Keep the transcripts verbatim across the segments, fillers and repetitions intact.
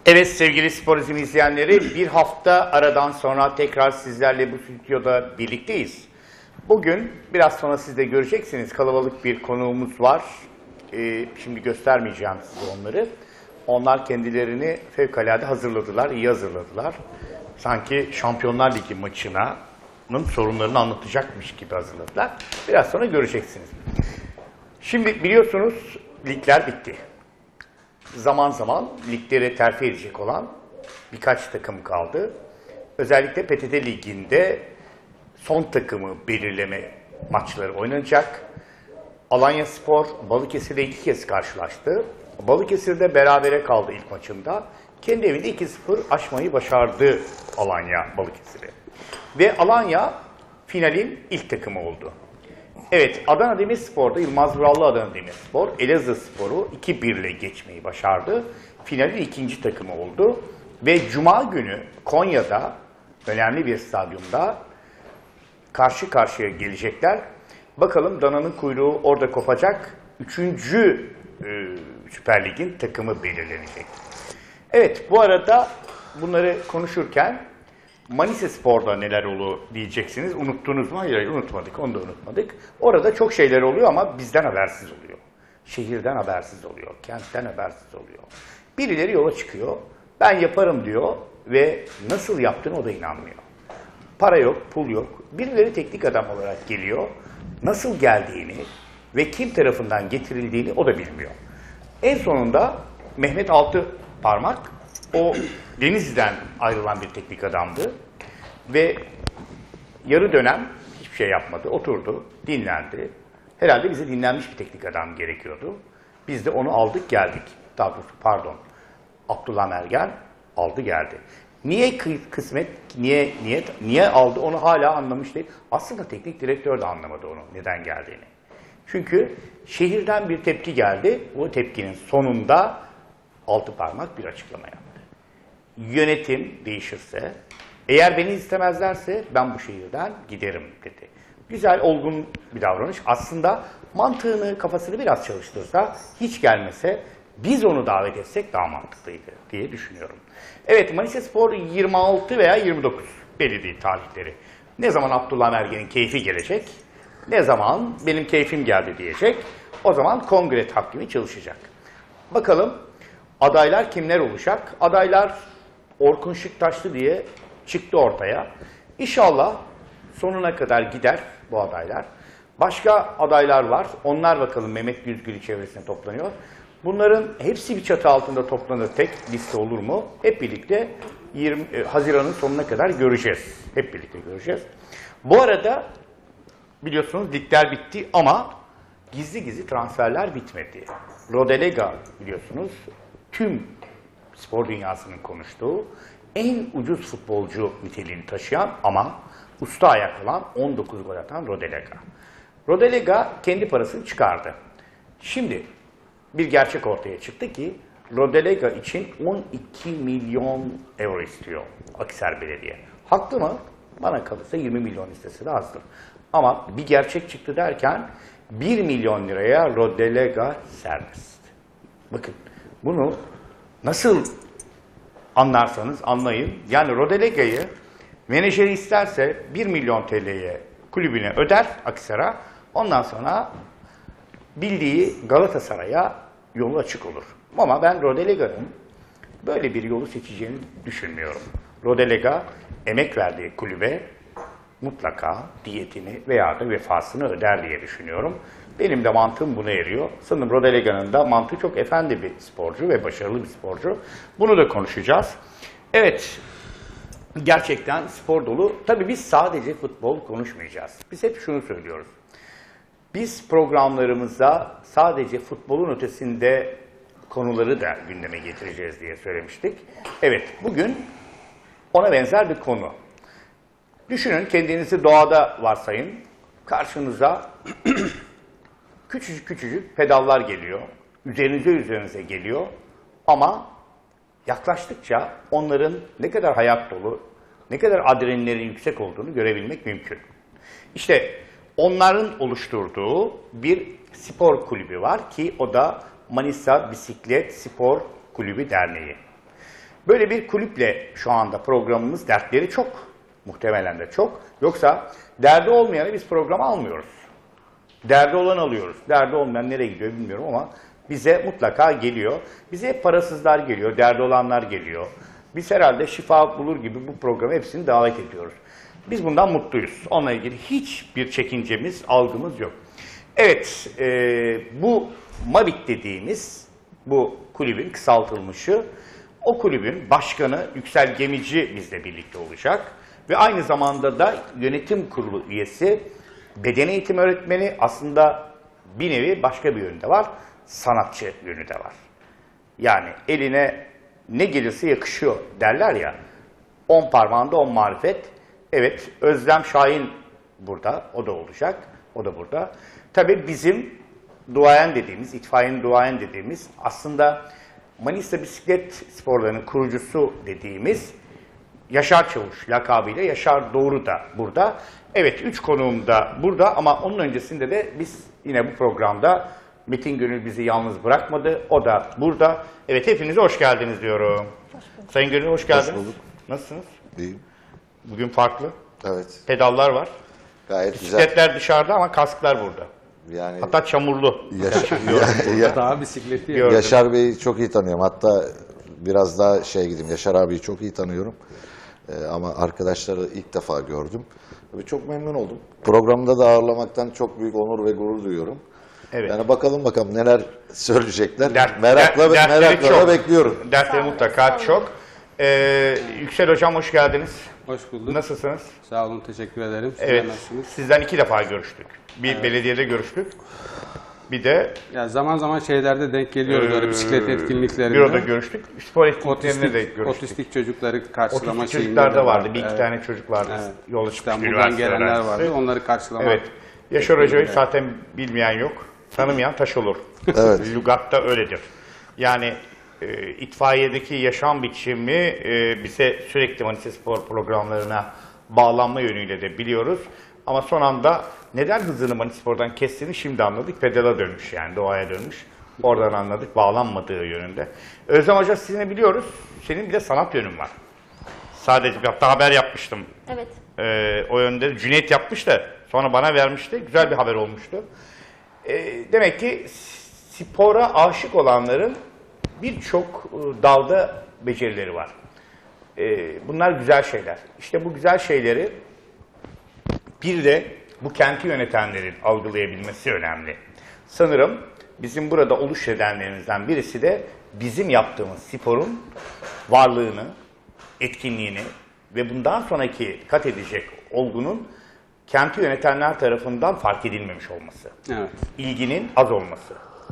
Evet sevgili Sporizm izleyenleri, bir hafta aradan sonra tekrar sizlerle bu stüdyoda birlikteyiz. Bugün biraz sonra siz de göreceksiniz, kalabalık bir konuğumuz var. Ee, şimdi göstermeyeceğim size onları. Onlar kendilerini fevkalade hazırladılar, iyi hazırladılar. Sanki Şampiyonlar Ligi maçının sorunlarını anlatacakmış gibi hazırladılar. Biraz sonra göreceksiniz. Şimdi biliyorsunuz ligler bitti. Zaman zaman ligleri terfi edecek olan birkaç takım kaldı. Özellikle P T T Ligi'nde son takımı belirleme maçları oynanacak. Alanyaspor Balıkesir'le iki kez karşılaştı. Balıkesir'de berabere kaldı ilk maçında. Kendi evinde iki sıfır aşmayı başardı Alanya Balıkesir'i. Ve Alanya finalin ilk takımı oldu. Evet, Adana Demirspor'da Yılmaz Vurallı Adana Demirspor, Elazığspor'u iki bir ile geçmeyi başardı. Finalin ikinci takımı oldu. Ve Cuma günü Konya'da, önemli bir stadyumda karşı karşıya gelecekler. Bakalım dananın kuyruğu orada kopacak. Üçüncü e, Süper Lig'in takımı belirlenecek. Evet, bu arada bunları konuşurken Manisa Spor'da neler oluyor diyeceksiniz. Unuttunuz mu? Hayır, hayır unutmadık. Onu da unutmadık. Orada çok şeyler oluyor ama bizden habersiz oluyor. Şehirden habersiz oluyor. Kentten habersiz oluyor. Birileri yola çıkıyor. Ben yaparım diyor ve nasıl yaptığını o da inanmıyor. Para yok, pul yok. Birileri teknik adam olarak geliyor. Nasıl geldiğini ve kim tarafından getirildiğini o da bilmiyor. En sonunda Mehmet Altıparmak, o Denizli'den ayrılan bir teknik adamdı ve yarı dönem hiçbir şey yapmadı. Oturdu, dinlendi. Herhalde bize dinlenmiş bir teknik adam gerekiyordu. Biz de onu aldık geldik. Daha doğrusu pardon, Abdullah Mergen aldı geldi. Niye kısmet, niye niyet, niye aldı onu hala anlamış değil. Aslında teknik direktör de anlamadı onu, neden geldiğini. Çünkü şehirden bir tepki geldi. O tepkinin sonunda Altıparmak bir açıklama yaptı. Yönetim değişirse, eğer beni istemezlerse ben bu şehirden giderim dedi. Güzel, olgun bir davranış. Aslında mantığını, kafasını biraz çalıştırsa, hiç gelmese, biz onu davet etsek daha mantıklıydı diye düşünüyorum. Evet, Manisaspor yirmi altı veya yirmi dokuz belli değil tarihleri. Ne zaman Abdullah Mergen'in keyfi gelecek, ne zaman benim keyfim geldi diyecek, o zaman kongre takvimi çalışacak. Bakalım adaylar kimler olacak? Adaylar Orkun Şıktaşlı diye çıktı ortaya. İnşallah sonuna kadar gider bu adaylar. Başka adaylar var. Onlar bakalım Mehmet Güzgül'ü çevresine toplanıyor. Bunların hepsi bir çatı altında toplanır, tek liste olur mu? Hep birlikte yirmi, Haziran'ın sonuna kadar göreceğiz. Hep birlikte göreceğiz. Bu arada biliyorsunuz ligler bitti ama gizli gizli transferler bitmedi. Rodelega biliyorsunuz tüm spor dünyasının konuştuğu en ucuz futbolcu niteliğini taşıyan ama usta ayak olan on dokuz gol atan Rodelega. Rodelega kendi parasını çıkardı. Şimdi bir gerçek ortaya çıktı ki Rodelega için on iki milyon euro istiyor Akhisar Belediye. Haklı mı? Bana kalırsa yirmi milyon istese de azdır. Ama bir gerçek çıktı derken bir milyon liraya Rodelega serbest. Bakın bunu nasıl anlarsanız anlayın. Yani Rodelega'yı menajeri isterse bir milyon T L'ye kulübüne öder Akhisar'a. Ondan sonra bildiği Galatasaray'a yolu açık olur. Ama ben Rodelega'nın böyle bir yolu seçeceğini düşünmüyorum. Rodelega emek verdiği kulübe mutlaka diyetini veya da vefasını öder diye düşünüyorum. Benim de mantığım buna eriyor. Sanırım Rodelega'nın da mantığı çok efendi bir sporcu ve başarılı bir sporcu. Bunu da konuşacağız. Evet, gerçekten spor dolu. Tabii biz sadece futbol konuşmayacağız. Biz hep şunu söylüyoruz. Biz programlarımızda sadece futbolun ötesinde konuları da gündeme getireceğiz diye söylemiştik. Evet, bugün ona benzer bir konu. Düşünün, kendinizi doğada varsayın. Karşınıza küçücük küçücük pedallar geliyor. Üzerinize üzerinize geliyor. Ama yaklaştıkça onların ne kadar hayat dolu, ne kadar adrenalinlerin yüksek olduğunu görebilmek mümkün. İşte onların oluşturduğu bir spor kulübü var ki o da Manisa Bisiklet Spor Kulübü Derneği. Böyle bir kulüple şu anda programımız dertleri çok. Muhtemelen de çok. Yoksa derdi olmayanı biz programa almıyoruz. Derdi olan alıyoruz. Derdi olmayan nereye gidiyor bilmiyorum ama bize mutlaka geliyor. Bize hep parasızlar geliyor, derdi olanlar geliyor. Biz herhalde şifa bulur gibi bu programı hepsini davet ediyoruz. Biz bundan mutluyuz. Onunla ilgili hiçbir çekincemiz, algımız yok. Evet, e, bu Mavik dediğimiz bu kulübün kısaltılmışı, o kulübün başkanı Yüksel Gemici bizle birlikte olacak. Ve aynı zamanda da yönetim kurulu üyesi, beden eğitimi öğretmeni, aslında bir nevi başka bir yönde var, sanatçı yönü de var. Yani eline ne gelirse yakışıyor derler ya, on parmağında on marifet. Evet, Özlem Şahin burada, o da olacak, o da burada. Tabii bizim duayen dediğimiz, itfaiyenin duayen dediğimiz, aslında Manisa Bisiklet Sporları'nın kurucusu dediğimiz Yaşar Çavuş lakabıyla Yaşar Doğru da burada. Evet, üç konuğum da burada ama onun öncesinde de biz yine bu programda Metin Gönül bizi yalnız bırakmadı. O da burada. Evet, hepinize hoş geldiniz diyorum. Hoş bulduk. Sayın Gönül hoş geldiniz. Hoş bulduk. Nasılsınız? İyiyim. Bugün farklı. Evet. Pedallar var. Gayet Bisikletler güzel. dışarıda ama kasklar burada. Yani hatta çamurlu. Yaşar, ya, Daha bisikleti Yaşar Bey'i çok iyi tanıyorum. Hatta biraz daha şey gideyim. Yaşar abiyi çok iyi tanıyorum. Ee, ama arkadaşları ilk defa gördüm. Ve çok memnun oldum. Programda da ağırlamaktan çok büyük onur ve gurur duyuyorum. Evet. Yani bakalım bakalım neler söyleyecekler. Dert, merakla dert, merakla da bekliyorum. Dertleri mutlaka çok. Ee, Yüksel Hocam hoş geldiniz. Hoş bulduk. Nasılsınız? Sağ olun, teşekkür ederim. Siz Evet, nasılsınız? sizden iki defa görüştük. Bir evet. Belediyede görüştük. Bir de ya zaman zaman şeylerde denk geliyoruz, öyle bisiklet etkinliklerinde. Büroda görüştük. Spor etkinliklerinde de görüştük. Otistik çocukları karşılama otistik şeyinde çocuklar da vardı. vardı. Bir iki evet. tane çocuk vardı. Evet. Yola çıkmış İstanbul'dan gelenler vardı. Onları karşılama. Evet. Yaşar Hoca'yı zaten bilmeyen yok. Tanımayan taş olur. Evet. Lügatta öyledir. Yani e, itfaiyedeki yaşam biçimi e, bize sürekli Manisa Spor programlarına bağlanma yönüyle de biliyoruz. Ama son anda neden hızını Manisa Spor'dan kestiğini şimdi anladık. Pedala dönmüş, yani doğaya dönmüş. Oradan anladık, bağlanmadığı yönünde. Özlem Hoca, sizini biliyoruz. Senin bir de sanat yönün var. Sadece bir hatta haber yapmıştım. Evet. Ee, o yönde Cüneyt yapmış da sonra bana vermişti. Güzel bir haber olmuştu. Ee, demek ki spora aşık olanların birçok dalda becerileri var. Ee, bunlar güzel şeyler. İşte bu güzel şeyleri bir de bu kenti yönetenlerin algılayabilmesi önemli. Sanırım bizim burada oluş nedenlerimizden birisi de bizim yaptığımız sporun varlığını, etkinliğini ve bundan sonraki kat edecek olgunun kenti yönetenler tarafından fark edilmemiş olması. Evet. İlginin az olması.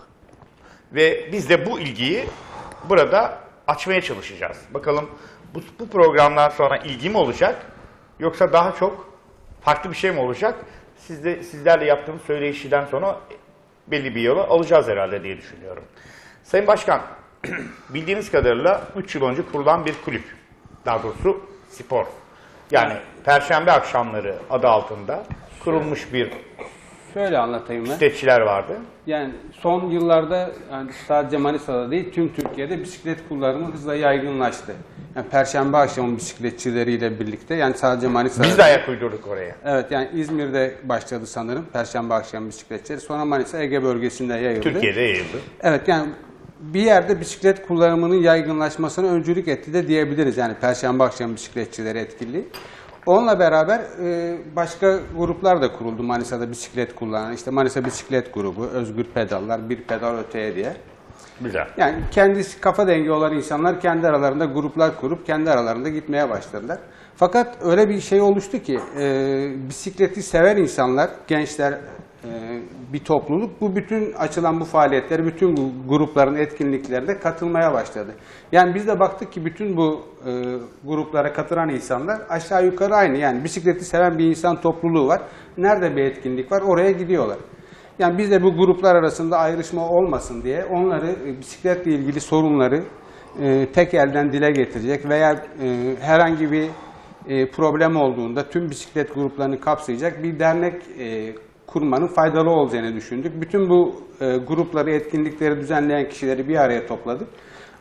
Ve biz de bu ilgiyi burada açmaya çalışacağız. Bakalım bu, bu programdan sonra ilgi mi olacak yoksa daha çok farklı bir şey mi olacak? Siz de, sizlerle yaptığımız söyleşiden sonra belli bir yola alacağız herhalde diye düşünüyorum. Sayın Başkan, bildiğiniz kadarıyla üç yıl önce kurulan bir kulüp. Daha doğrusu spor. Yani Perşembe akşamları adı altında kurulmuş bir Şöyle anlatayım ben. bisikletçiler vardı. Yani son yıllarda yani sadece Manisa'da değil, tüm Türkiye'de bisiklet kullanımı hızla yaygınlaştı. Yani Perşembe akşamı bisikletçileriyle birlikte, yani sadece Manisa'da. Biz de ayak uydurduk oraya. Evet, yani İzmir'de başladı sanırım Perşembe akşamı bisikletçileri. Sonra Manisa, Ege bölgesinde yayıldı. Türkiye'de yayıldı. Evet, yani bir yerde bisiklet kullanımının yaygınlaşmasına öncülük etti de diyebiliriz. Yani Perşembe akşamı bisikletçileri etkinliği. Onunla beraber başka gruplar da kuruldu Manisa'da bisiklet kullanan. İşte Manisa Bisiklet Grubu, Özgür Pedallar, Bir Pedal Öteye diye. Güzel. Yani kendisi kafa dengi olan insanlar kendi aralarında gruplar kurup kendi aralarında gitmeye başladılar. Fakat öyle bir şey oluştu ki e, bisikleti seven insanlar, gençler, e, bir topluluk bu bütün açılan bu faaliyetleri, bütün bu grupların etkinliklerine katılmaya başladı. Yani biz de baktık ki bütün bu e, gruplara katılan insanlar aşağı yukarı aynı. Yani bisikleti seven bir insan topluluğu var. Nerede bir etkinlik var oraya gidiyorlar. Yani biz de bu gruplar arasında ayrışma olmasın diye onları e, bisikletle ilgili sorunları e, tek elden dile getirecek veya e, herhangi bir e, problem olduğunda tüm bisiklet gruplarını kapsayacak bir dernek e, kurmanın faydalı olacağını düşündük. Bütün bu e, grupları, etkinlikleri düzenleyen kişileri bir araya topladık.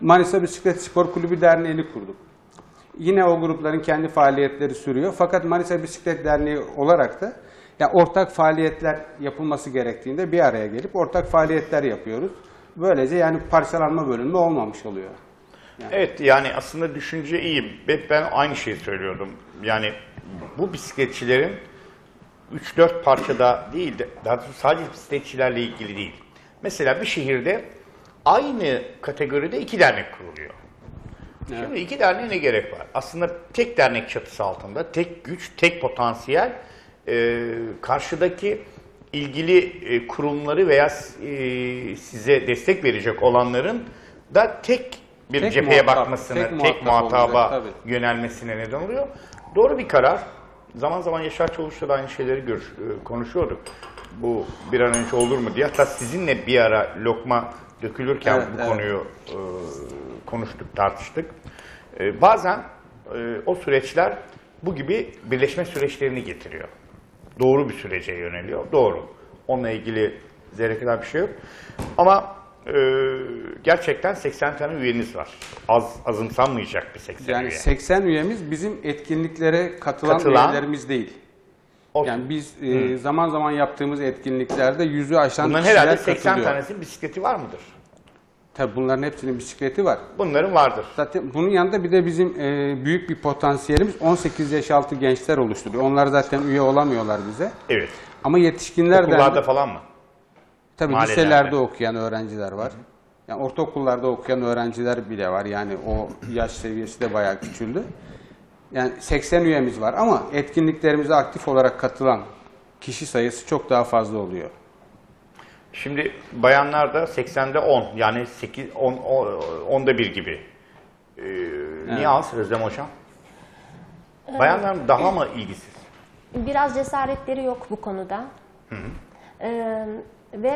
Manisa Bisiklet Spor Kulübü Derneği'ni kurduk. Yine o grupların kendi faaliyetleri sürüyor. Fakat Manisa Bisiklet Derneği olarak da yani ortak faaliyetler yapılması gerektiğinde bir araya gelip ortak faaliyetler yapıyoruz. Böylece yani parçalanma bölünme olmamış oluyor. Yani. Evet, yani aslında düşünce iyi. Hep ben aynı şeyi söylüyordum. Yani bu bisikletçilerin üç dört parçada değil de, daha doğrusu sadece bisikletçilerle ilgili değil. Mesela bir şehirde aynı kategoride iki dernek kuruluyor. Evet. Şimdi iki derneğe ne gerek var? Aslında tek dernek çatısı altında, tek güç, tek potansiyel, e, karşıdaki ilgili e, kurumları veya e, size destek verecek olanların da tek bir tek cepheye muhatap, bakmasını, tek, tek muhataba olacak, yönelmesine neden oluyor. Doğru bir karar. Zaman zaman Yaşar Çavuş'la da aynı şeyleri görüş, konuşuyorduk. Bu bir an önce olur mu diye. Hatta sizinle bir ara lokma dökülürken evet, bu evet. konuyu e, konuştuk, tartıştık. E, bazen e, o süreçler bu gibi birleşme süreçlerini getiriyor. Doğru bir sürece yöneliyor. Doğru. Onunla ilgili zerre bir şey yok. Ama e, gerçekten seksen tane üyeniz var. Az azımsanmayacak bir seksen yani üye. seksen üyemiz bizim etkinliklere katılan, katılan üyelerimiz değil. Olsun. Yani biz e, zaman zaman yaptığımız etkinliklerde yüzü aşan bunların kişiler herhalde katılıyor. seksen tanesinin bisikleti var mıdır? Tabii bunların hepsinin bisikleti var. Bunların vardır. Zaten bunun yanında bir de bizim e, büyük bir potansiyelimiz on sekiz yaş altı gençler oluşturuyor. Onlar zaten üye olamıyorlar bize. Evet. Ama yetişkinler de... Okullarda falan mı? Tabii mahallelerde. Liselerde okuyan öğrenciler var. Yani ortaokullarda okuyan öğrenciler bile var. Yani o yaş seviyesi de bayağı küçüldü. Yani seksen üyemiz var ama etkinliklerimize aktif olarak katılan kişi sayısı çok daha fazla oluyor. Şimdi bayanlarda seksende on, yani sekiz, on, onda bir gibi. Ee, evet. Niye az Özlem Hocam? Bayanlar daha mı ilgisiz? Biraz cesaretleri yok bu konuda. Hı hı. Ee, ve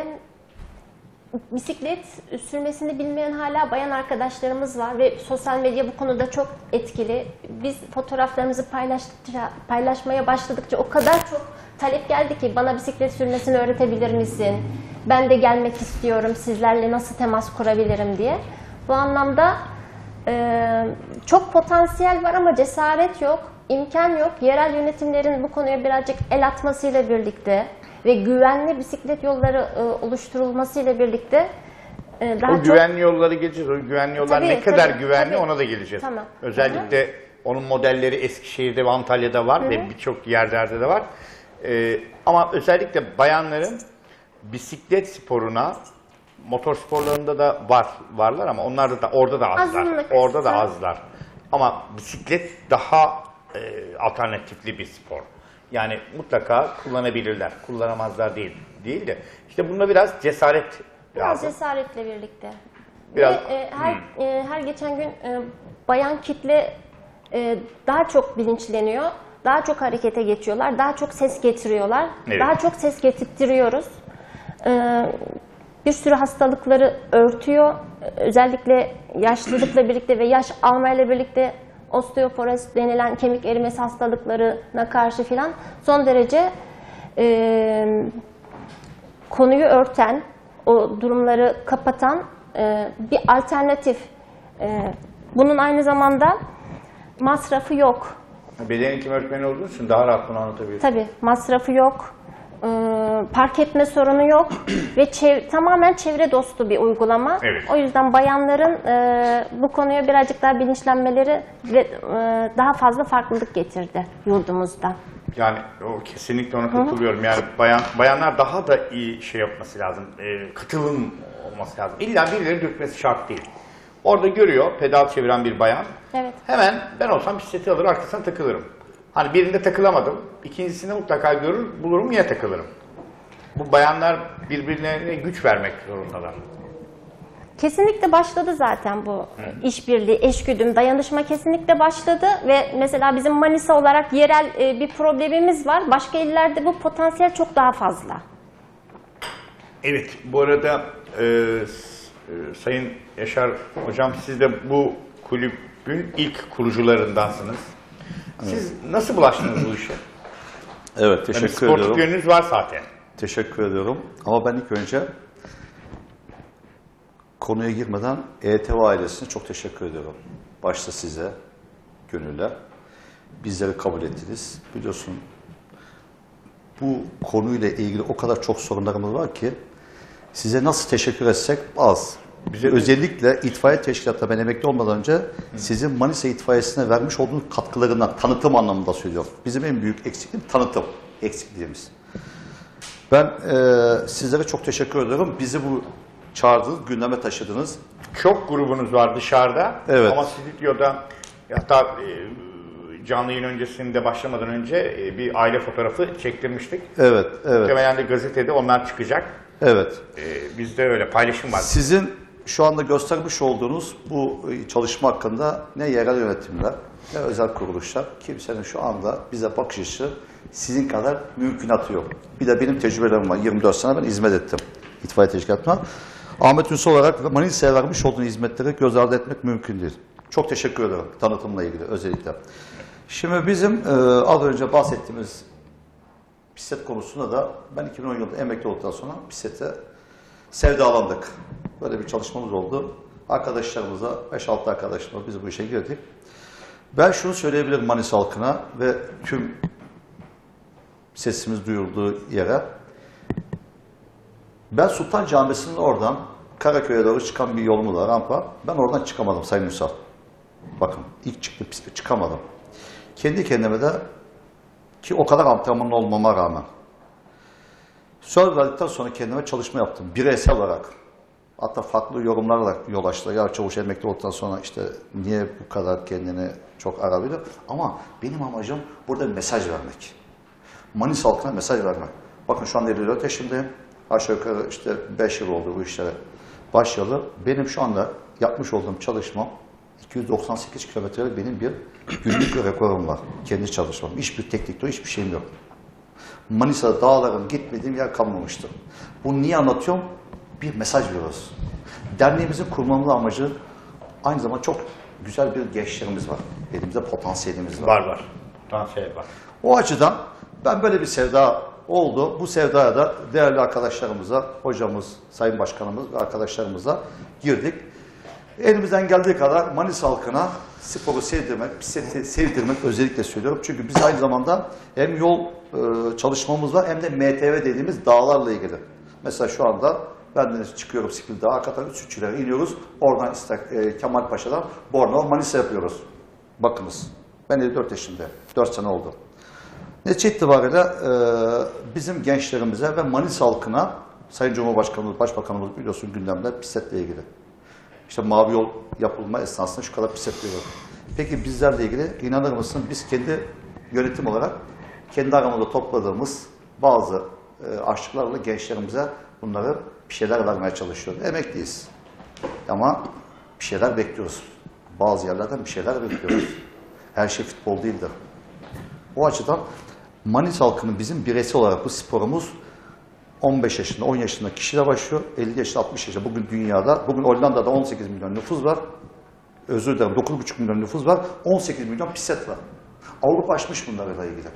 bisiklet sürmesini bilmeyen hala bayan arkadaşlarımız var ve sosyal medya bu konuda çok etkili. Biz fotoğraflarımızı paylaştıkça, paylaşmaya başladıkça o kadar çok talep geldi ki bana bisiklet sürmesini öğretebilir misin? Ben de gelmek istiyorum, sizlerle nasıl temas kurabilirim diye. Bu anlamda e, çok potansiyel var ama cesaret yok, imkan yok. Yerel yönetimlerin bu konuya birazcık el atmasıyla birlikte ve güvenli bisiklet yolları e, oluşturulmasıyla birlikte e, daha o çok... güvenli yolları geleceğiz. O güvenli yollar tabii, ne kadar tabii, güvenli tabii. ona da geleceğiz. Tamam. Özellikle hı-hı. onun modelleri Eskişehir'de ve Antalya'da var, hı-hı, ve birçok yerlerde de var. Ee, ama özellikle bayanların bisiklet sporuna, motor sporlarında da var varlar ama onlarda da orada da azlar. Azınlık. Orada da azlar. Ama bisiklet daha e, alternatifli bir spor. Yani mutlaka kullanabilirler. Kullanamazlar değil. Değil de işte bunda biraz cesaret biraz lazım. cesaretle birlikte. Biraz, Ve e, her hmm. e, her geçen gün e, bayan kitle e, daha çok bilinçleniyor. Daha çok harekete geçiyorlar. Daha çok ses getiriyorlar. Evet. Daha çok ses getirtiyoruz. E, bir sürü hastalıkları örtüyor. Özellikle yaşlılıkla birlikte ve yaş almayla birlikte osteoporoz denilen kemik erimesi hastalıklarına karşı filan son derece e, konuyu örten, o durumları kapatan e, bir alternatif. E, bunun aynı zamanda masrafı yok. Beden eğitimi öğretmeni olduğunuz için daha rahat bunu anlatabilirsiniz. Tabii, masrafı yok. E, park etme sorunu yok ve çev tamamen çevre dostu bir uygulama. Evet. O yüzden bayanların e, bu konuya birazcık daha bilinçlenmeleri ve e, daha fazla farklılık getirdi yurdumuzda. Yani o kesinlikle ona katılıyorum. Yani bayan bayanlar daha da iyi şey yapması lazım. E, katılım olması lazım. İlla birileri dökmesi şart değil. Orada görüyor pedal çeviren bir bayan. Evet. Hemen ben olsam bisikleti alır arkasına takılırım. Hani birinde takılamadım. İkincisinde mutlaka görür, bulurum, yine takılırım. Bu bayanlar birbirlerine güç vermek zorundalar. Kesinlikle başladı zaten bu işbirliği, eşgüdüm, dayanışma kesinlikle başladı ve mesela bizim Manisa olarak yerel e, bir problemimiz var. Başka illerde bu potansiyel çok daha fazla. Evet, bu arada e, e, Sayın Yaşar Hocam, siz de bu kulübün ilk kurucularındansınız. Siz evet. nasıl bulaştınız bu işe? Evet, teşekkür yani sportif ediyorum. Sportif yönünüz var zaten. Teşekkür ediyorum. Ama ben ilk önce konuya girmeden E T V ailesine çok teşekkür ediyorum. Başta size, Gönül'e. Bizleri kabul ettiniz. Biliyorsun bu konuyla ilgili o kadar çok sorunlarımız var ki size nasıl teşekkür etsek az. Bize özellikle itfaiye teşkilatında ben emekli olmadan önce Hı. sizin Manisa itfaiyesine vermiş olduğunuz katkılarından tanıtım anlamında söylüyorum. Bizim en büyük eksikliğimiz tanıtım eksikliğimiz. Ben e, sizlere çok teşekkür ediyorum. Bizi bu çağırdınız, gündeme taşıdınız. Çok grubunuz var dışarıda. Evet. Ama stüdyoda hatta e, canlı yayın öncesinde başlamadan önce e, bir aile fotoğrafı çektirmiştik. Evet, evet. Muhtemelen de gazetede onlar çıkacak. Evet. E, bizde öyle paylaşım var. Sizin şu anda göstermiş olduğunuz bu çalışma hakkında ne yerel yönetimler ne özel kuruluşlar kimsenin şu anda bize bakış açısı sizin kadar mümkünatı yok. Bir de benim tecrübelerim var. yirmi dört sene ben hizmet ettim itfaiye teşkilatına. Ahmet Ünsal olarak Manisa'ya vermiş olduğu hizmetleri göz ardı etmek mümkün değil. Çok teşekkür ederim tanıtımla ilgili özellikle. Şimdi bizim e, az önce bahsettiğimiz bisiklet konusunda da ben iki bin on yılında emekli olduktan sonra bisiklete sevdalandık. Böyle bir çalışmamız oldu. Arkadaşlarımıza, beş altı arkadaşımla biz bu işe girdik. Ben şunu söyleyebilirim Manisa halkına ve tüm sesimiz duyulduğu yere. Ben Sultan Camisi'nin oradan Karaköy'e doğru çıkan bir yolumuz var, rampa. Ben oradan çıkamadım Sayın Ünsal. Bakın ilk çıktı çıkamadım. Kendi kendime de ki o kadar antrenmanlı olmama rağmen söz verdikten sonra kendime çalışma yaptım. Bireysel olarak. Hatta farklı yorumlarla yol açtılar. Ya Çavuş emekli olduktan sonra işte niye bu kadar kendini çok arabilir? Ama benim amacım burada bir mesaj vermek. Manisa halkına mesaj vermek. Bakın şu anda elli dört yaşındayım. Aşağı yukarı işte beş yıl oldu bu işlere başlayalı. Benim şu anda yapmış olduğum çalışmam iki yüz doksan sekiz kilometrelik benim bir günlük rekorum var. Kendi çalışmam. Hiçbir teknikte hiçbir şeyim yok. Manisa dağların gitmediğim yer kalmamıştır. Bunu niye anlatıyorum? Bir mesaj veriyoruz. Derneğimizin kurmamız amacı aynı zamanda çok güzel bir gençlerimiz var. Elimizde potansiyelimiz var. Var var. Potansiyel var. O açıdan ben böyle bir sevda oldu. Bu sevdaya da değerli arkadaşlarımıza, hocamız, sayın başkanımız ve arkadaşlarımıza girdik. Elimizden geldiği kadar Manisa halkına sporu sevdirmek, bisikleti sevdirmek özellikle söylüyorum. Çünkü biz aynı zamanda hem yol e, çalışmamız var hem de M T V dediğimiz dağlarla ilgili. Mesela şu anda ben de çıkıyorum Sikil Dağı, Akatay Sütçülere iniyoruz. Oradan e, Kemalpaşa'dan Bornova, Manisa yapıyoruz. Bakınız ben elli dört yaşındayım. dört sene oldu. Netice itibariyle e, bizim gençlerimize ve Manisa halkına Sayın Cumhurbaşkanımız, Başbakanımız biliyorsun gündemde bisikletle ilgili. İşte mavi yol yapılma esnasında şu kadar bisiklet veriyor. Peki bizlerle ilgili inanır mısın biz kendi yönetim olarak kendi aramızda topladığımız bazı e, aşçılarla gençlerimize bunları bir şeyler vermeye çalışıyoruz. Emekliyiz. Ama bir şeyler bekliyoruz. Bazı yerlerden bir şeyler bekliyoruz. Her şey futbol değildir. O açıdan Manisa halkının bizim bireysel olarak bu sporumuz on beş yaşında, on yaşında kişiyle başlıyor. elli yaşında, altmış yaşında. Bugün dünyada, bugün Hollanda'da on sekiz milyon nüfus var. Özür dilerim, dokuz buçuk milyon nüfus var. on sekiz milyon bisiklet var. Avrupa aşmış bunlarla ilgili.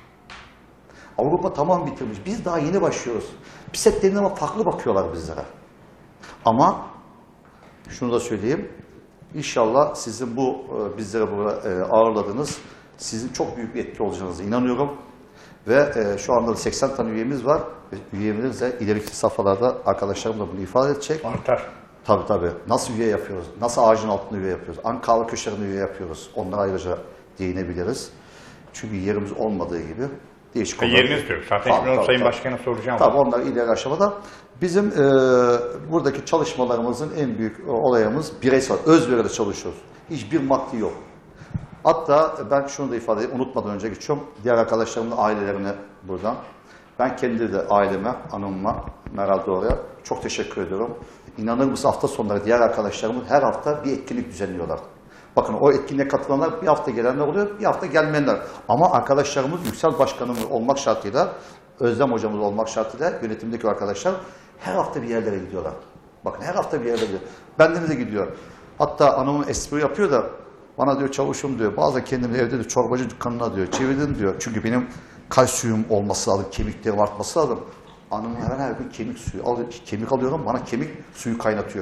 Avrupa tamam bitirmiş. Biz daha yeni başlıyoruz. Bisiklet dediğinde ama farklı bakıyorlar bizlere. Ama şunu da söyleyeyim. İnşallah sizin bu bizlere burada ağırladığınız sizin çok büyük bir etki olacağınıza inanıyorum. Ve e, şu anda seksen tane üyemiz var. Üyelerimiz de ileriki safhalarda arkadaşlarım da bunu ifade edecek. Artar. Tabii tabii. Nasıl üye yapıyoruz? Nasıl ağacın altında üye yapıyoruz? Ankara köşelerinde üye yapıyoruz. Onlara ayrıca değinebiliriz. Çünkü yerimiz olmadığı gibi değişik e, yeriniz diyor. Zaten tabii, tabii, Sayın tabii. Başkan'a soracağım. Tabii onlar ileri aşamada. Bizim e, buradaki çalışmalarımızın en büyük olayımız bireysel, özveride çalışıyoruz. Hiçbir maddi yok. Hatta ben şunu da ifade edeyim, unutmadan önce geçiyorum. Diğer arkadaşlarımın ailelerine buradan. Ben kendi de aileme, hanımıma, Meral Doğru'ya çok teşekkür ediyorum. İnanır mısın hafta sonları diğer arkadaşlarımın her hafta bir etkinlik düzenliyorlar. Bakın o etkinliğe katılanlar bir hafta gelenler oluyor, bir hafta gelmeyenler. Ama arkadaşlarımız Yüksel Başkanımız olmak şartıyla, Özlem Hocamız olmak şartıyla yönetimdeki arkadaşlar her hafta bir yerlere gidiyorlar. Bakın her hafta bir yerlere gidiyor. Benden de gidiyor. Hatta hanımın espri yapıyor da bana diyor çavuşum diyor, bazen kendimi evde de çorbacı dükkanına diyor, çevirdim diyor. Çünkü benim kalsiyum olması lazım, kemiklerim artması lazım. Hanım her her gün kemik suyu alıyor, kemik alıyorum, bana kemik suyu kaynatıyor.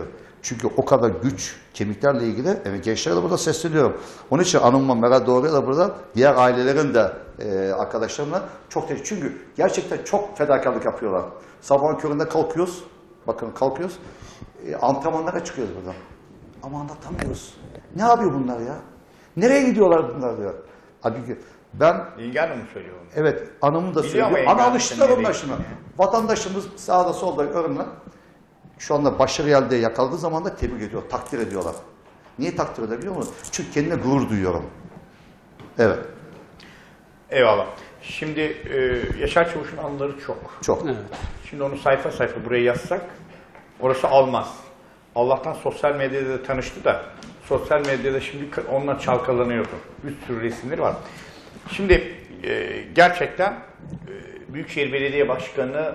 Çünkü o kadar güç, kemiklerle ilgili, evet, gençlere de burada sesleniyorum. Onun için anımla Meral Doğru'ya da burada diğer ailelerin de e, arkadaşlarımla çok teşekkür. Çünkü gerçekten çok fedakarlık yapıyorlar. Sabahın köründe kalkıyoruz, bakın kalkıyoruz, e, antrenmanlara çıkıyoruz buradan. Ama anlatamıyoruz. Ne yapıyor bunlar ya? Nereye gidiyorlar bunlar diyor. Halbuki ben... İlgi Hanım mı söylüyor onu? Evet, anımı da Biliyor söylüyor. ama Ana Engin alıştılar Hanım onlar nereye şimdi. Vatandaşımız sağda solda örneğin şu anda başarı elde yakaladığı zaman da tebrik ediyor, takdir ediyorlar. Niye takdir ediyor biliyor musun? Çünkü kendine gurur duyuyorum. Evet, Eyvallah. Şimdi e, Yaşar Çavuş'un anıları çok. çok. Evet. Şimdi onu sayfa sayfa buraya yazsak orası almaz. Allah'tan sosyal medyada da tanıştı da sosyal medyada şimdi onunla çalkalanıyordu. Bir sürü resimleri var. Şimdi e, gerçekten e, Büyükşehir Belediye Başkanı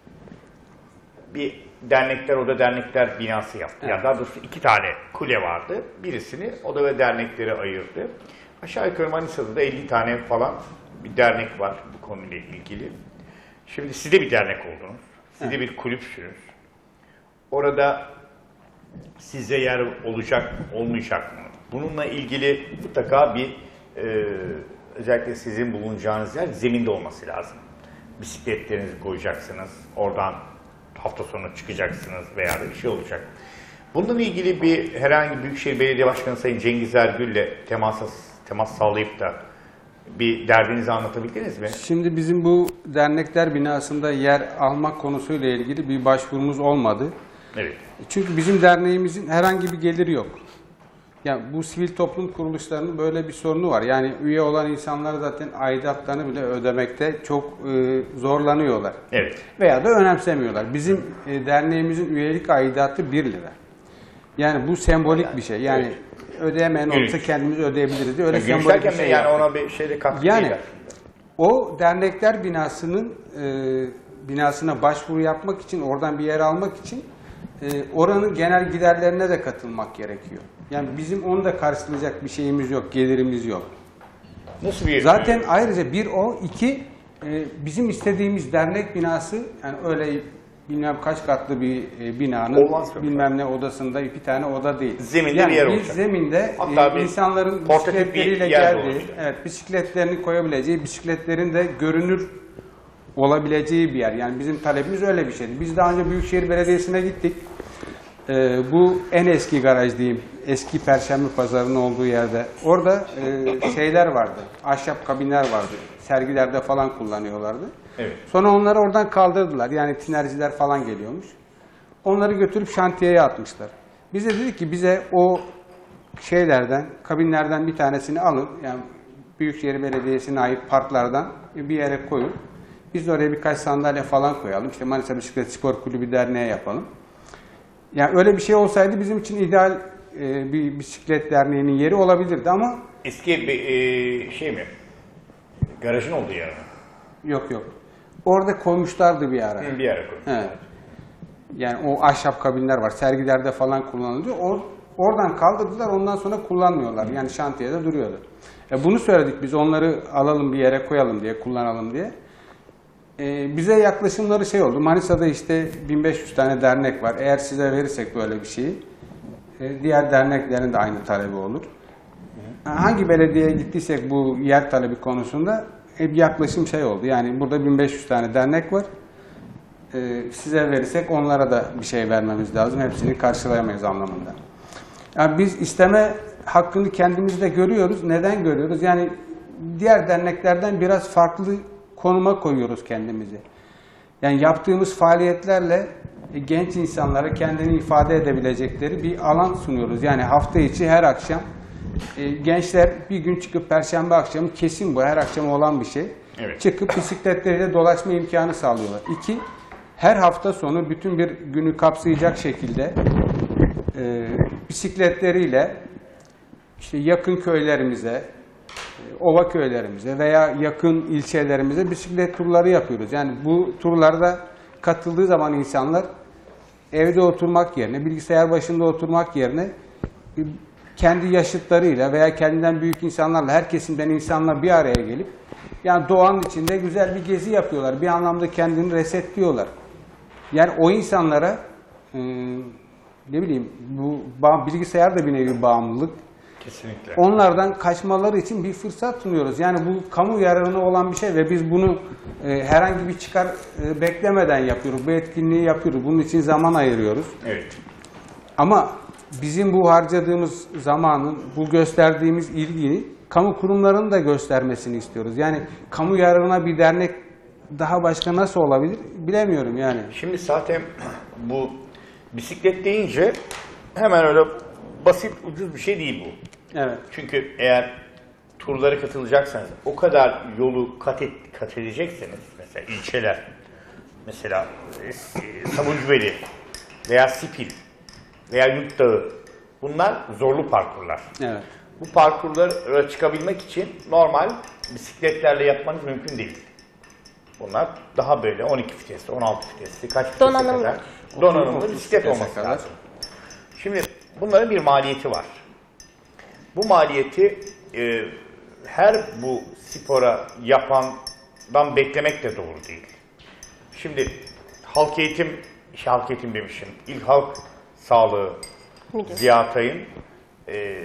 bir dernekler oda dernekler binası yaptı. Evet. Yani daha doğrusu iki tane kule vardı. Birisini oda ve dernekleri ayırdı. Aşağı yukarı Manisa'da da elli tane falan bir dernek var bu konuyla ilgili. Şimdi siz de bir dernek oldunuz. Siz de bir kulüpsünüz. Orada size yer olacak, olmayacak mı? Bununla ilgili mutlaka bir e, özellikle sizin bulunacağınız yer zeminde olması lazım. Bisikletlerinizi koyacaksınız. Oradan hafta sonu çıkacaksınız veya da bir şey olacak. Bununla ilgili bir herhangi Büyükşehir Belediye Başkanı Sayın Cengiz Ergül'le temas, temas sağlayıp da bir derdinizi anlatabildiniz mi? Şimdi bizim bu dernekler binasında yer almak konusuyla ilgili bir başvurumuz olmadı. Evet. Çünkü bizim derneğimizin herhangi bir geliri yok. Yani bu sivil toplum kuruluşlarının böyle bir sorunu var. Yani üye olan insanlar zaten aidatlarını bile ödemekte çok e, zorlanıyorlar. Evet. Veya da önemsemiyorlar. Bizim e, derneğimizin üyelik aidatı bir lira. Yani bu sembolik bir şey. Yani ödeyemeyen olursa Gülüş. kendimiz ödeyebiliriz diye öyle Yani sembolik bir görüşlerken şey de yani yaptık. ona bir şeyde katkı Yani değil o dernekler binasının e, binasına başvuru yapmak için, oradan bir yer almak için e, oranın genel giderlerine de katılmak gerekiyor. Yani bizim onu da karşılayacak bir şeyimiz yok, gelirimiz yok. Nasıl bir Zaten ayrıca bir o, iki e, bizim istediğimiz dernek binası, yani öyle bilmem kaç katlı bir e, binanın Olmaz yok. bilmem ne odasında bir tane oda değil. Zeminde yani bir yer biz olacak. zeminde Hatta e, bir insanların portatif bir bisikletleriyle yer de geldiği, olacak. evet, bisikletlerini koyabileceği, bisikletlerin de görünür olabileceği bir yer. Yani bizim talebimiz öyle bir şeydi. Biz daha önce Büyükşehir Belediyesi'ne gittik. Ee, bu en eski garaj diyeyim, eski Perşembe Pazarı'nın olduğu yerde. Orada e, şeyler vardı, ahşap kabinler vardı. Sergilerde falan kullanıyorlardı. Evet. Sonra onları oradan kaldırdılar. Yani tinerciler falan geliyormuş. Onları götürüp şantiyeye atmışlar. Bize dedik ki bize o şeylerden, kabinlerden bir tanesini alın. Yani Büyükşehir Belediyesi'ne ait parklardan bir yere koyun. Biz de oraya birkaç sandalye falan koyalım. İşte Manisa Bisiklet Spor Kulübü Derneği yapalım. Yani öyle bir şey olsaydı bizim için ideal e, bir bisiklet derneğinin yeri olabilirdi ama eski bir e, şey mi? Garajın olduğu yer mi? yok yok. Orada koymuşlardı bir ara. Bir yere koymuş. Evet. Yani o ahşap kabinler var. Sergilerde falan kullanılıyor. Or, oradan kaldırdılar. Ondan sonra kullanmıyorlar. Yani şantiyede duruyordu. E bunu söyledik biz. Onları alalım bir yere koyalım diye, kullanalım diye. E, bize yaklaşımları şey oldu. Manisa'da işte bin beş yüz tane dernek var. Eğer size verirsek böyle bir şeyi, e, diğer derneklerin de aynı talebi olur. Hangi belediyeye gittiysek bu yer talebi konusunda hep yaklaşım şey oldu. Yani burada bin beş yüz tane dernek var. Ee, size verirsek onlara da bir şey vermemiz lazım. Hepsini karşılayamayız anlamında. Yani biz isteme hakkını kendimizde görüyoruz. Neden görüyoruz? Yani diğer derneklerden biraz farklı konuma koyuyoruz kendimizi. Yani yaptığımız faaliyetlerle genç insanlara kendini ifade edebilecekleri bir alan sunuyoruz. Yani hafta içi her akşam e, gençler bir gün çıkıp Perşembe akşamı, kesin bu her akşam olan bir şey. Evet. Çıkıp bisikletleriyle dolaşma imkanı sağlıyorlar. İki, her hafta sonu bütün bir günü kapsayacak şekilde e, bisikletleriyle işte yakın köylerimize, e, ova köylerimize veya yakın ilçelerimize bisiklet turları yapıyoruz. Yani bu turlarda katıldığı zaman insanlar evde oturmak yerine, bilgisayar başında oturmak yerine e, kendi yaşıtlarıyla veya kendinden büyük insanlarla, her kesimden insanla bir araya gelip yani doğanın içinde güzel bir gezi yapıyorlar. Bir anlamda kendini resetliyorlar. Yani o insanlara e, ne bileyim bu bağ- bilgisayar da bir nevi bağımlılık. Kesinlikle. Onlardan kaçmaları için bir fırsat sunuyoruz. Yani bu kamu yararına olan bir şey ve biz bunu e, herhangi bir çıkar e, beklemeden yapıyoruz. Bu etkinliği yapıyoruz. Bunun için zaman ayırıyoruz. Evet. Ama bizim bu harcadığımız zamanın, bu gösterdiğimiz ilgiyi kamu kurumlarının da göstermesini istiyoruz. Yani kamu yararına bir dernek daha başka nasıl olabilir bilemiyorum yani. Şimdi zaten bu bisiklet deyince hemen öyle basit ucuz bir şey değil bu. Evet. Çünkü eğer turlara katılacaksanız o kadar yolu kat, et, kat edecekseniz mesela ilçeler, mesela e, Sabuncueli veya Sipil veya Yurtdağı, bunlar zorlu parkurlar. Evet. Bu parkurlara çıkabilmek için normal bisikletlerle yapmanız mümkün değil. Bunlar daha böyle on iki vitesli, on altı vitesli, kaç vitesli Donanımlı. kadar donanımlı otuz bisiklet vitese olması kadar. lazım. Şimdi bunların bir maliyeti var. Bu maliyeti e, her bu spora yapandan beklemek de doğru değil. Şimdi halk eğitim, şey, halk eğitim demişim, İl Halk Sağlığı Müdür. Ziya Atay'ın e,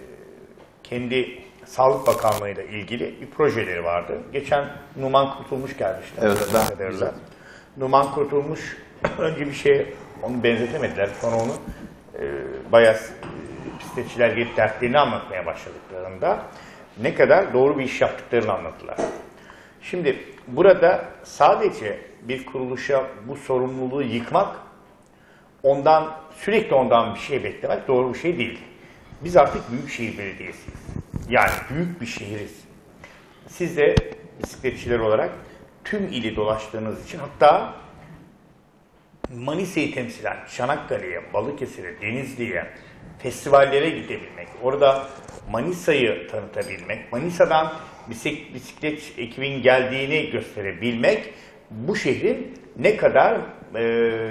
kendi Sağlık Bakanlığı ile ilgili bir projeleri vardı. Geçen Numan Kurtulmuş gelmişti. Evet, ben- Kadarıyla. Numan Kurtulmuş önce bir şeye onu benzetemediler. Sonra onu e, bayağı e, bisikletçiler gelip dertlerini anlatmaya başladıklarında ne kadar doğru bir iş yaptıklarını anlattılar. Şimdi burada sadece bir kuruluşa bu sorumluluğu yıkmak, ondan sürekli ondan bir şey beklemek doğru bir şey değil. Biz artık Büyükşehir Belediyesi'yiz. Yani büyük bir şehiriz. Siz de bisikletçiler olarak tüm ili dolaştığınız için, hatta Manisa'yı temsilen Çanakkale'ye, Balıkesir'e, Denizli'ye, festivallere gidebilmek, orada Manisa'yı tanıtabilmek, Manisa'dan bisik- bisiklet ekibin geldiğini gösterebilmek, bu şehrin ne kadar e,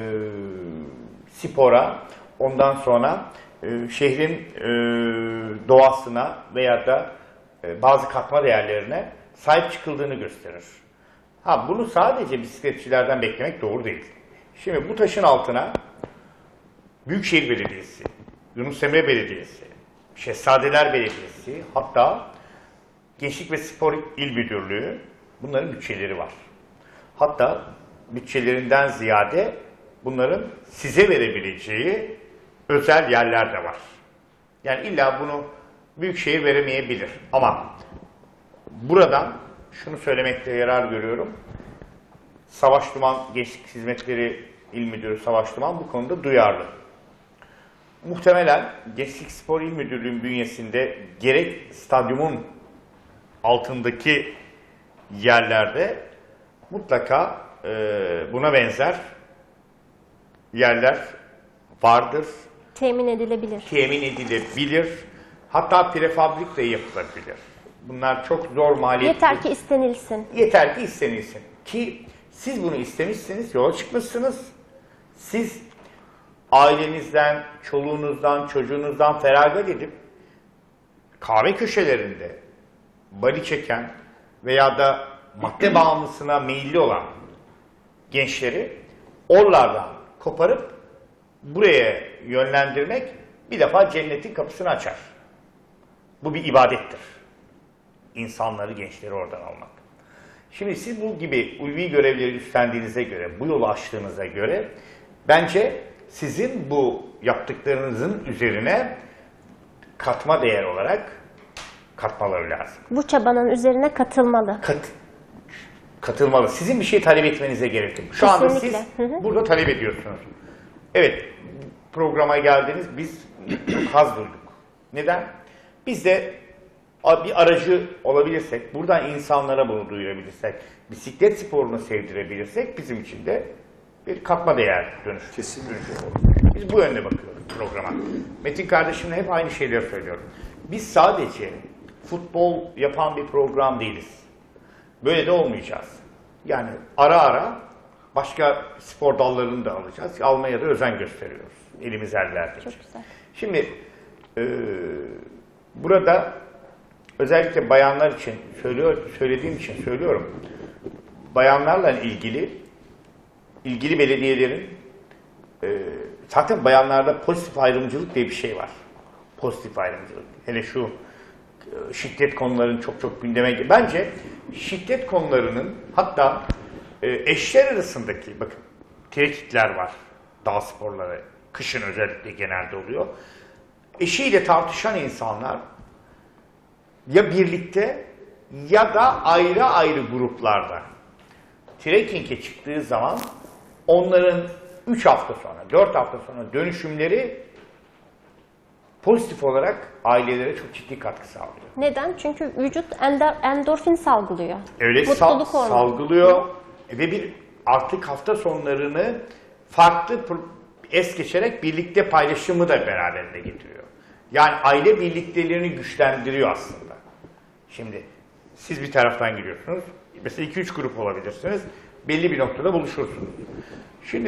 spora, ondan sonra e, şehrin e, doğasına veya da e, bazı katma değerlerine sahip çıkıldığını gösterir. Ha, bunu sadece bisikletçilerden beklemek doğru değil. Şimdi bu taşın altına Büyükşehir Belediyesi, Yunus Emre Belediyesi, Şehzadeler Belediyesi, hatta Gençlik ve Spor İl Müdürlüğü, bunların bütçeleri var. Hatta bütçelerinden ziyade bunların size verebileceği özel yerler de var. Yani illa bunu Büyükşehir veremeyebilir. Ama buradan şunu söylemekte yarar görüyorum. Savaş Duman Gençlik Hizmetleri İl Müdürü Savaş Duman bu konuda duyarlı. Muhtemelen Gençlik Spor İl Müdürlüğü'nün bünyesinde gerek stadyumun altındaki yerlerde mutlaka e, buna benzer yerler vardır. Temin edilebilir. Temin edilebilir. Hatta prefabrik de yapılabilir. Bunlar çok zor maliyetli. Yeter ki istenilsin. Yeter ki istenilsin. Ki siz bunu istemişsiniz, yola çıkmışsınız. Siz ailenizden, çoluğunuzdan, çocuğunuzdan feragat edip kahve köşelerinde bali çeken veya da madde bağımlısına meyilli olan gençleri oralardan koparıp buraya yönlendirmek bir defa cennetin kapısını açar. Bu bir ibadettir. İnsanları, gençleri oradan almak. Şimdi siz bu gibi ulvi görevleri üstlendiğinize göre, bu yolu açtığınıza göre bence sizin bu yaptıklarınızın üzerine katma değer olarak katmaları lazım. Bu çabanın üzerine katılmalı. Kat, katılmalı. Sizin bir şey talep etmenize gerek yok. Şu anda Kesinlikle. siz Hı hı. burada talep ediyorsunuz. Evet, programa geldiniz, biz çok haz duyduk. Neden? Biz de bir aracı olabilirsek, buradan insanlara bunu duyurabilirsek, bisiklet sporunu sevdirebilirsek bizim için de bir katma değer dönüşü. Kesinlikle. Biz bu yönde bakıyoruz programa. Metin kardeşimle hep aynı şeyleri söylüyorum. Biz sadece futbol yapan bir program değiliz. Böyle de olmayacağız. Yani ara ara başka spor dallarını da alacağız. Almaya da özen gösteriyoruz. Elimiz ellerde. Çok güzel. Şimdi e, burada özellikle bayanlar için söylüyor, söylediğim için söylüyorum. Bayanlarla ilgili ilgili belediyelerin e, zaten bayanlarda pozitif ayrımcılık diye bir şey var. Pozitif ayrımcılık. Hele şu e, şiddet konularının çok çok gündeme gel- Bence şiddet konularının hatta e, eşler arasındaki, bakın tehditler var. Dağ sporları, kışın özellikle genelde oluyor. Eşiyle tartışan insanlar ya birlikte ya da ayrı ayrı gruplarda trekking'e çıktığı zaman onların üç hafta sonra, dört hafta sonra dönüşümleri pozitif olarak ailelere çok ciddi katkı sağlıyor. Neden? Çünkü vücut ender, endorfin salgılıyor. Öyle sal- Mutluluk hormonu. salgılıyor ve bir artık hafta sonlarını farklı pro- es geçerek birlikte paylaşımı da beraberinde getiriyor. Yani aile birlikteliğini güçlendiriyor aslında. Şimdi siz bir taraftan giriyorsunuz. Mesela iki üç grup olabilirsiniz. Belli bir noktada buluşursunuz. Şimdi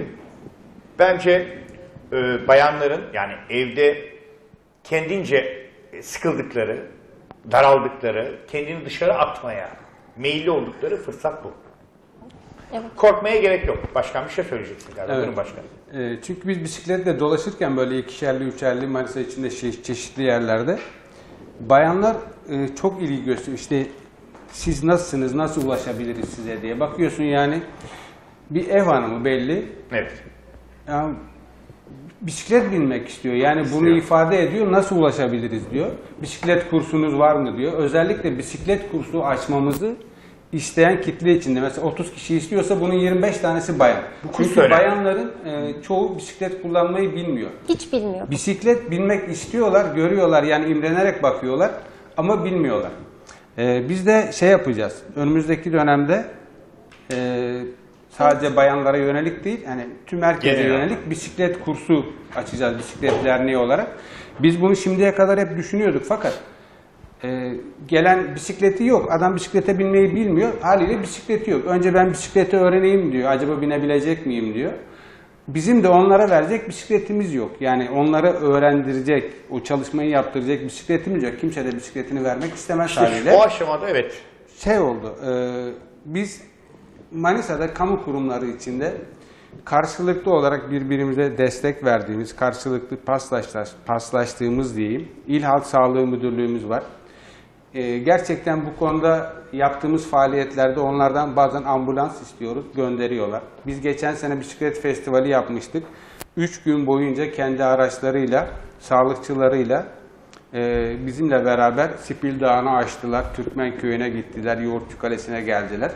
bence e, bayanların yani evde kendince sıkıldıkları, daraldıkları, kendini dışarı atmaya meyilli oldukları fırsat bu. Evet. Korkmaya gerek yok. Başkan bir şey söyleyeceksin galiba. Evet. Buyurun başkan. E, çünkü biz bisikletle dolaşırken böyle ikişerli, üçerli Manisa içinde çe- çeşitli yerlerde bayanlar e, çok ilgi gösteriyor. İşte siz nasılsınız, nasıl ulaşabiliriz size diye. Bakıyorsun yani bir ev hanımı belli. Evet. Ya, bisiklet binmek istiyor. Yani bunu İstiyor. ifade ediyor. Nasıl ulaşabiliriz diyor. Bisiklet kursunuz var mı diyor. Özellikle bisiklet kursu açmamızı isteyen kitle içinde. Mesela otuz kişi istiyorsa bunun yirmi beş tanesi bayan. kurs Çünkü önemli. bayanların e, çoğu bisiklet kullanmayı bilmiyor. Hiç bilmiyor. Bisiklet binmek istiyorlar, görüyorlar yani imrenerek bakıyorlar ama bilmiyorlar. E, biz de şey yapacağız. Önümüzdeki dönemde e, sadece bayanlara yönelik değil, yani tüm herkese Genel yönelik bisiklet kursu açacağız bisiklet derneği olarak. Biz bunu şimdiye kadar hep düşünüyorduk fakat e, gelen bisikleti yok. Adam bisiklete binmeyi bilmiyor. Haliyle bisikleti yok. Önce ben bisikleti öğreneyim diyor. Acaba binebilecek miyim diyor. Bizim de onlara verecek bisikletimiz yok. Yani onları öğrendirecek, o çalışmayı yaptıracak bisikletimiz yok. Kimse de bisikletini vermek istemez İşte haliyle. o aşamada evet. Şey oldu, e, biz Manisa'da kamu kurumları içinde karşılıklı olarak birbirimize destek verdiğimiz, karşılıklı paslaştığımız, paslaştığımız diyeyim, İl Halk Sağlığı Müdürlüğümüz var. E, gerçekten bu konuda yaptığımız faaliyetlerde onlardan bazen ambulans istiyoruz, gönderiyorlar. Biz geçen sene bisiklet festivali yapmıştık. Üç gün boyunca kendi araçlarıyla, sağlıkçılarıyla e, bizimle beraber Sipil Dağı'nı aştılar, Türkmen Köyü'ne gittiler, Yoğurtçu Kalesi'ne geldiler.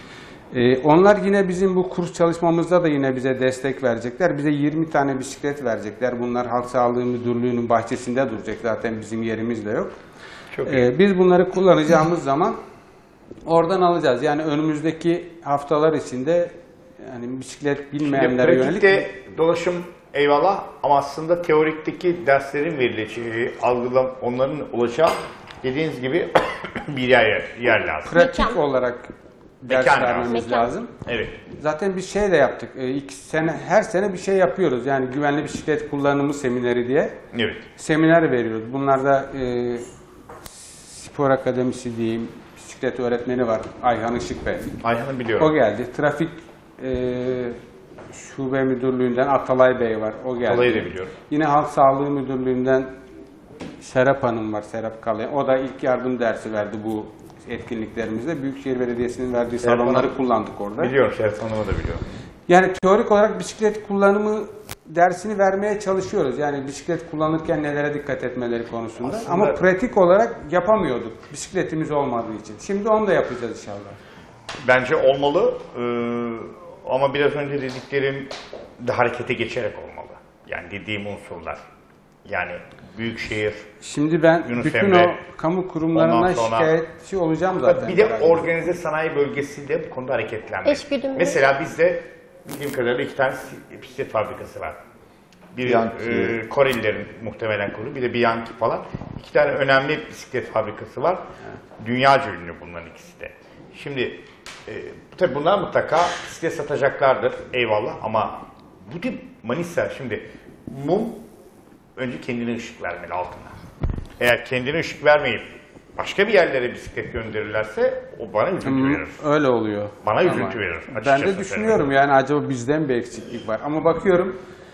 Ee, onlar yine bizim bu kurs çalışmamızda da yine bize destek verecekler. Bize yirmi tane bisiklet verecekler. Bunlar Halk Sağlığı Müdürlüğü'nün bahçesinde duracak. Zaten bizim yerimiz de yok. Çok iyi. Ee, biz bunları kullanacağımız zaman oradan alacağız. Yani önümüzdeki haftalar içinde yani bisiklet bilmeyenlere yönelik... Pratikte dolaşım eyvallah ama aslında teorikteki derslerin verileceği, algılam, onların olacağı dediğiniz gibi bir yer, yer lazım. Pratik Mekan. olarak ders Mekan vermemiz lazım. Mekan. lazım. Evet. Zaten bir şey de yaptık. E, iki sene, her sene bir şey yapıyoruz. Yani güvenli bisiklet kullanımı semineri diye. Evet. Seminer veriyoruz. Bunlarda e, spor akademisi diyeyim, bisiklet öğretmeni var. Ayhan Işık Bey. Ayhan'ı biliyorum. O geldi. Trafik e, şube müdürlüğünden Atalay Bey var. O geldi. Atalay'ı da biliyorum. Yine Halk Sağlığı Müdürlüğü'nden Serap Hanım var. Serap Kalayan. O da ilk yardım dersi verdi bu etkinliklerimizde. Büyükşehir Belediyesi'nin verdiği Serap salonları Hanım. kullandık orada. Biliyorum, Şerif Hanım'ı da biliyorum. Yani teorik olarak bisiklet kullanımı dersini vermeye çalışıyoruz. Yani bisiklet kullanırken nelere dikkat etmeleri konusunda. Aslında- Ama pratik olarak yapamıyorduk bisikletimiz olmadığı için. Şimdi onu da yapacağız inşallah. Bence olmalı ee, ama biraz önce dediklerim de harekete geçerek olmalı. Yani dediğim unsurlar. Yani büyükşehir. Şimdi ben Yunus bütün Emre. o kamu kurumlarına Ondan sonra- şikayetçi olacağım zaten. Bir de herhalde. organize sanayi bölgesinde bu konuda hareketlenmek. Eşgüdümlü. Mesela bizde bildiğim kadarıyla iki tane bisiklet fabrikası var. Biri Bianchi. e, Korelilerin muhtemelen kurulu, bir de Bianchi falan. İki tane önemli bisiklet fabrikası var. Dünyaca ünlü bunların ikisi de. Şimdi e, tabii bunlar mutlaka bisiklet satacaklardır, eyvallah, ama bu tip Manisa, şimdi mum önce kendine ışık vermeli altına. Eğer kendine ışık vermeyip başka bir yerlere bisiklet gönderirlerse o bana üzüntü Hı, verir. öyle oluyor. Bana Ama üzüntü verir, Ben açıkçası de düşünüyorum yani acaba bizden bir eksiklik var. Ama bakıyorum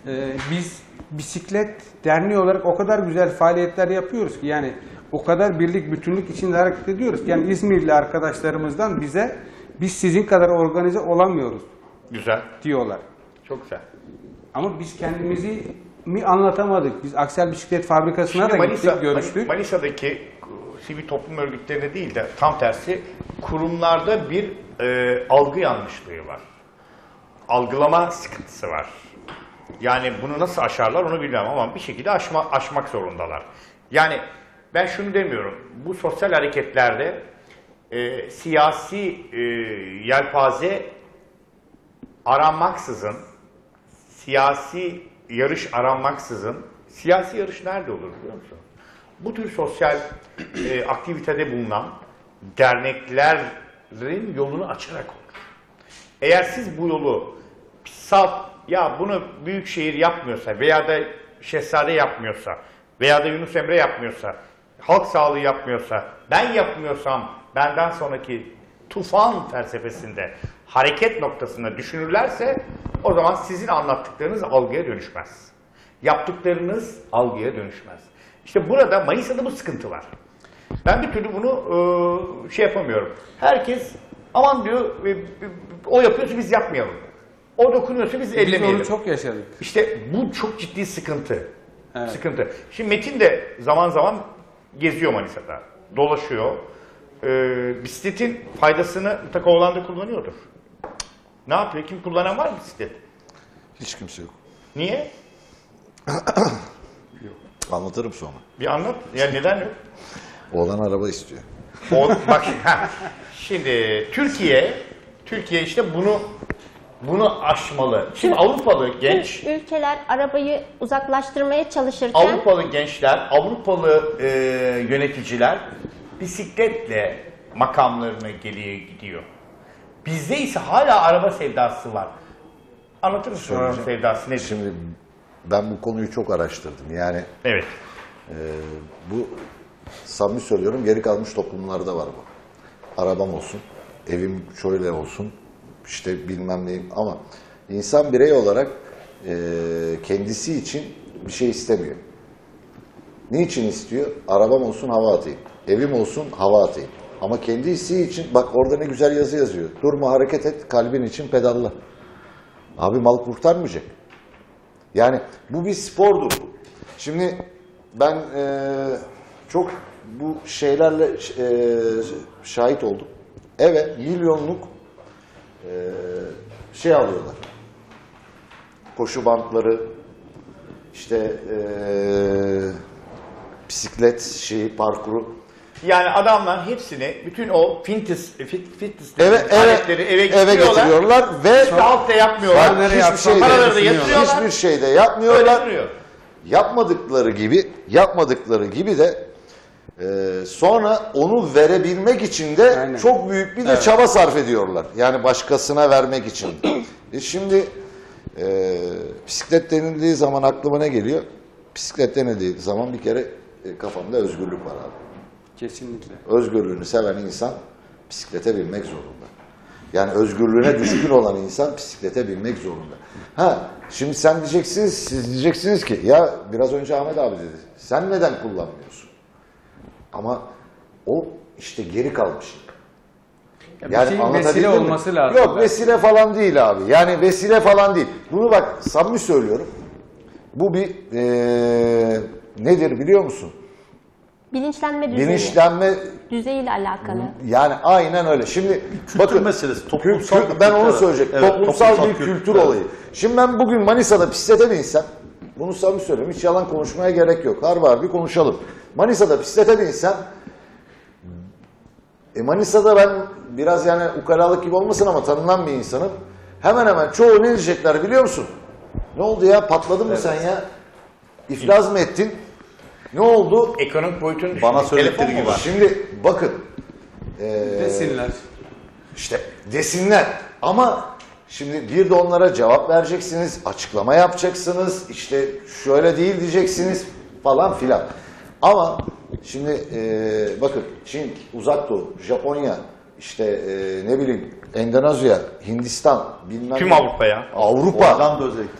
Ee, biz bisiklet derneği olarak o kadar güzel faaliyetler yapıyoruz ki yani o kadar birlik bütünlük içinde hareket ediyoruz ki yani İzmirli arkadaşlarımızdan bize biz sizin kadar organize olamıyoruz Güzel. diyorlar. Çok güzel. Ama biz kendimizi mi anlatamadık. Biz Aksel Bisiklet Fabrikası'na Şimdi da Manisa, gittik, görüştük. Manisa'daki sivil toplum örgütlerine değil de tam tersi kurumlarda bir e, algı yanlışlığı var. Algılama sıkıntısı var. Yani bunu nasıl aşarlar onu bilmem ama bir şekilde aşma, aşmak zorundalar. Yani ben şunu demiyorum, bu sosyal hareketlerde e, siyasi e, yelpaze aranmaksızın, siyasi yarış aranmaksızın, siyasi yarış nerede olur biliyor musun? Bu tür sosyal e, aktivitede bulunan derneklerin yolunu açarak olur. Eğer siz bu yolu salt, ya bunu Büyükşehir yapmıyorsa veya da Şehzade yapmıyorsa veya da Yunus Emre yapmıyorsa, halk sağlığı yapmıyorsa, ben yapmıyorsam benden sonraki tufan felsefesinde hareket noktasında düşünürlerse o zaman sizin anlattıklarınız algıya dönüşmez. Yaptıklarınız algıya dönüşmez. İşte burada Manisa'da bu sıkıntı var. Ben bir türlü bunu e, şey yapamıyorum. Herkes aman diyor e, o yapıyorsa biz yapmayalım. O dokunuyorsa biz ellemeyelim. Biz onu çok yaşadık. İşte bu çok ciddi sıkıntı. Evet. Sıkıntı. Şimdi Metin de zaman zaman geziyor Manisa'da. Dolaşıyor. Ee, bisikletin faydasını mutlaka olan da kullanıyordur. Ne yapıyor? Kim kullanan var mı bisiklet? Hiç kimse yok. Niye? Anlatırım sonra. Bir anlat. Ya neden yok? Oğlan araba istiyor. O, bak ha. Şimdi Türkiye Türkiye işte bunu bunu aşmalı. Şimdi Avrupalı genç Tüm ülkeler arabayı uzaklaştırmaya çalışırken Avrupalı gençler, Avrupalı e, yöneticiler bisikletle makamlarına geliyor gidiyor. Bizde ise hala araba sevdası var. Anlatır mısın araba Söyleyeceğim. sevdası nedir? Şimdi ben bu konuyu çok araştırdım. Yani Evet. bu samimi söylüyorum geri kalmış toplumlarda var bu. Arabam olsun, evim şöyle olsun, işte bilmem neyim ama insan birey olarak e, kendisi için bir şey istemiyor. Niçin istiyor? Arabam olsun hava atayım, evim olsun hava atayım. Ama kendi isteği için bak orada ne güzel yazı yazıyor. Durma hareket et, kalbin için pedalla. Abi mal kurtarmayacak. Yani bu bir spordur. Şimdi ben e, çok bu şeylerle e, şahit oldum. Eve milyonluk e, şey alıyorlar. Koşu bantları, işte e, bisiklet şeyi, parkuru. Yani adamlar hepsini, bütün o fitness, fit, fitness Eve, eve, aletleri eve eve getiriyorlar. getiriyorlar ve Hiçbir halt da yapmıyorlar. Bak, hiçbir yapsam şey paraları da de, yatırıyorlar. hiçbir şey de Öyle yapmıyorlar. duruyor. Yapmadıkları gibi, yapmadıkları gibi de e, sonra onu verebilmek için de Aynen. çok büyük bir de Evet. çaba sarf ediyorlar. Yani başkasına vermek için. e şimdi e, bisiklet denildiği zaman aklıma ne geliyor? Bisiklet denildiği zaman bir kere e, kafamda özgürlük var abi. Kesinlikle. Özgürlüğünü seven insan bisiklete binmek zorunda. Yani özgürlüğüne düşkün olan insan bisiklete binmek zorunda. Ha, şimdi sen diyeceksiniz, siz diyeceksiniz ki ya biraz önce Ahmet abi dedi. Sen neden kullanmıyorsun? Ama o işte geri kalmışlık. Ya bir şeyin anlatabildim vesile mi? olması lazım. Yok belki. vesile falan değil abi. Yani vesile falan değil. Bunu bak samimi söylüyorum. Bu bir eee, nedir biliyor musun? bilinçlenme düzeyi, Bilinçlenme düzeyiyle alakalı. yani aynen öyle. Şimdi kültür bakın meselesi, toplumsal kü- bir ben kültür, onu evet. söyleyecektim. Evet, toplumsal, toplumsal bir kültür, kültür evet. olayı. Şimdi ben bugün Manisa'da bisiklete binsem, bunu samimi söylüyorum, hiç yalan konuşmaya gerek yok. Harbi harbi konuşalım. Manisa'da bisiklete binsem, e Manisa'da ben biraz yani ukalalık gibi olmasın ama tanınan bir insanım. Hemen hemen çoğu ne diyecekler biliyor musun? Ne oldu ya, patladın mı sen ya? İflas mı ettin? Ne oldu? Ekonomik boyutunu Bana düşünün. Telefon söyledikleri mu gibi. var? Şimdi bakın. eee, Desinler. İşte desinler. Ama şimdi bir de onlara cevap vereceksiniz, açıklama yapacaksınız, işte şöyle değil diyeceksiniz falan filan. Ama şimdi eee, bakın Çin, Uzak Doğu, Japonya, işte eee, ne bileyim Endonezya, Hindistan, bilmem Tüm ne. Avrupa'ya. Avrupa. Hollanda özellikle.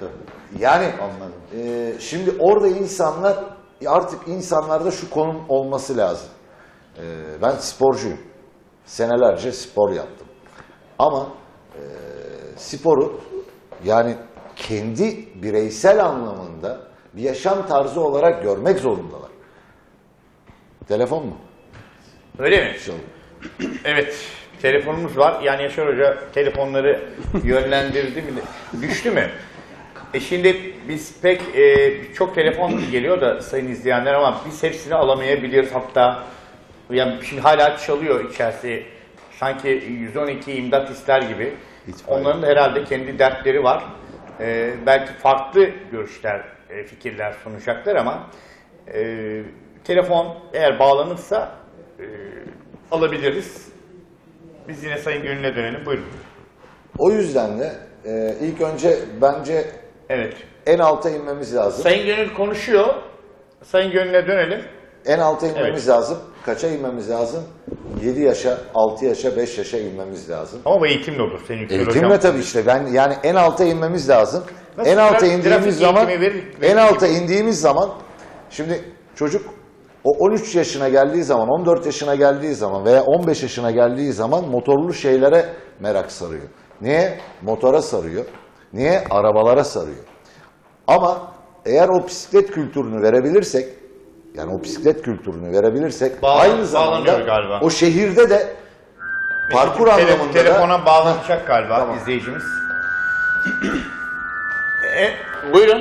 Yani Anladım. e, şimdi orada insanlar, artık insanlarda şu konum olması lazım. E, ben sporcuyum. Senelerce spor yaptım. Ama e, sporu yani kendi bireysel anlamında bir yaşam tarzı olarak görmek zorundalar. Telefon mu? Öyle mi? Şey oldu. Evet. Telefonumuz var. Yani Yaşar Hoca telefonları yönlendirdi mi? Düştü mü? E şimdi biz pek e, çok telefon geliyor da sayın izleyenler ama biz hepsini alamayabiliyoruz. Hatta yani şimdi hala çalıyor içerisi. Sanki yüz on iki imdat ister gibi. Onların da herhalde kendi dertleri var. E, belki farklı görüşler, e, fikirler sunacaklar ama e, telefon eğer bağlanırsa e, alabiliriz. Biz yine Sayın Gönül'e dönelim. Buyurun. O yüzden de e, ilk önce bence Evet. en alta inmemiz lazım. Sayın Gönül konuşuyor. Sayın Gönül'e dönelim. En alta inmemiz Evet. lazım. Kaça inmemiz lazım? yedi yaşa, altı yaşa, beş yaşa inmemiz lazım. Ama bu eğitimle olur. Senin Yüksel Eğitimle Hocam. tabii işte. Ben yani en alta inmemiz lazım. Nasıl en alta trafik- indiğimiz trafik zaman eğitimi verir- en verir alta gibi. indiğimiz zaman şimdi çocuk o on üç yaşına geldiği zaman, on dört yaşına geldiği zaman veya on beş yaşına geldiği zaman motorlu şeylere merak sarıyor. Niye? Motora sarıyor. Niye? Arabalara sarıyor. Ama eğer o bisiklet kültürünü verebilirsek, yani o bisiklet kültürünü verebilirsek Bağlan- aynı zamanda bağlanıyor galiba. o şehirde de parkur Tele- anlamında da telefona bağlanacak galiba Tamam. izleyicimiz. e, buyurun.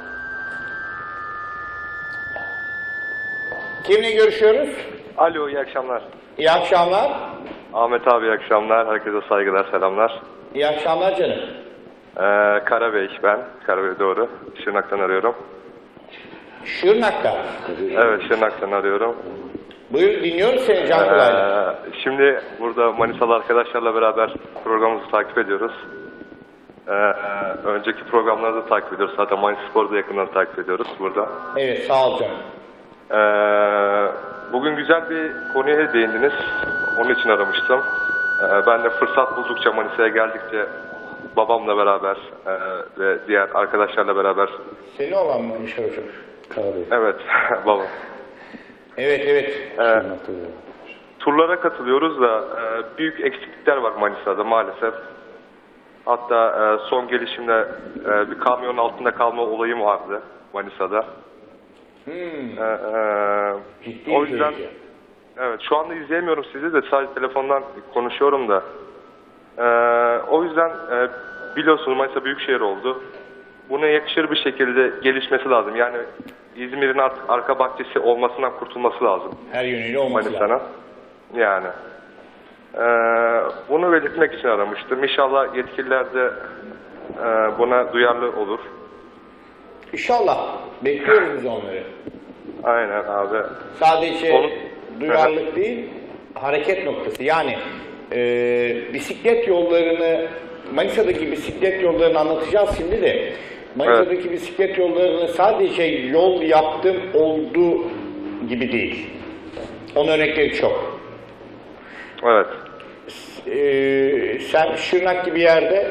Kimle görüşüyoruz? Alo, iyi akşamlar. İyi akşamlar. Ahmet abi iyi akşamlar. Herkese saygılar, selamlar. İyi akşamlar canım. Ee, Karabey ben. Karabey doğru. Şırnak'tan arıyorum. Şırnak'ta. Evet, Şırnak'tan arıyorum. Buyur dinliyoruz seni Can Kolay'la. Ee, şimdi burada Manisalı arkadaşlarla beraber programımızı takip ediyoruz. Ee, önceki programları da takip ediyoruz. Zaten Manisa Spor'u da yakından takip ediyoruz burada. Evet sağ ol canım. Ee, bugün güzel bir konuya değindiniz. Onun için aramıştım. Ee, ben de fırsat buldukça Manisa'ya geldikçe babamla beraber e, ve diğer arkadaşlarla beraber. Senin olan mı Yaşar Hocam? Evet babam. Evet evet. Ee, turlara katılıyoruz da e, büyük eksiklikler var Manisa'da maalesef. Hatta e, son gelişimde e, bir kamyonun altında kalma olayım vardı Manisa'da. Hmm. Ee, e, Ciddi o bir yüzden tehlike. evet şu anda izleyemiyorum sizi de sadece telefondan konuşuyorum da. Ee, o yüzden e, biliyorsunuz Manisa büyük şehir oldu. Buna yakışır bir şekilde gelişmesi lazım. Yani İzmir'in artık arka bahçesi olmasından kurtulması lazım Her yönüyle olması lazım. Manisa'nın. Yani. Ee, bunu belirtmek için aramıştım. İnşallah yetkililer de e, buna duyarlı olur. İnşallah. Bekliyoruz biz onları. Aynen abi. Sadece Onu- duyarlılık değil, hareket noktası. Yani e, bisiklet yollarını, Manisa'daki bisiklet yollarını anlatacağız şimdi de. Manisa'daki bisiklet yollarını sadece yol yaptım olduğu gibi değil. Onun örnekleri çok. Evet. E, sen Şırnak gibi yerde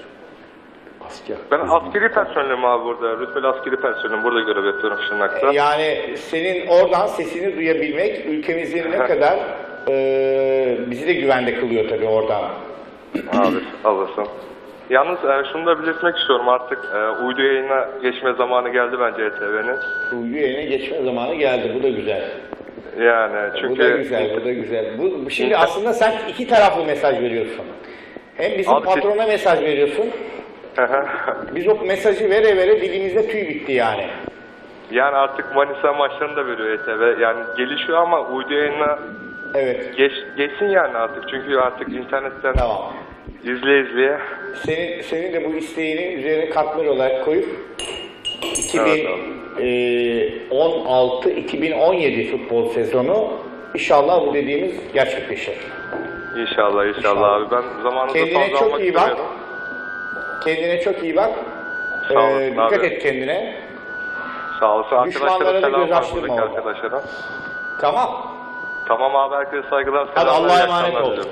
Ben askeri personelim abi burada. Rütbeli askeri personelim. Burada görev yapıyorum Şırnak'ta. yani senin oradan sesini duyabilmek ülkemizin ne kadar e, bizi de güvende kılıyor tabii oradan. Abi alasın. Yalnız e, şunu da belirtmek istiyorum artık e, uydu yayına geçme zamanı geldi bence E T V'nin. Uydu yerine geçme zamanı geldi. Bu da güzel. Yani çünkü Bu da güzel, bu da güzel. Bu, bu şimdi aslında sen iki taraflı mesaj veriyorsun. Hem bizim Abi- patrona mesaj veriyorsun. Biz o mesajı vere vere dilimizde tüy bitti yani. yani artık Manisa maçlarını da veriyor E T V. Yani gelişiyor ama uydu yayına Evet. geç, geçsin yani artık. Çünkü artık internetten Tamam. izleye izleye. Senin, senin de bu isteğini üzerine katmer olarak koyup iki bin on altı iki bin on yedi futbol sezonu inşallah bu dediğimiz gerçekleşir. İnşallah, inşallah İnşallah. abi. Ben zamanında Kendine fazla çok almak iyi bak. istemiyorum. Kendine çok iyi bak. Sağ olasın Ee, dikkat abi. et kendine. Sağ olasın. Düşmanlara Arkadaşlara da selam göz var açtırma buradaki orada. arkadaşlara. Tamam. Tamam abi, herkese saygılar. Hadi selamlar, Allah'a iyi emanet akşamlar ol. diliyorum.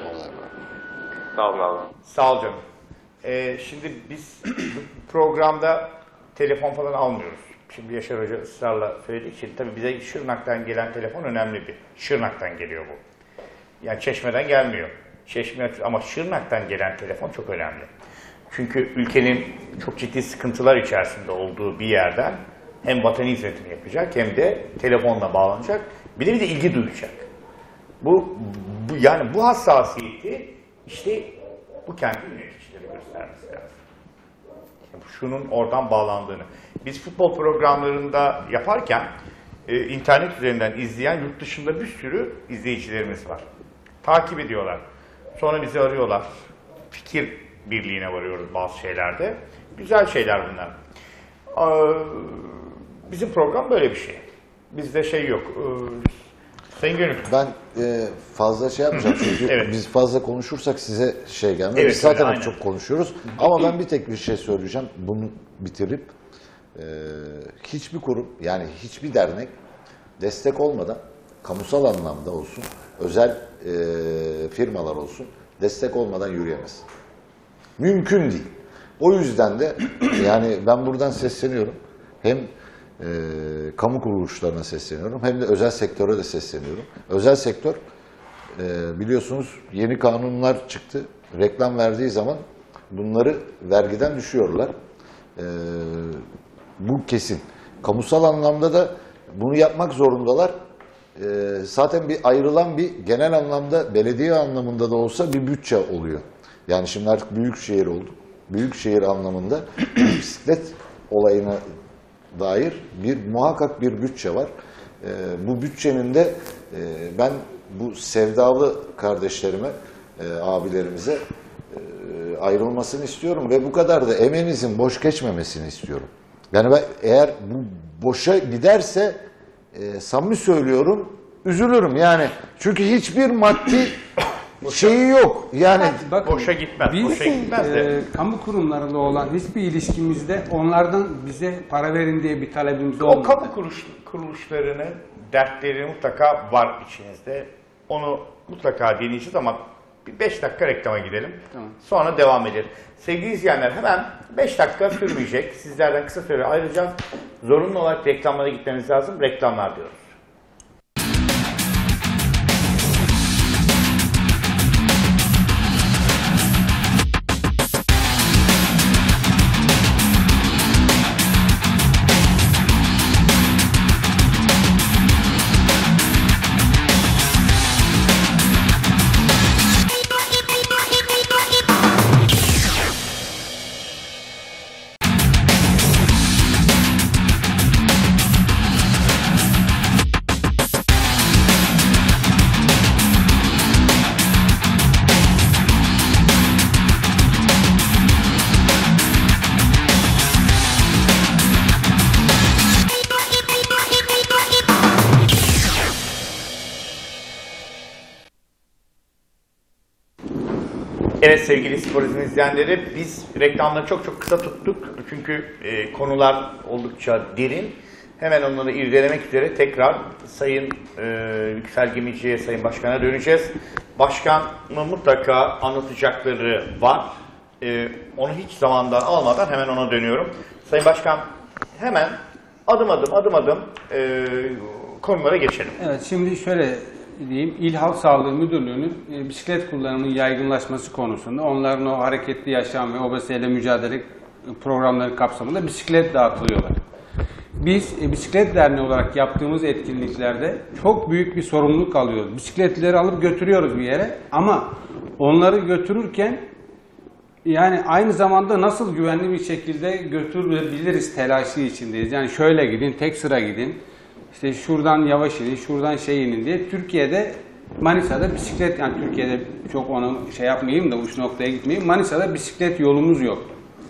Sağ olun abi. Sağ ol canım. Ee, şimdi biz bu programda telefon falan almıyoruz. Şimdi Yaşar Hoca ısrarla söylediği için tabii bize Şırnak'tan gelen telefon önemli bir. Şırnak'tan geliyor bu. Yani Çeşme'den gelmiyor. Çeşme ama Şırnak'tan gelen telefon çok önemli. Çünkü ülkenin çok ciddi sıkıntılar içerisinde olduğu bir yerden hem vatan hizmetini yapacak hem de telefonla bağlanacak. Bir de bir de ilgi duyacak. Bu, bu yani bu hassasiyeti işte bu kendi yöneticileri göstermesi lazım. Şunun oradan bağlandığını. Biz futbol programlarında yaparken e, internet üzerinden izleyen yurt dışında bir sürü izleyicilerimiz var. Takip ediyorlar. Sonra bizi arıyorlar. Fikir birliğine varıyoruz bazı şeylerde. Güzel şeyler bunlar. Ee, bizim program böyle bir şey. Bizde şey yok. Ee, Sayın Gönül. Ben e, fazla şey yapmayacağım çünkü Evet. biz fazla konuşursak size şey gelmez. Evet, biz zaten öyle, hep aynen. çok konuşuyoruz. Ama ben bir tek bir şey söyleyeceğim. Bunu bitirip e, hiçbir kurum yani hiçbir dernek destek olmadan kamusal anlamda olsun, özel e, firmalar olsun destek olmadan yürüyemez. Mümkün değil. O yüzden de yani ben buradan sesleniyorum. Hem e, kamu kuruluşlarına sesleniyorum hem de özel sektöre de sesleniyorum. Özel sektör e, biliyorsunuz yeni kanunlar çıktı. Reklam verdiği zaman bunları vergiden düşüyorlar. E, bu kesin. Kamusal anlamda da bunu yapmak zorundalar. E, zaten bir ayrılan bir genel anlamda belediye anlamında da olsa bir bütçe oluyor. Yani şimdi artık büyük şehir olduk. Büyük şehir anlamında bisiklet olayına dair bir muhakkak bir bütçe var. E, bu bütçenin de e, ben bu sevdalı kardeşlerime, e, abilerimize e, ayrılmasını istiyorum ve bu kadar da emeğinizin boş geçmemesini istiyorum. Yani ben eğer bu boşa giderse e, samimi söylüyorum üzülürüm yani çünkü hiçbir maddi şeyi yok yani. Bakın, Boşa gitmez, Biz boşa gitmez de. e, kamu kurumlarıyla olan hiçbir ilişkimizde onlardan bize para verin diye bir talebimiz O olmadı. kamu kuruluş, kuruluşlarının dertleri mutlaka var içinizde. Onu mutlaka deneyeceğiz ama bir beş dakika reklama gidelim. Tamam. Sonra devam edelim. Sevgili izleyenler hemen beş dakika sürmeyecek. Sizlerden kısa süre ayrılacağız. Zorunlu olarak reklamlara gitmeniz lazım. Reklamlar diyoruz. Evet sevgili spor izleyenleri, biz reklamları çok çok kısa tuttuk. Çünkü e, konular oldukça derin. Hemen onları irdelemek üzere tekrar Sayın e, Yüksel Gemici'ye, Sayın Başkan'a döneceğiz. Başkan'ın mutlaka anlatacakları var. E, onu hiç zamandan almadan hemen ona dönüyorum. Sayın Başkan, hemen adım adım adım adım e, konulara geçelim. Evet, şimdi şöyle diyeyim, İl Halk Sağlığı Müdürlüğü'nün e, bisiklet kullanımının yaygınlaşması konusunda onların o hareketli yaşam ve obeziteyle mücadele programları kapsamında bisiklet dağıtılıyorlar. Biz e, Bisiklet Derneği olarak yaptığımız etkinliklerde çok büyük bir sorumluluk alıyoruz. Bisikletleri alıp götürüyoruz bir yere ama onları götürürken yani aynı zamanda nasıl güvenli bir şekilde götürebiliriz telaşı içindeyiz. Yani şöyle gidin, tek sıra gidin. İşte şuradan yavaş inin, şuradan şey inin diye. Türkiye'de, Manisa'da bisiklet, yani Türkiye'de çok onu şey yapmayayım da uç noktaya gitmeyeyim. Manisa'da bisiklet yolumuz yok.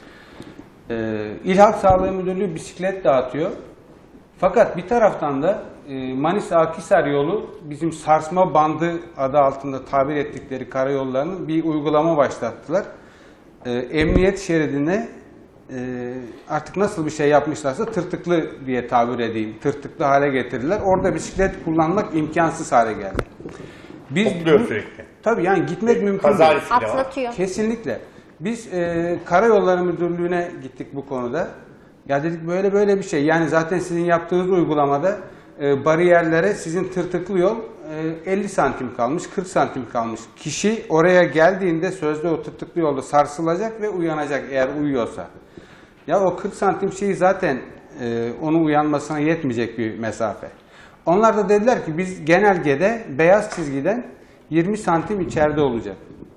Ee, İl Halk Sağlığı Müdürlüğü bisiklet dağıtıyor. Fakat bir taraftan da e, Manisa-Akhisar yolu bizim sarsma bandı adı altında tabir ettikleri karayollarının bir uygulama başlattılar. Ee, emniyet şeridine e, artık nasıl bir şey yapmışlarsa tırtıklı diye tabir edeyim. Tırtıklı hale getirdiler. Orada bisiklet kullanmak imkansız hale geldi. Biz Topluyor bu- sürekli. Tabii yani gitmek mümkün Kaza değil. riski de var. Atlatıyor. Kesinlikle. Biz e, Karayolları Müdürlüğü'ne gittik bu konuda. Ya dedik böyle böyle bir şey. Yani zaten sizin yaptığınız uygulamada e, bariyerlere sizin tırtıklı yol e, elli santim kalmış, kırk santim kalmış. Kişi oraya geldiğinde sözde o tırtıklı yolda sarsılacak ve uyanacak eğer uyuyorsa. Ya o kırk santim şeyi zaten e, onun uyanmasına yetmeyecek bir mesafe. Onlar da dediler ki biz genelgede beyaz çizgiden yirmi santim içeride olacak.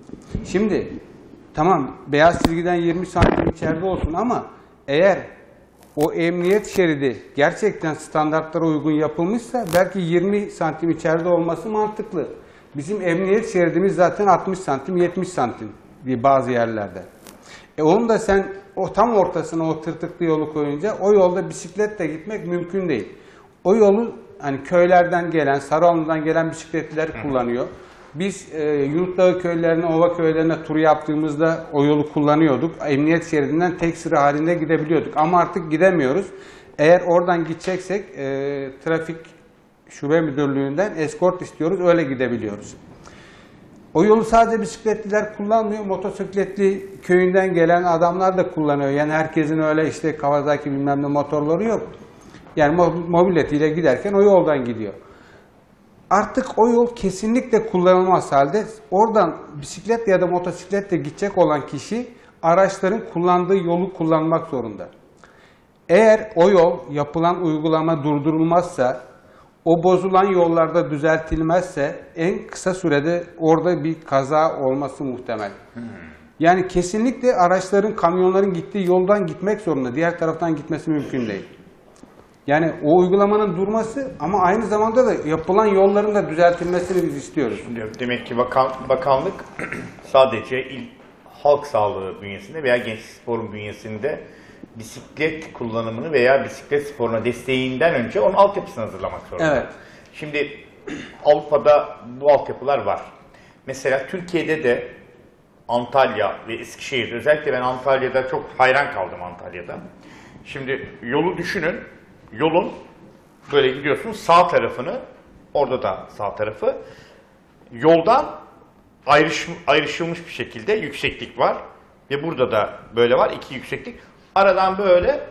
Şimdi tamam beyaz çizgiden yirmi santim içeride olsun ama eğer o emniyet şeridi gerçekten standartlara uygun yapılmışsa belki yirmi santim içeride olması mantıklı. Bizim emniyet şeridimiz zaten altmış santim, yetmiş santim bir bazı yerlerde. E onu da sen o tam ortasına o tırtıklı yolu koyunca o yolda bisikletle gitmek mümkün değil. O yolu hani köylerden gelen, Sarıoğlu'ndan gelen bisikletliler kullanıyor. Biz e, Yurtdağı köylerine, Ova köylerine tur yaptığımızda o yolu kullanıyorduk. Emniyet şeridinden tek sıra halinde gidebiliyorduk. Ama artık gidemiyoruz. Eğer oradan gideceksek e, trafik şube müdürlüğünden eskort istiyoruz. Öyle gidebiliyoruz. O yolu sadece bisikletliler kullanmıyor. Motosikletli köyünden gelen adamlar da kullanıyor. Yani herkesin öyle işte Kawasaki bilmem ne motorları yok. Yani mobiletiyle giderken o yoldan gidiyor. Artık o yol kesinlikle kullanılmaz halde oradan bisiklet ya da motosikletle gidecek olan kişi araçların kullandığı yolu kullanmak zorunda. Eğer o yol yapılan uygulama durdurulmazsa, o bozulan yollarda düzeltilmezse en kısa sürede orada bir kaza olması muhtemel. Hmm. Yani kesinlikle araçların, kamyonların gittiği yoldan gitmek zorunda. Diğer taraftan gitmesi mümkün değil. Yani o uygulamanın durması ama aynı zamanda da yapılan yolların da düzeltilmesini biz istiyoruz. Demek ki bakan, bakanlık sadece il, halk sağlığı bünyesinde veya gençlik sporun bünyesinde bisiklet kullanımını veya bisiklet sporuna desteğinden önce onun altyapısını hazırlamak zorunda. Evet. Şimdi Avrupa'da bu altyapılar var. Mesela Türkiye'de de Antalya ve Eskişehir, özellikle ben Antalya'da çok hayran kaldım Antalya'da. Şimdi yolu düşünün. Yolun böyle gidiyorsunuz sağ tarafını, orada da sağ tarafı, yoldan ayrış, ayrışılmış bir şekilde yükseklik var. Ve burada da böyle var, iki yükseklik. Aradan böyle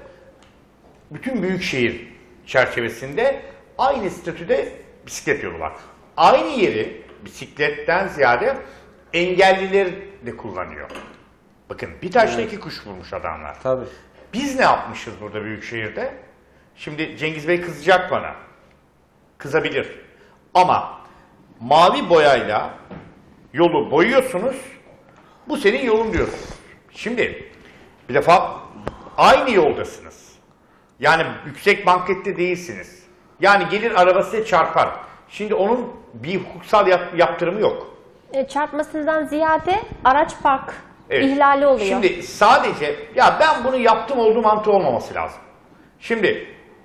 bütün büyükşehir çerçevesinde aynı statüde bisiklet yolu var. Aynı yeri bisikletten ziyade engelliler de kullanıyor. Bakın bir taşla iki kuş vurmuş adamlar. Tabii. Biz ne yapmışız burada büyükşehirde? Şimdi Cengiz Bey kızacak bana. Kızabilir. Ama mavi boyayla yolu boyuyorsunuz. Bu senin yolun diyorsunuz. Şimdi bir defa aynı yoldasınız. Yani yüksek bankette değilsiniz. Yani gelir araba size çarpar. Şimdi onun bir hukuksal yap yaptırımı yok. E, çarpmasından ziyade araç park Evet. ihlali oluyor. Şimdi sadece ya ben bunu yaptım olduğu mantığı olmaması lazım. Şimdi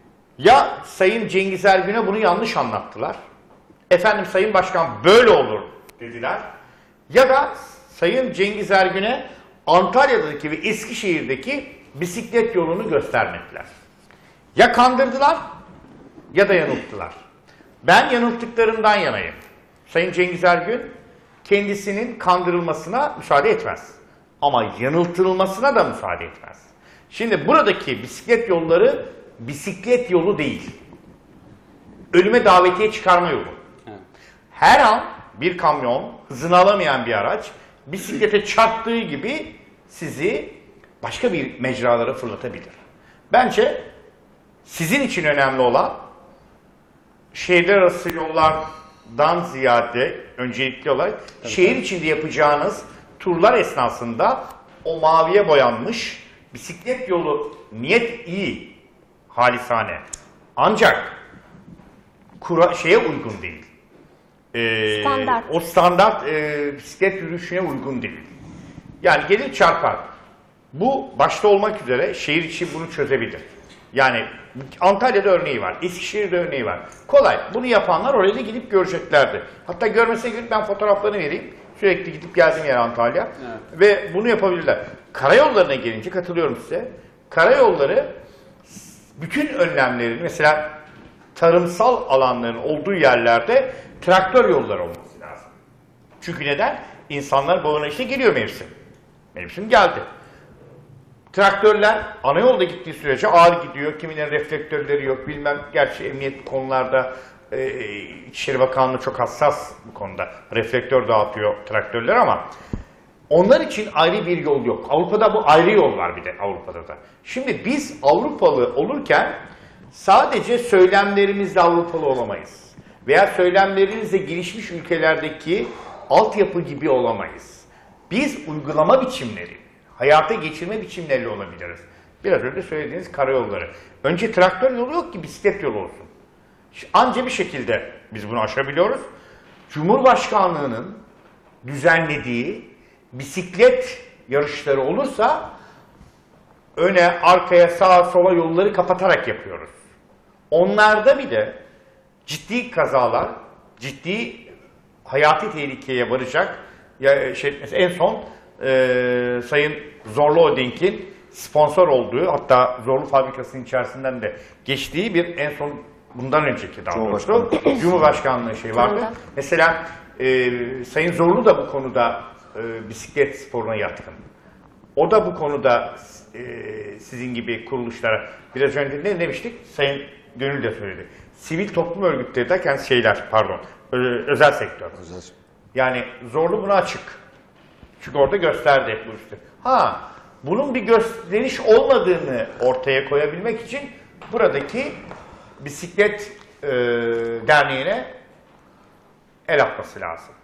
ya Sayın Cengiz Ergün'e bunu yanlış anlattılar. Efendim Sayın Başkan böyle olur dediler. Ya da Sayın Cengiz Ergün'e Antalya'daki ve Eskişehir'deki bisiklet yolunu göstermediler. Ya kandırdılar ya da yanılttılar. Ben yanılttıklarından yanayım. Sayın Cengiz Ergün kendisinin kandırılmasına müsaade etmez. Ama yanıltılmasına da müsaade etmez. Şimdi buradaki bisiklet yolları bisiklet yolu değil. Ölüme davetiye çıkarma yolu. Her an bir kamyon, hızını alamayan bir araç bisiklete çarptığı gibi sizi başka bir mecralara fırlatabilir. Bence sizin için önemli olan şehirler arası yollardan ziyade öncelikli olarak tabii şehir tabii. içinde yapacağınız turlar esnasında o maviye boyanmış bisiklet yolu niyet iyi, halisane. Ancak kura, şeye uygun değil. Ee, Standart. O standart e, bisiklet yürüyüşüne uygun değil. Yani gelir çarpar. Bu başta olmak üzere şehir içi bunu çözebilir. Yani Antalya'da örneği var, Eskişehir'de örneği var. Kolay. Bunu yapanlar oraya da gidip göreceklerdi. Hatta görmese gidip ben fotoğraflarını vereyim. Sürekli gidip geldiğim yer Antalya. Evet. Ve bunu yapabilirler. Karayollarına gelince katılıyorum size. Karayolları bütün önlemlerini mesela tarımsal alanların olduğu yerlerde traktör yolları olması lazım. Çünkü neden? İnsanlar bağına işte geliyor mevsim. Mevsim geldi. Traktörler ana yolda gittiği sürece ağır gidiyor. Kimilerin reflektörleri yok. Bilmem, gerçi emniyet konularda e, İçişleri Bakanlığı çok hassas bu konuda. Reflektör dağıtıyor traktörler ama onlar için ayrı bir yol yok. Avrupa'da bu ayrı yol var bir de Avrupa'da da. Şimdi biz Avrupalı olurken sadece söylemlerimizle Avrupalı olamayız. Veya söylemlerimizle gelişmiş ülkelerdeki altyapı gibi olamayız. Biz uygulama biçimleri, hayata geçirme biçimleriyle olabiliriz. Biraz önce söylediğiniz karayolları. Önce traktör yolu yok ki bisiklet yolu olsun. Anca bir şekilde biz bunu aşabiliyoruz. Cumhurbaşkanlığının düzenlediği bisiklet yarışları olursa öne, arkaya, sağa, sola yolları kapatarak yapıyoruz. Onlarda bir de ciddi kazalar, ciddi hayati tehlikeye varacak. Ya şey, mesela en son e, Sayın Zorlu Holding'in sponsor olduğu, hatta Zorlu fabrikasının içerisinden de geçtiği bir en son bundan önceki daha doğrusu Cumhurbaşkanlığı şey vardı. Tamam. Mesela e, Sayın Zorlu da bu konuda e, bisiklet sporuna yatkın. O da bu konuda e, sizin gibi kuruluşlara biraz önce ne demiştik? Sayın Gönül de söyledi. Sivil toplum örgütleri derken şeyler, pardon, ö- özel sektör. Özel. Yani Zorlu buna açık. Çünkü orada gösterdi bu işte. Ha, bunun bir gösteriş olmadığını ortaya koyabilmek için buradaki bisiklet e, derneğine el atması lazım.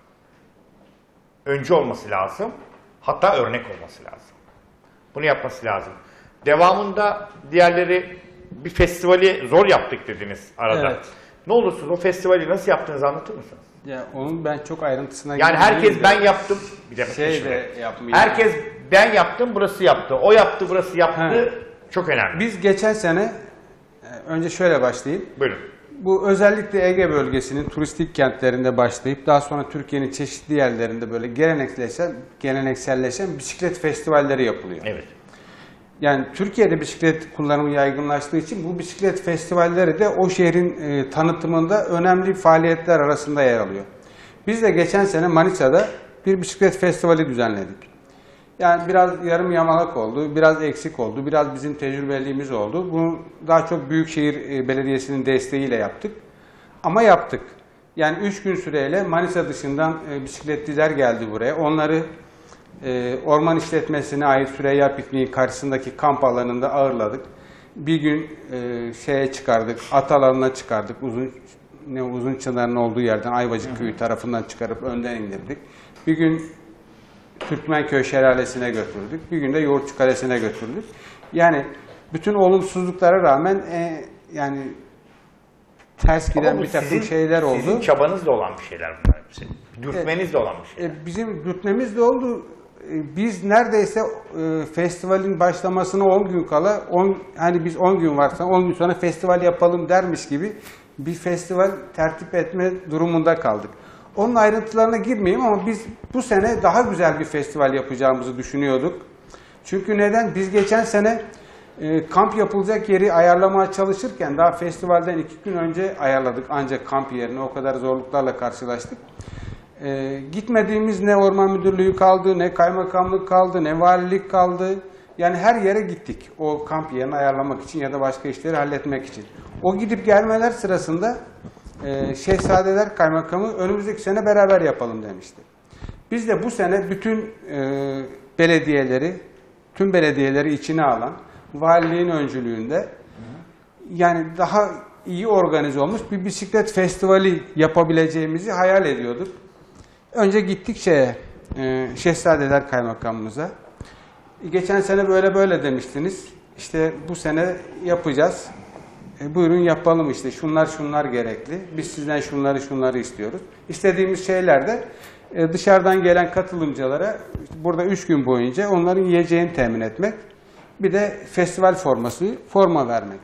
Öncü olması lazım. Hatta örnek olması lazım. Bunu yapması lazım. Devamında diğerleri bir festivali zor yaptık dediniz arada. Evet. Ne olursunuz o festivali nasıl yaptığınızı anlatır mısınız? Ya onun ben çok ayrıntısına Yani girmeyeyim herkes de ben yaptım. Bir de şey de yapmayayım. herkes ben yaptım, burası yaptı. O yaptı, burası yaptı. Ha. Çok önemli. Biz geçen sene, önce şöyle başlayayım. Buyurun. Bu özellikle Ege bölgesinin turistik kentlerinde başlayıp daha sonra Türkiye'nin çeşitli yerlerinde böyle gelenekselleşen, gelenekselleşen bisiklet festivalleri yapılıyor. Evet. Yani Türkiye'de bisiklet kullanımı yaygınlaştığı için bu bisiklet festivalleri de o şehrin e, tanıtımında önemli faaliyetler arasında yer alıyor. Biz de geçen sene Manisa'da bir bisiklet festivali düzenledik. Yani biraz yarım yamalak oldu, biraz eksik oldu, biraz bizim tecrübeliğimiz oldu. Bunu daha çok Büyükşehir Belediyesi'nin desteğiyle yaptık. Ama yaptık. Yani üç gün süreyle Manisa dışından e, bisikletliler geldi buraya. Onları e, orman işletmesine ait Süreyya Pikniği karşısındaki kamp alanında ağırladık. Bir gün e, şeye çıkardık, at alanına çıkardık. Uzun ne uzun çınarın olduğu yerden Ayvacık Köyü tarafından çıkarıp önden indirdik. Bir gün Türkmenköy Şelalesi'ne götürdük. Bir gün de Yoğurtçu Kalesi'ne götürdük. Yani bütün olumsuzluklara rağmen e, yani ters giden Ama bu bir takım sizin, şeyler oldu. Sizin çabanızla olan bir şeyler bunlar hepsi. Dürtmenizle olan bir şeyler. E, bizim dürtmemiz de oldu. E, biz neredeyse e, festivalin başlamasına on gün kala, on, hani biz on gün varsa on gün sonra festival yapalım dermiş gibi bir festival tertip etme durumunda kaldık. Onun ayrıntılarına girmeyeyim ama biz bu sene daha güzel bir festival yapacağımızı düşünüyorduk. Çünkü neden? Biz geçen sene e, kamp yapılacak yeri ayarlamaya çalışırken daha festivalden iki gün önce ayarladık ancak kamp yerini. O kadar zorluklarla karşılaştık. E, gitmediğimiz ne orman müdürlüğü kaldı, ne kaymakamlık kaldı, ne valilik kaldı. Yani her yere gittik o kamp yerini ayarlamak için ya da başka işleri halletmek için. O gidip gelmeler sırasında Ee, Şehzadeler Kaymakamı önümüzdeki sene beraber yapalım demişti. Biz de bu sene bütün e, belediyeleri, tüm belediyeleri içine alan, valiliğin öncülüğünde yani daha iyi organize olmuş bir bisiklet festivali yapabileceğimizi hayal ediyorduk. Önce gittik şeye, e, Şehzadeler Kaymakamımıza. Geçen sene böyle böyle demiştiniz. İşte bu sene yapacağız. E, buyurun yapalım işte şunlar şunlar gerekli. Biz sizden şunları şunları istiyoruz. İstediğimiz şeyler de e, dışarıdan gelen katılımcılara işte burada üç gün boyunca onların yiyeceğini temin etmek. Bir de festival forması, forma vermek.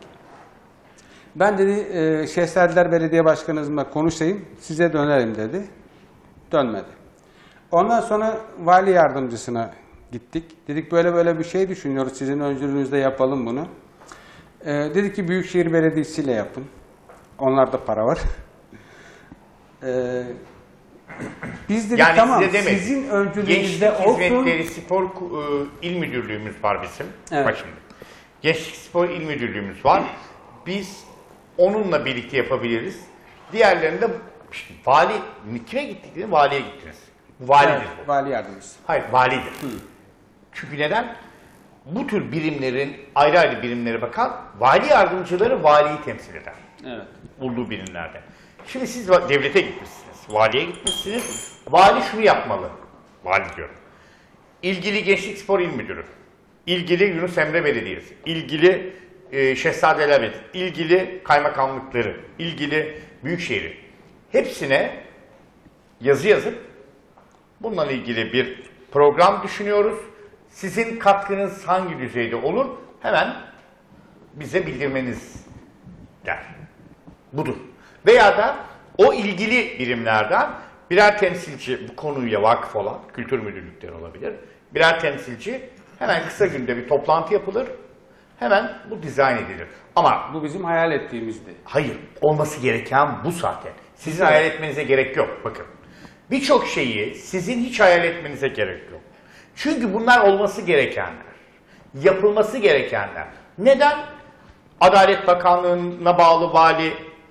Ben dedi e, Şehzadeler Belediye Başkanımızla konuşayım, size dönerim dedi. Dönmedi. Ondan sonra vali yardımcısına gittik. Dedik böyle böyle bir şey düşünüyoruz, sizin öncülüğünüzde yapalım bunu. Ee, dedi ki Büyükşehir Belediyesi ile yapın. Onlarda para var. Ee, Biz dedik Yani tamam size demedik. sizin öncülüğünüzde Gençlik olsun. Hizmetleri Spor e, İl Müdürlüğümüz var bizim. Evet. Bak şimdi. Gençlik Spor İl Müdürlüğümüz var. Biz onunla birlikte yapabiliriz. Diğerlerinde işte, vali, kime gittik dedim, valiye gittiniz. Validir Evet, bu. vali yardımcısı. Hayır, validir. Çünkü neden? Bu tür birimlerin ayrı ayrı birimlere bakan vali yardımcıları valiyi temsil eder. Evet. Bulduğu birimlerde. Şimdi siz va- devlete gitmişsiniz, valiye gitmişsiniz. Vali şunu yapmalı. Vali diyorum. İlgili Gençlik Spor İl Müdürü, ilgili Yunus Emre Belediyesi, ilgili e, Şehzadeler Belediyesi, ilgili kaymakamlıkları, ilgili büyükşehir. Hepsine yazı yazıp bununla ilgili bir program düşünüyoruz. Sizin katkınız hangi düzeyde olur? Hemen bize bildirmeniz der. Budur. Veya da o ilgili birimlerden birer temsilci, bu konuya vakıf olan, kültür müdürlükleri olabilir, birer temsilci hemen kısa günde bir toplantı yapılır, hemen bu dizayn edilir. Ama Bu bizim hayal ettiğimizdi. hayır, olması gereken bu zaten. Sizin hayal etmenize gerek yok, bakın. Birçok şeyi sizin hiç hayal etmenize gerek yok. Çünkü bunlar olması gerekenler, yapılması gerekenler. Neden? Adalet Bakanlığı'na bağlı vali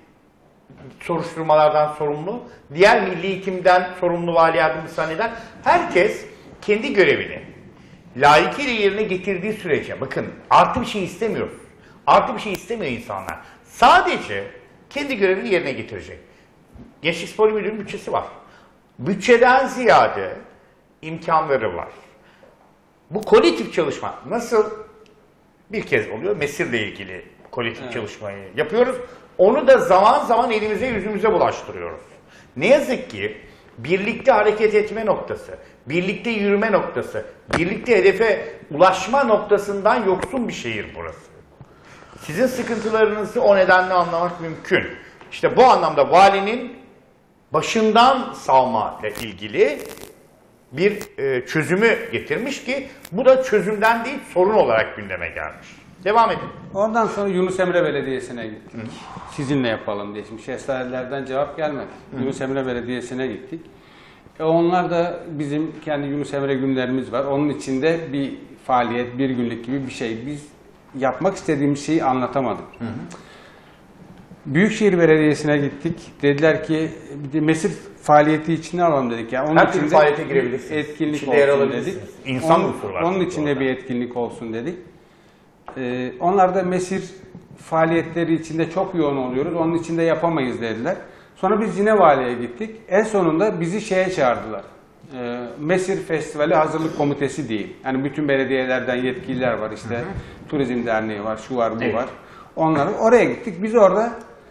soruşturmalardan sorumlu, diğer milli eğitimden sorumlu vali yardımcısı neden? Herkes kendi görevini layıkıyla yerine getirdiği sürece, bakın artı bir şey istemiyoruz. Artı bir şey istemiyor insanlar. Sadece kendi görevini yerine getirecek. Gençlik Spor Müdürlüğü'nün bütçesi var. Bütçeden ziyade imkanları var. Bu kolektif çalışma nasıl bir kez oluyor? Mesir'le ilgili kolektif Evet. çalışmayı yapıyoruz. Onu da zaman zaman elimize yüzümüze bulaştırıyoruz. Ne yazık ki birlikte hareket etme noktası, birlikte yürüme noktası, birlikte hedefe ulaşma noktasından yoksun bir şehir burası. Sizin sıkıntılarınızı o nedenle anlamak mümkün. İşte bu anlamda valinin başından savma ile ilgili bir e, çözümü getirmiş ki bu da çözümden değil sorun olarak gündeme gelmiş. Devam edin. Ondan sonra Yunus Emre Belediyesi'ne gittik. Hı. Sizinle yapalım diye. Şimdi Şehzadelerden cevap gelmedi. Hı. Yunus Emre Belediyesi'ne gittik. E onlar da bizim kendi Yunus Emre günlerimiz var. Onun içinde bir faaliyet, bir günlük gibi bir şey. Biz yapmak istediğimiz şeyi anlatamadık. Hı hı. Büyükşehir Belediyesi'ne gittik. Dediler ki bir de mesir faaliyeti içine alalım dedik. Yani onun Her türlü içinde faaliyete girebilirsiniz. etkinlik İçinde yer olsun alabilirsiniz. dedik. İnsan onun, unsurlar onun çünkü içinde orada. bir etkinlik olsun dedik. Ee, onlar da mesir faaliyetleri içinde çok yoğun oluyoruz. Onun içinde yapamayız dediler. Sonra biz yine valiye gittik. En sonunda bizi şeye çağırdılar. Ee, Mesir Festivali Hazırlık Komitesi diyeyim. Yani bütün belediyelerden yetkililer var işte. Hı hı. Turizm Derneği var, şu var, bu evet. var. Onları oraya gittik. Biz orada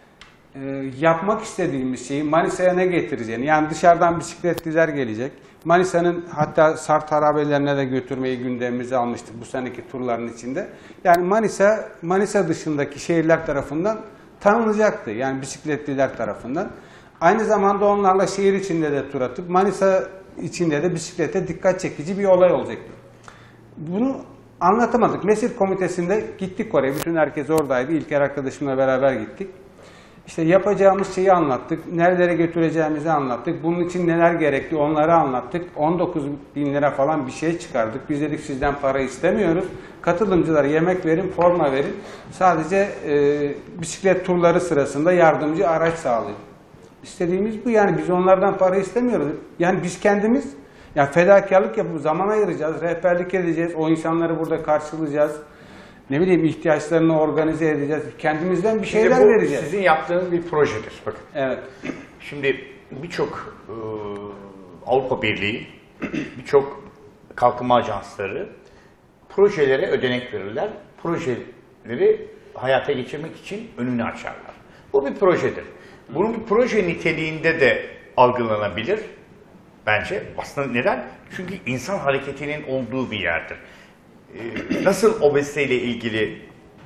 e, yapmak istediğimiz şeyi Manisa'ya ne getireceğini, yani dışarıdan bisikletliler gelecek. Manisa'nın hatta Sart harabelerine de götürmeyi gündemimize almıştık bu seneki turların içinde. Yani Manisa, Manisa dışındaki şehirler tarafından tanınacaktı. Yani bisikletliler tarafından. Aynı zamanda onlarla şehir içinde de tur atıp Manisa içinde de bisiklete dikkat çekici bir olay olacaktı. Bunu anlatamadık. Mesir Komitesi'nde gittik oraya. Bütün herkes oradaydı. İlker arkadaşımla beraber gittik. İşte yapacağımız şeyi anlattık. Nerelere götüreceğimizi anlattık. Bunun için neler gerekli onları anlattık. on dokuz bin lira falan bir şey çıkardık. Biz dedik sizden para istemiyoruz. Katılımcılara yemek verin, forma verin. Sadece e, bisiklet turları sırasında yardımcı araç sağlayın. İstediğimiz bu, yani biz onlardan para istemiyoruz. Yani biz kendimiz yani fedakarlık yapıp zaman ayıracağız, rehberlik edeceğiz, o insanları burada karşılayacağız. Ne bileyim ihtiyaçlarını organize edeceğiz. Kendimizden bir şeyler Şimdi bu vereceğiz. sizin yaptığınız bir projedir. Bakın. Evet. Şimdi birçok e, Avrupa Birliği, birçok kalkınma ajansları projelere ödenek verirler. Projeleri hayata geçirmek için önünü açarlar. Bu bir projedir. Bunun bir proje niteliğinde de algılanabilir bence. Aslında neden? Çünkü insan hareketinin olduğu bir yerdir. Ee, nasıl obeziteyle ilgili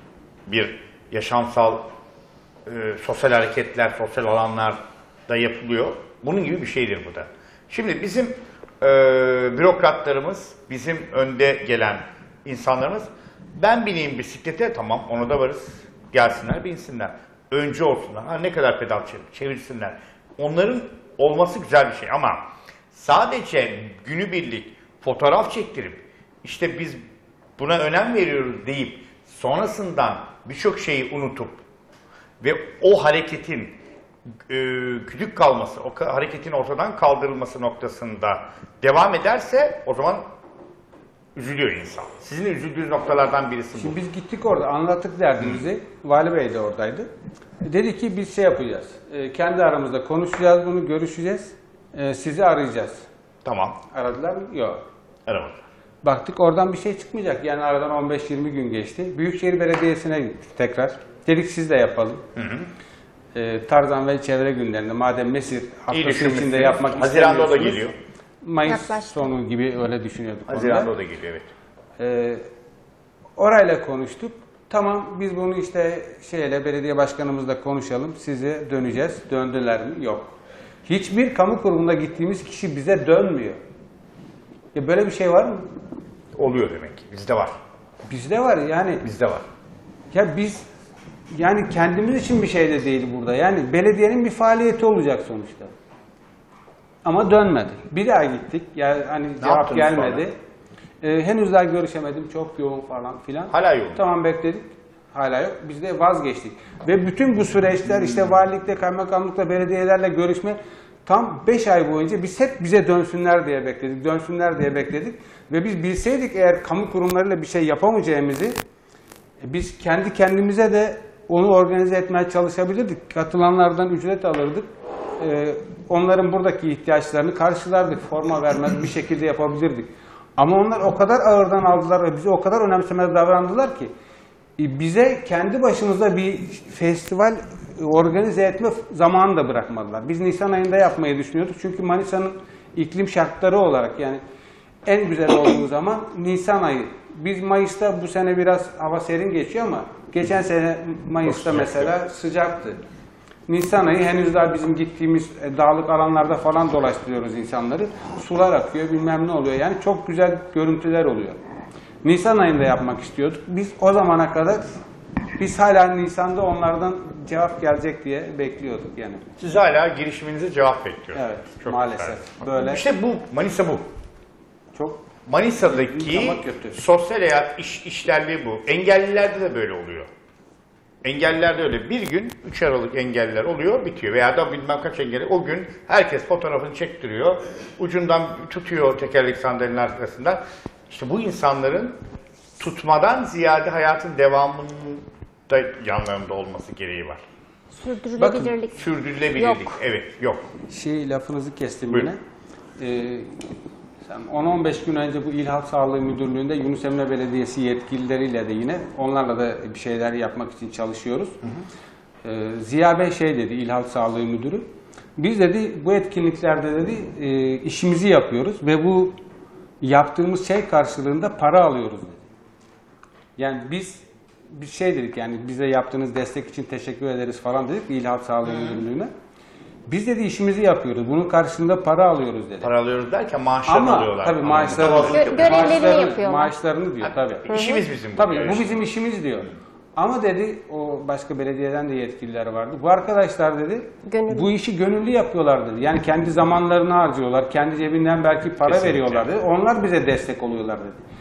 bir yaşamsal e, sosyal hareketler, sosyal alanlarda yapılıyor. Bunun gibi bir şeydir bu da. Şimdi bizim e, bürokratlarımız, bizim önde gelen insanlarımız, ben bineyim bisiklete, tamam ona da varız. Gelsinler, binsinler. Öncü olsunlar. Ha, ne kadar pedal çevir, çevirsinler. Onların olması güzel bir şey ama sadece günübirlik fotoğraf çektirip işte biz buna önem veriyoruz deyip sonrasından birçok şeyi unutup ve o hareketin e, küçük kalması, o hareketin ortadan kaldırılması noktasında devam ederse o zaman üzülüyor insan. Sizin üzüldüğünüz noktalardan birisi bu. Şimdi biz gittik orada, anlattık derdimizi. Vali Bey de oradaydı. Dedi ki biz şey yapacağız. E, kendi aramızda konuşacağız bunu, görüşeceğiz. E, sizi arayacağız. Tamam. Aradılar mı? Yok. Aramadı. Baktık oradan bir şey çıkmayacak. Yani aradan on beş yirmi gün geçti. Büyükşehir Belediyesi'ne gittik tekrar. Dedik siz de yapalım. Hı hı. E, Tarzan ve çevre günlerinde madem Mesir haftası içinde yapmak Haziran'da o da istemiyorsunuz, geliyor. Mayıs Yaklaştı. sonu gibi öyle düşünüyorduk. Haziran'da onda. o da geliyor, evet. Ee, orayla konuştuk. Tamam biz bunu işte şeyle belediye başkanımızla konuşalım. Size döneceğiz. Döndüler mi? Yok. Hiçbir kamu kurumuna gittiğimiz kişi bize dönmüyor. Ya böyle bir şey var mı? Oluyor demek ki. Bizde var. Bizde var yani. Bizde var. Ya biz yani kendimiz için bir şey de değil burada. Yani belediyenin bir faaliyeti olacak sonuçta. Ama dönmedi. Bir daha gittik. Yani hani cevap yaptınız gelmedi. Ee, henüz daha görüşemedim. Çok yoğun falan filan. Hala yoğun. Tamam bekledik. Hala yok. Biz de vazgeçtik. Ve bütün bu süreçler işte valilikle, kaymakamlıkla, belediyelerle görüşme tam beş ay boyunca biz hep bize dönsünler diye bekledik. Dönsünler diye bekledik. Ve biz bilseydik eğer kamu kurumlarıyla bir şey yapamayacağımızı e, biz kendi kendimize de onu organize etmeye çalışabilirdik. Katılanlardan ücret alırdık. Ee, onların buradaki ihtiyaçlarını karşılardık. Forma vermez bir şekilde yapabilirdik. Ama onlar o kadar ağırdan aldılar ve bize o kadar önemsemez davrandılar ki e, bize kendi başımıza bir festival organize etme zamanı da bırakmadılar. Biz Nisan ayında yapmayı düşünüyorduk. Çünkü Manisa'nın iklim şartları olarak yani en güzel olduğu zaman Nisan ayı. Biz Mayıs'ta bu sene biraz hava serin geçiyor ama geçen sene Mayıs'ta mesela sıcaktı. Nisan ayı henüz daha bizim gittiğimiz dağlık alanlarda falan dolaştırıyoruz insanları. Sular akıyor, bilmem ne oluyor. Yani çok güzel görüntüler oluyor. Nisan ayında yapmak istiyorduk. Biz o zamana kadar, biz hala Nisan'da onlardan cevap gelecek diye bekliyorduk yani. Siz hala girişiminize cevap bekliyorsunuz. Evet, Çok maalesef. güzel. Böyle İşte bu, Manisa bu. çok Manisa'daki Ama kötü. sosyal hayat iş, işlerliği bu. Engellilerde de böyle oluyor. Engellilerde öyle. Bir gün üç Aralık engelliler oluyor, bitiyor. Veya da bilmem kaç engelli. O gün herkes fotoğrafını çektiriyor. Ucundan tutuyor tekerlek sandalyenin arkasından. İşte bu insanların tutmadan ziyade hayatın devamının da yanlarında olması gereği var. Sürdürülebilirlik. Sürdürülebilirlik. Yok. Evet, yok. şey lafınızı kestim Buyurun. yine. Ee, on on beş gün önce bu İl Halk Sağlığı Müdürlüğü'nde Yunus Emre Belediyesi yetkilileriyle de yine onlarla da bir şeyler yapmak için çalışıyoruz. Hı hı. Ee, Ziya Bey şey dedi, İl Halk Sağlığı Müdürü. Biz dedi bu etkinliklerde dedi e, işimizi yapıyoruz ve bu yaptığımız şey karşılığında para alıyoruz dedi. Yani biz bir şey dedik yani bize yaptığınız destek için teşekkür ederiz falan dedik İl Halk Sağlığı Müdürlüğü'ne. Biz dedi işimizi yapıyoruz. Bunun karşılığında para alıyoruz dedi. Para alıyoruz derken maaşlarını Ama alıyorlar. tabii Ama maaşlarını, mütevazılık Gö- görevlerini maaşlarını- yapıyorlar. Maaşlarını diyor tabii. İşimiz bizim bu. Tabii diyor bu işte. bizim işimiz diyor. Ama dedi o başka belediyeden de yetkililer vardı. Bu arkadaşlar dedi Gönüllü. bu işi gönüllü yapıyorlar dedi. Yani kendi zamanlarını harcıyorlar. Kendi cebinden belki para Kesinlikle. veriyorlar dedi. Onlar bize destek oluyorlar dedi.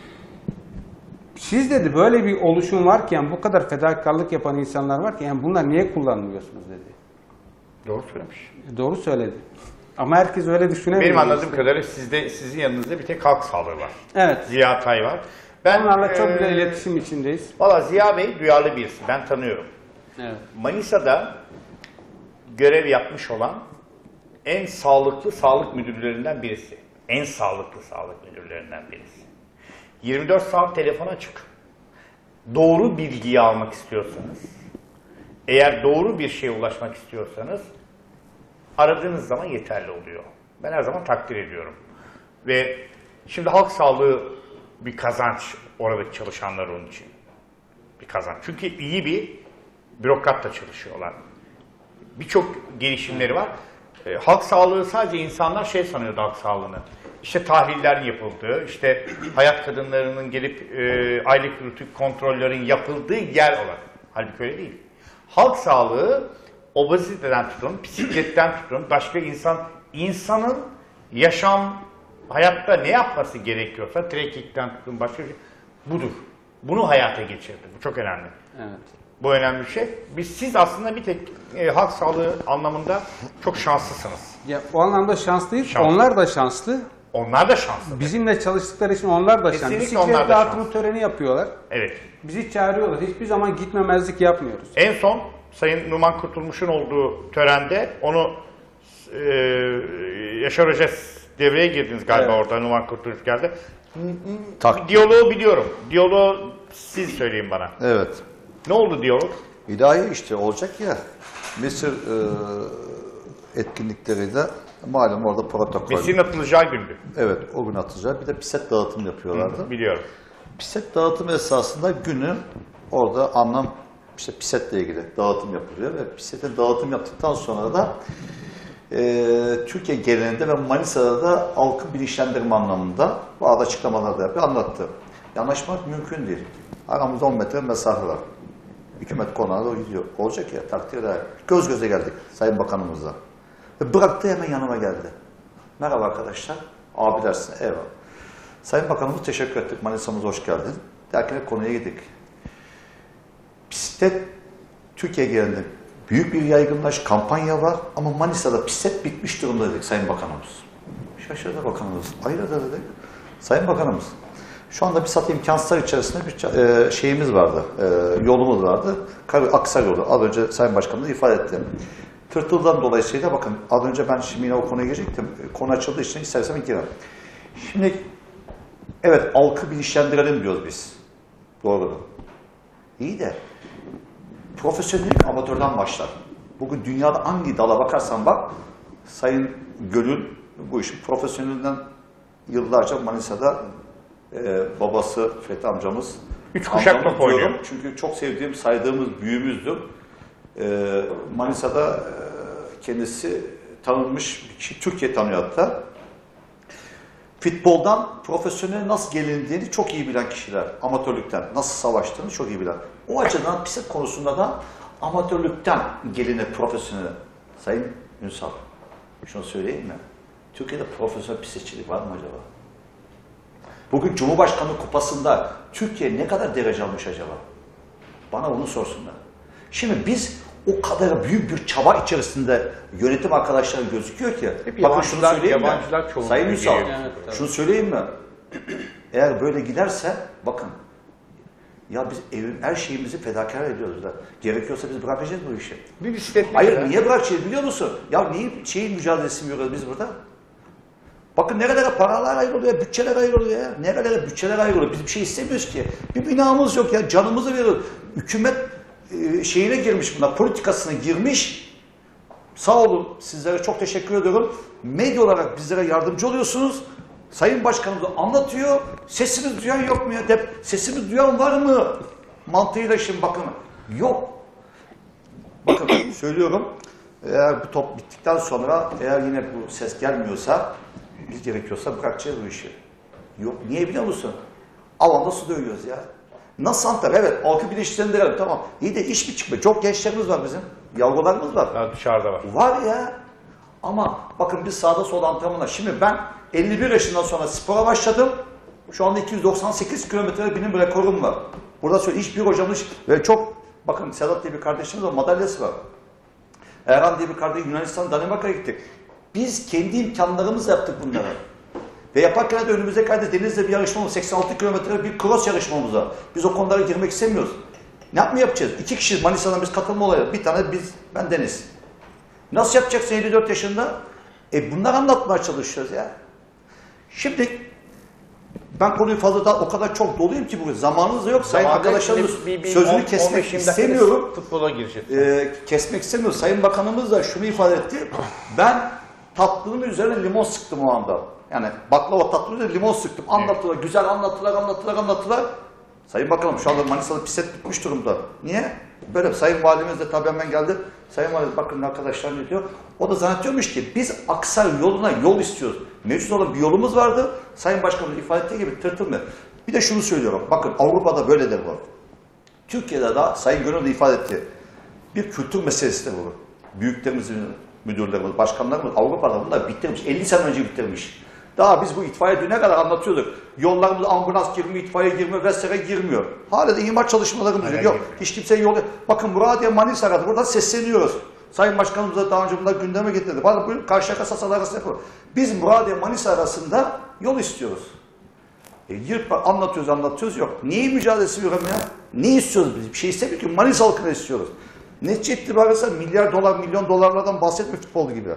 Siz dedi böyle bir oluşum varken bu kadar fedakarlık yapan insanlar varken yani bunlar niye kullanmıyorsunuz dedi. Doğru söylemiş. E, doğru söyledi. Ama herkes öyle düşünemiyor. Benim anladığım işte. kadarıyla sizde, sizin yanınızda bir tek halk sağlığı var. Evet. Ziya Atay var. Ben, Onlarla çok eee, güzel iletişim içindeyiz. Valla Ziya Bey duyarlı birisi. Ben tanıyorum. Evet. Manisa'da görev yapmış olan en sağlıklı sağlık müdürlerinden birisi. En sağlıklı sağlık müdürlerinden birisi. yirmi dört saat telefon açık. Doğru bilgiyi almak istiyorsanız, eğer doğru bir şeye ulaşmak istiyorsanız aradığınız zaman yeterli oluyor. Ben her zaman takdir ediyorum. Ve şimdi halk sağlığı bir kazanç oradaki çalışanlar onun için. Bir kazanç. Çünkü iyi bir bürokratla çalışıyorlar. Birçok gelişimleri var. E, halk sağlığı sadece insanlar şey sanıyordu halk sağlığını. İşte tahliller yapıldığı, işte hayat kadınlarının gelip e, aylık rutin kontrollerin yapıldığı yer olarak. Halbuki öyle değil. Halk sağlığı obeziteden tutun, bisikletten tutun, başka insan, insanın yaşam, hayatta ne yapması gerekiyorsa, trekkingden tutun, başka bir şey, budur. Bunu hayata geçirdi. Bu çok önemli. Evet. Bu önemli bir şey. Biz, siz aslında bir tek e, halk sağlığı anlamında çok şanslısınız. Ya, o anlamda şanslıyız. Şanslı. Onlar da şanslı. Onlar da şanslı. Bizimle çalıştıkları için onlar da şanslı. Kesinlikle onlar Bisiklet da dağıtımı şanslı. töreni yapıyorlar. Evet. Bizi çağırıyorlar. Hiçbir zaman gitmemezlik yapmıyoruz. En son Sayın Numan Kurtulmuş'un olduğu törende onu e, Yaşar Hoca devreye girdiniz galiba, Evet. orada Numan Kurtuluş geldi. Tak. Diyaloğu biliyorum. Diyaloğu siz söyleyin bana. Evet. Ne oldu diyalog? İlahi işte olacak ya. Mısır e, etkinlikleri de malum orada protokol. Mesirin atılacağı gündü. Evet, o gün atacak. Bir de piset dağıtım yapıyorlardı. Biliyorum. Piset dağıtım esasında günü orada anlam işte pisetle ilgili dağıtım yapılıyor ve pisete dağıtım yaptıktan sonra da e, Türkiye genelinde ve Manisa'da da halkı bilinçlendirme anlamında bazı açıklamalar da yapıyor, anlattı. Yanaşmak mümkün değil. Aramızda on metre mesafe var. Hükümet konağa doğru gidiyor. Olacak ya, takdirde. Göz göze geldik Sayın Bakanımızla. Ve bıraktı, hemen yanıma geldi. Merhaba arkadaşlar. Abi dersin, eyvallah. Sayın Bakanımız teşekkür ettik. Manisa'mıza hoş geldin. Derken konuya gittik. Bisiklet Türkiye genelinde büyük bir yaygınlaş, kampanya var ama Manisa'da bisiklet bitmiş durumda dedik Sayın Bakanımız. Şaşırdı Bakanımız. Hayırdır dedik. Sayın Bakanımız, şu anda bir satı imkansızlar içerisinde bir e, şeyimiz vardı, e, yolumuz vardı. Aksar yolu. Az önce Sayın Başkanım da ifade etti. Tırtıldan dolayısıyla bakın, az önce ben şimdi yine o konuya girecektim. Konu açıldığı için istersem girelim. Şimdi evet, halkı bilinçlendirelim diyoruz biz. Doğru. İyi de profesyonellik amatörden başlar. Bugün dünyada hangi dala bakarsan bak, Sayın Göl'ün bu işin profesyonelinden yıllarca Manisa'da e, babası Fethi amcamız. Üç kuşak amcamız top oynuyor. diyorum. Çünkü çok sevdiğim, saydığımız büyüğümüzdür. E, Manisa'da e, kendisi tanınmış bir kişi, Türkiye tanıyor hatta. Futboldan profesyonel nasıl gelindiğini çok iyi bilen kişiler, amatörlükten nasıl savaştığını çok iyi bilen. O açıdan bisiklet konusunda da amatörlükten geline profesyonel. Sayın Ünsal, şunu söyleyeyim mi? Türkiye'de profesyonel bisikletçilik var mı acaba? Bugün Cumhurbaşkanlığı Kupası'nda Türkiye ne kadar derece almış acaba? Bana onu sorsunlar. Şimdi biz o kadar büyük bir çaba içerisinde yönetim arkadaşları gözüküyor ki. Hep Bakın şunu yabancılar- söyleyeyim mi? yabancılar çoğunlukla Sayın Ünsal, geliyor. Evet, tabii. şunu söyleyeyim mi? Eğer böyle giderse bakın, ya biz evin her şeyimizi fedakar ediyoruz da. Gerekiyorsa biz bırakacağız bu işi. Bir bisiklet Hayır, niye bırakacağız biliyor musun? Ya niye şeyin mücadelesini veriyoruz biz burada? Bakın nerelere paralar ayrılıyor, bütçeler ayrılıyor ya. Nerelere bütçeler ayrılıyor. Biz bir şey istemiyoruz ki. Bir binamız yok ya, canımızı veriyoruz. Hükümet e, şeyine girmiş bunlar, politikasına girmiş. Sağ olun, sizlere çok teşekkür ediyorum. Medya olarak bizlere yardımcı oluyorsunuz. Sayın Başkanımız da anlatıyor. Sesimiz duyan yok mu ya? Dep sesimiz duyan var mı? Mantığıyla şimdi bakın. Yok. Bakın söylüyorum. Eğer bu top bittikten sonra, eğer yine bu ses gelmiyorsa, biz gerekiyorsa bırakacağız bu işi. Yok. Niye biliyor musun? Alanda su dövüyoruz ya. Nasıl Antalya? Evet, halkı bilinçlendirelim, tamam. İyi de iş mi çıkmıyor? Çok gençlerimiz var bizim. Yavrularımız var. Daha dışarıda var. Var ya. Ama bakın biz sağda solda antrenmanlar. Şimdi ben elli bir yaşından sonra spora başladım. Şu anda iki yüz doksan sekiz kilometre benim rekorum var. Burada söyle, hiçbir hocamız ve çok, bakın Sedat diye bir kardeşimiz var, madalyası var. Erhan diye bir kardeş Yunanistan, Danimarka'ya gittik. Biz kendi imkanlarımızla yaptık bunları. Ve yaparken de önümüzdeki ayda Deniz'le bir yarışmamız, seksen altı kilometre bir cross yarışmamız var. Biz o konulara girmek istemiyoruz. Ne yapma yapacağız? İki kişi Manisa'dan biz katılma olayı. Bir tane biz, ben Deniz. Nasıl yapacaksın elli dört yaşında? E bunları anlatmaya çalışıyoruz ya. Şimdi ben konuyu fazla daha o kadar çok doluyum ki bugün. Zamanınız da yok. Sayın arkadaşlarımız sözünü kesmek istemiyorum. Futbola gireceğiz. Ee, kesmek istemiyorum. Sayın Bakanımız da şunu ifade etti. Ben tatlının üzerine limon sıktım o anda. Yani baklava tatlının üzerine limon sıktım. Anlattılar, güzel anlattılar, anlattılar, anlattılar. Sayın Bakanım şu anda Manisa'da bisiklet bitmiş durumda. Niye? Böyle Sayın Valimiz de tabii hemen geldi. Sayın Valimiz bakın arkadaşlar ne diyor. O da zannediyormuş ki biz Aksar yoluna yol istiyoruz. Mevcut olan bir yolumuz vardı. Sayın Başkanım ifade ettiği gibi tırtılmıyor. Bir de şunu söylüyorum. Bakın Avrupa'da böyle de bu. Türkiye'de de Sayın Gönül de ifade etti. Bir kültür meselesi de bu. büyüklerimizin, müdürlerimiz, başkanlarımız Avrupa'da bunlar bitirmiş. elli sene önce bitirmiş. Daha biz bu itfaiye düne kadar anlatıyorduk. Yollarımız ambulans girmiyor, itfaiye girmiyor, vesaire girmiyor. Hala da imar çalışmalarımız yok. Yok. Hiç kimse yol... Bakın Muradiye Manisa arası. Buradan sesleniyoruz. Sayın Başkanımıza daha önce bunlar gündeme getirdi. Bakın buyurun Karşıyaka Sasal arası yapalım. Biz Muradiye Manisa arasında yol istiyoruz. E, yırtma, anlatıyoruz anlatıyoruz yok. Neyi mücadelesi veriyorum ya? Ne istiyoruz biz? Bir şey istemiyoruz ki. Manisa halkını istiyoruz. Netice itibariyle milyar dolar, milyon dolarlardan bahsetme futbol gibi.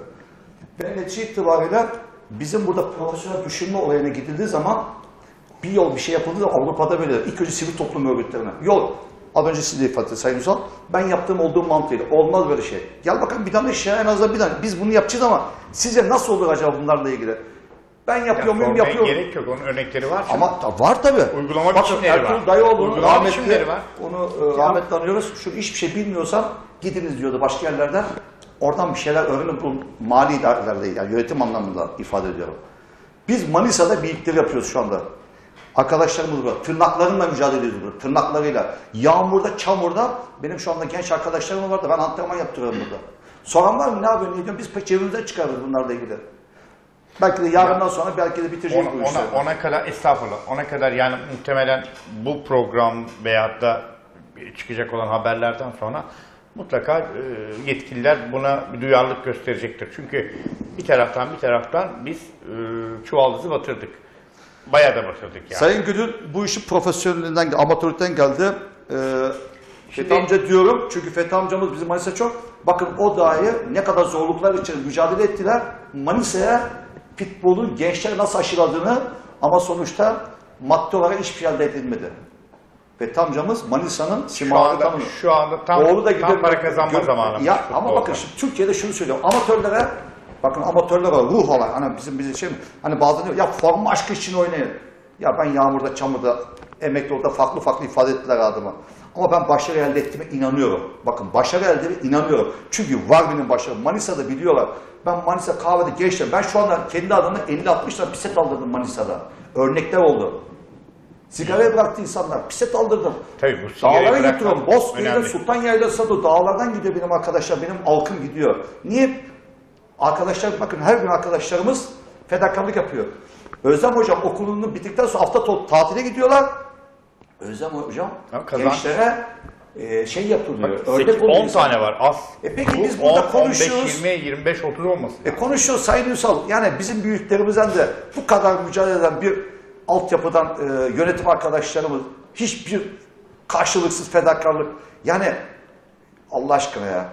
Ve netice itibariyle bizim burada profesyonel düşünme olayına gidildiği zaman bir yol bir şey yapıldığı zaman Avrupa'da böyle. İlk önce sivil toplum örgütlerine. Yol. Az önce siz de ifade ettiniz Sayın Ünsal. Ben yaptığım olduğum mantığıyla. Olmaz böyle şey. Gel bakalım bir tane şey en azından bir tane. Biz bunu yapacağız ama sizce nasıl olur acaba bunlarla ilgili? Ben yapıyor muyum? Ya, yapıyorum. gerek yok. Onun örnekleri var. Ama var tabii. Uygulama Bakın, biçimleri Ertuğrul var. Dayıoğlu'nun Uygulama rahmetli, biçimleri var. onu e, rahmetli anıyoruz. Şu hiçbir şey bilmiyorsan gidiniz diyordu başka yerlerden. Oradan bir şeyler öğrenin. Bu mali idarelerde yani yönetim anlamında ifade ediyorum. Biz Manisa'da birlikleri yapıyoruz şu anda. Arkadaşlarımız var. Tırnaklarımla mücadele ediyoruz burada. Tırnaklarıyla. Yağmurda, çamurda benim şu anda genç arkadaşlarım var da ben antrenman yaptırıyorum burada. Soran var mı? Ne yapıyorsun? Ne diyorsun? Biz cebimizden çıkarırız bunlarla ilgili. Belki de yarından sonra belki de bitireceğiz ona, bu işleri. ona, ona kadar estağfurullah. Ona kadar yani muhtemelen bu program veyahut da çıkacak olan haberlerden sonra mutlaka e, yetkililer buna bir duyarlılık gösterecektir. Çünkü bir taraftan bir taraftan biz e, çuvaldızı batırdık. Bayağı da batırdık yani. Sayın Güdül bu işi profesyonelinden, amatörlükten geldi. Ee, Şimdi- Fethi amca diyorum çünkü Fethi amcamız bizim Manisa çok. Bakın o dahi ne kadar zorluklar için mücadele ettiler. Manisa'ya futbolun gençler nasıl aşıladığını ama sonuçta madde olarak hiçbir şey elde edilmedi. Fethi amcamız Manisa'nın şu simaları anda, tanımıyor. şu anda tam, Oğlu da tam gidiyor- para kazanma gör- zamanı. Ya ama bakın şimdi Türkiye'de şunu söylüyorum. Amatörlere bakın amatörlere ruh olarak hani bizim bizim şey mi? Hani bazen diyor ya forma aşkı için oynayın. Ya ben yağmurda, çamurda, emekli orada farklı farklı ifade ettiler adımı. Ama ben başarı elde ettiğime inanıyorum. Bakın başarı elde ettiğime inanıyorum. Çünkü var benim başarım. Manisa'da biliyorlar. Ben Manisa kahvede gençler. Ben şu anda kendi adıma elli altmış lira piset aldırdım Manisa'da. Örnekler oldu. Sigarayı bıraktı insanlar. Piset aldırdım. Tabii bu sigarayı Dağlara bırakmak getiriyorum. Bozkır'da önemli. Sultan Yaylası'na da dağlardan gidiyor benim arkadaşlar. Benim halkım gidiyor. Niye? Arkadaşlar bakın her gün arkadaşlarımız fedakarlık yapıyor. Özlem hocam okulunu bittikten sonra hafta to- tatile gidiyorlar. Özlem hocam Ya kazanç. gençlere e, şey yapılıyor. Bak, Örnek sekiz, oluyor. on tane var az. E peki Bu biz burada on, konuşuyoruz. on beş, yirmi, yirmi beş, otuz olmasın. E konuşuyoruz Sayın Ünsal. Yani bizim büyüklerimizden de bu kadar mücadele eden bir altyapıdan e, yönetim arkadaşlarımız hiçbir karşılıksız fedakarlık. Yani Allah aşkına ya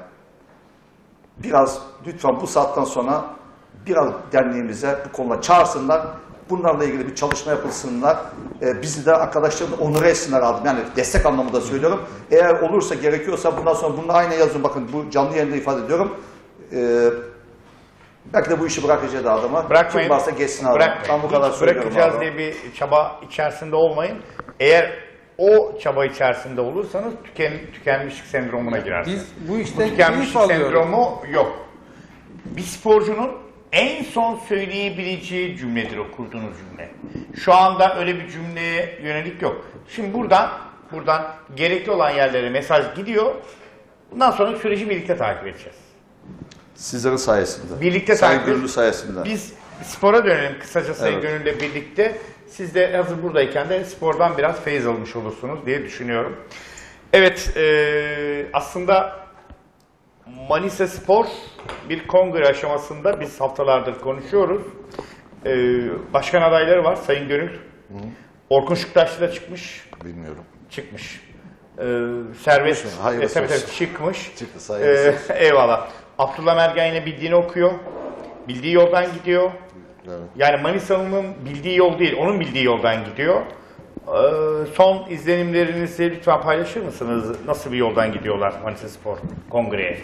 biraz lütfen bu saatten sonra biraz derneğimize bu konuda çağırsınlar. Bunlarla ilgili bir çalışma yapılsınlar. E, bizi de arkadaşlarımı onur etsinler adım. Yani destek anlamında söylüyorum. Eğer olursa gerekiyorsa bundan sonra bunu aynı yazın. Bakın bu canlı yayında ifade ediyorum. E, belki de bu işi bırakacağız adama. Bırakmayın. Kim varsa geçsin abi. Bırakmayın. Ben bu kadar Hiç söylüyorum bırakacağız abi. diye bir çaba içerisinde olmayın. Eğer o çaba içerisinde olursanız tüken, tükenmişlik sendromuna girersiniz. Biz bu Bu işten tükenmişlik keyif alıyoruz. sendromu yok. Bir sporcunun en son söyleyebileceği cümledir o kurduğunuz cümle. Şu anda öyle bir cümleye yönelik yok. Şimdi buradan buradan gerekli olan yerlere mesaj gidiyor. Bundan sonra süreci birlikte takip edeceğiz. Sizlerin sayesinde. Birlikte Sayın takip Gönüllü sayesinde. Biz spora dönelim kısaca Sayın Evet. Gönül'le birlikte. Siz de hazır buradayken de spordan biraz feyiz almış olursunuz diye düşünüyorum. Evet, e, aslında Manisa Spor bir kongre aşamasında biz haftalardır konuşuyoruz. E, başkan adayları var Sayın Gönül. Orkun Şıktaşlı da çıkmış. Bilmiyorum. Çıkmış. E, Servet Çıkmış mı? Hayırlısı e, tabii, tabii, olsun. çıkmış. Çıktı, sayılısı. E, eyvallah. Abdullah Mergen yine bildiğini okuyor. Bildiği yoldan gidiyor. Evet. Yani Manisa'nın bildiği yol değil, onun bildiği yoldan gidiyor. Ee, son izlenimlerinizi lütfen paylaşır mısınız? Nasıl bir yoldan gidiyorlar Manisa Spor Kongre'ye?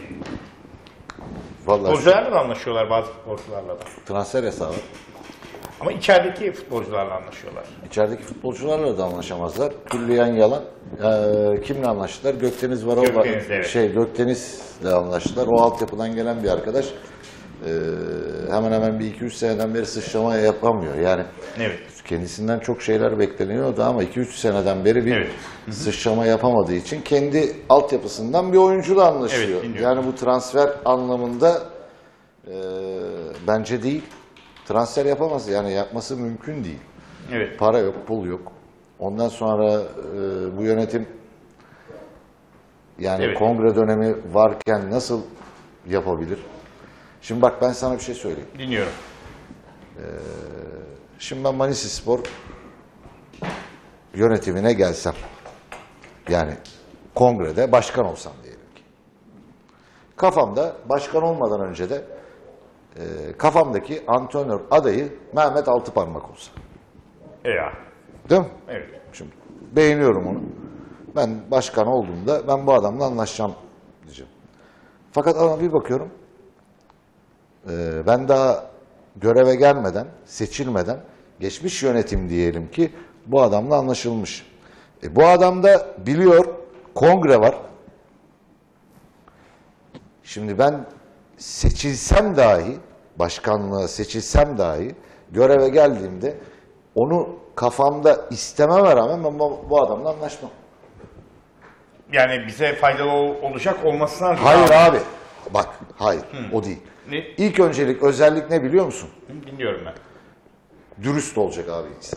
Vallahi Futbolcularla da anlaşıyorlar, bazı futbolcularla da. transfer hesabı. Ama içerideki futbolcularla anlaşıyorlar. İçerideki futbolcularla da anlaşamazlar. Külliyen yalan. Ee, kimle anlaştılar? Gökdeniz var. Gökdeniz, evet. Şey Gökdeniz'le anlaştılar. O altyapıdan gelen bir arkadaş. Ee, hemen hemen bir iki üç seneden beri sıçrama yapamıyor. Yani Evet. kendisinden çok şeyler bekleniyordu ama iki üç seneden beri bir Evet. sıçrama yapamadığı için kendi altyapısından bir oyuncuyla anlaşıyor. Evet, dinliyorum. Yani bu transfer anlamında e, bence değil. Transfer yapamaz, yani yapması mümkün değil. Evet. Para yok, pul yok. Ondan sonra e, bu yönetim yani Evet. kongre dönemi varken nasıl yapabilir? Şimdi bak ben sana bir şey söyleyeyim. Dinliyorum. Şimdi ben Manisaspor yönetimine gelsem, yani kongrede başkan olsam diyelim ki. Kafamda başkan olmadan önce de e, kafamdaki antrenör adayı Mehmet Altıparmak olsa. E ya. Değil mi? Evet. Şimdi beğeniyorum onu. Ben başkan olduğumda ben bu adamla anlaşacağım diyeceğim. Fakat ama bir bakıyorum e, ben daha göreve gelmeden, seçilmeden geçmiş yönetim diyelim ki bu adamla anlaşılmış. E, bu adam da biliyor kongre var. Şimdi ben seçilsem dahi, başkanlığa seçilsem dahi göreve geldiğimde onu kafamda istememe rağmen ben bu, bu adamla anlaşmam. Yani bize faydalı ol- olacak olmasına rağmen- Hayır abi. Bak, hayır. O değil. Ne? İlk öncelik özellik ne biliyor musun? Dinliyorum ben. Dürüst olacak abi insan.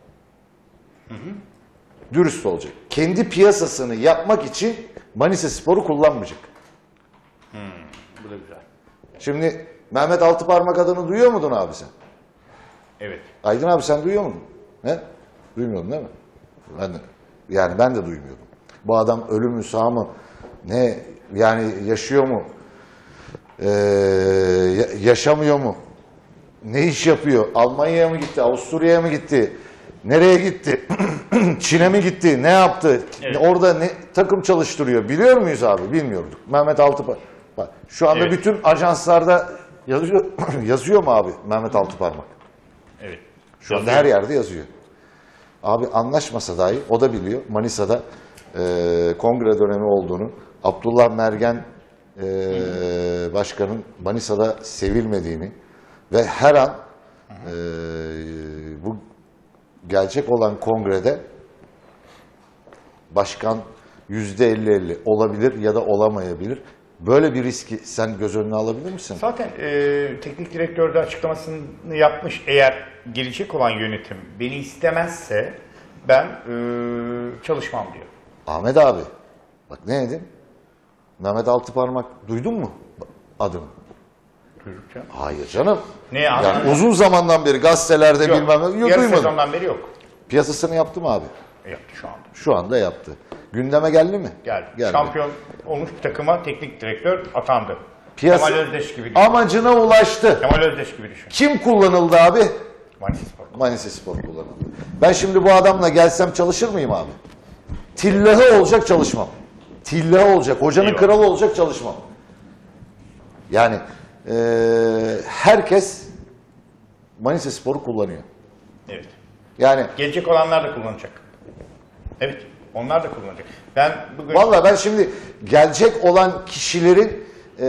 Dürüst olacak. Kendi piyasasını yapmak için Manisaspor'u kullanmayacak. Bu da güzel. Şimdi Mehmet Altıparmak adını duyuyor muydun abi sen? Evet. Aydın abi sen duyuyor muydun? He? Duymuyordun değil mi? Ben de, yani ben de duymuyordum. Bu adam ölü mü sağ mı? Ne yani yaşıyor mu? Ee, ya- yaşamıyor mu? Ne iş yapıyor? Almanya'ya mı gitti? Avusturya'ya mı gitti? Nereye gitti? Çin'e mi gitti? Ne yaptı? Evet. Orada ne takım çalıştırıyor? Biliyor muyuz abi? Bilmiyorduk. Mehmet Altıparmak. Bak şu anda Evet. bütün ajanslarda yazıyor yazıyor mu abi Mehmet Altıparmak? Evet. Şu anda her yerde yazıyor. Abi anlaşmasa dahi o da biliyor. Manisa'da e, kongre dönemi olduğunu, Abdullah Mergen e, başkanın Manisa'da sevilmediğini ve her an e, bu gelecek olan kongrede başkan yüzde elli elli olabilir ya da olamayabilir. Böyle bir riski sen göz önüne alabilir misin? Zaten e, teknik direktör de açıklamasını yapmış. Eğer gelecek olan yönetim beni istemezse ben e, çalışmam diyor. Ahmet abi, bak ne dedim? Mehmet Altıparmak duydun mu adını? Duyduk canım. Hayır canım. Ne Yani anladın? uzun zamandan beri gazetelerde Yok. bilmem ne. Yok, Yarı duymadım. sezondan beri yok. Piyasasını yaptı mı abi? E, yaptı şu anda. Şu anda yaptı. Gündeme geldi mi? Geldi. Geldi. Şampiyon olmuş bir takıma teknik direktör atandı. Piyasa Kemal Özdeş gibi düşün. amacına ulaştı. Kemal Özdeş gibi düşün. Kim kullanıldı abi? Manisaspor. Manisaspor kullanıldı. Ben şimdi bu adamla gelsem çalışır mıyım abi? Tillahı olacak çalışmam. Tillahı olacak. Hocanın Eyvallah. kralı olacak çalışmam. Yani eee, herkes Manisaspor'u kullanıyor. Evet. Yani Gelecek olanlar da kullanacak. Evet. Onlar da kullanacak. Ben bugün vallahi ben şimdi gelecek olan kişilerin eee,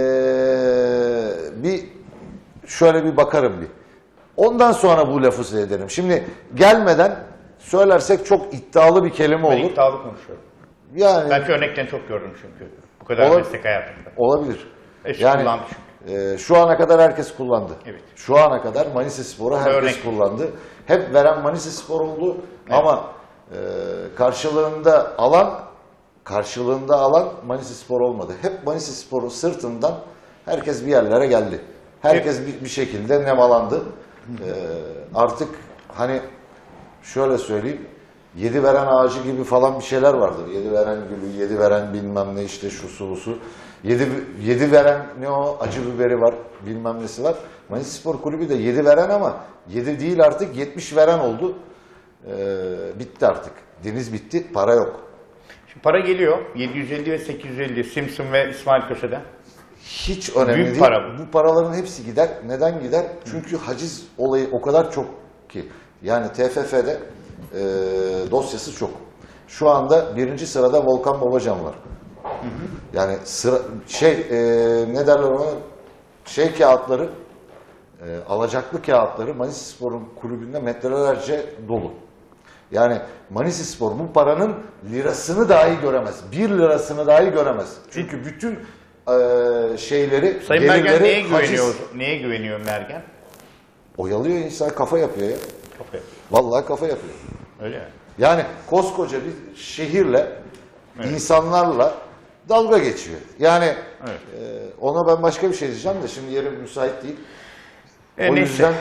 bir şöyle bir bakarım bir. Ondan sonra bu lafı size ederim. Şimdi gelmeden söylersek çok iddialı bir kelime ben olur. iddialı konuşuyorum. Yani Belki örnekten çok gördüm çünkü. Bu kadar Olab- meslek hayatımda. olabilir. Hepsi Yani kullandı eee, şu ana kadar herkes kullandı. Evet. Şu ana kadar Manisaspor'u herkes Örnek. kullandı. Hep veren Manisaspor oldu ama eee, karşılığında alan karşılığında alan Manisaspor olmadı. Hep Manisaspor'un sırtından herkes bir yerlere geldi. Herkes bir, bir şekilde nemalandı. Eee, artık hani şöyle söyleyeyim, yedi veren ağacı gibi falan bir şeyler vardır. Yedi veren gülü, yedi veren bilmem ne işte şu su bu su. Yedi, yedi veren ne o acı biberi var, bilmem nesi var. Manisaspor Kulübü de yedi veren ama yedi değil artık yetmiş veren oldu. Ee, bitti artık. Deniz bitti, para yok. Şimdi para geliyor. yedi yüz elli ve sekiz yüz elli Simpson ve İsmail Köse'den. Hiç önemli Büyük değil. para bu. Bu paraların hepsi gider. Neden gider? Çünkü haciz olayı o kadar çok ki. Yani T F F'de e, dosyası çok. Şu anda birinci sırada Volkan Babacan var. Yani sıra şey e, ne derler ona şey kağıtları e, alacaklı kağıtları Manisispor'un kulübünde metrelerce dolu. Yani Manisispor bu paranın lirasını dahi göremez. Bir lirasını dahi göremez. Çünkü bütün e, şeyleri, Sayın Mergen neye haciz- güveniyor? Neye güveniyor Mergen? Oyalıyor insan, kafa yapıyor ya. Kafa yapıyor. Vallahi kafa yapıyor. Öyle mi? Yani koskoca bir şehirle, insanlarla dalga geçiyor. Yani Evet. e, ona ben başka bir şey diyeceğim de şimdi yerim müsait değil. E, o neyse. yüzden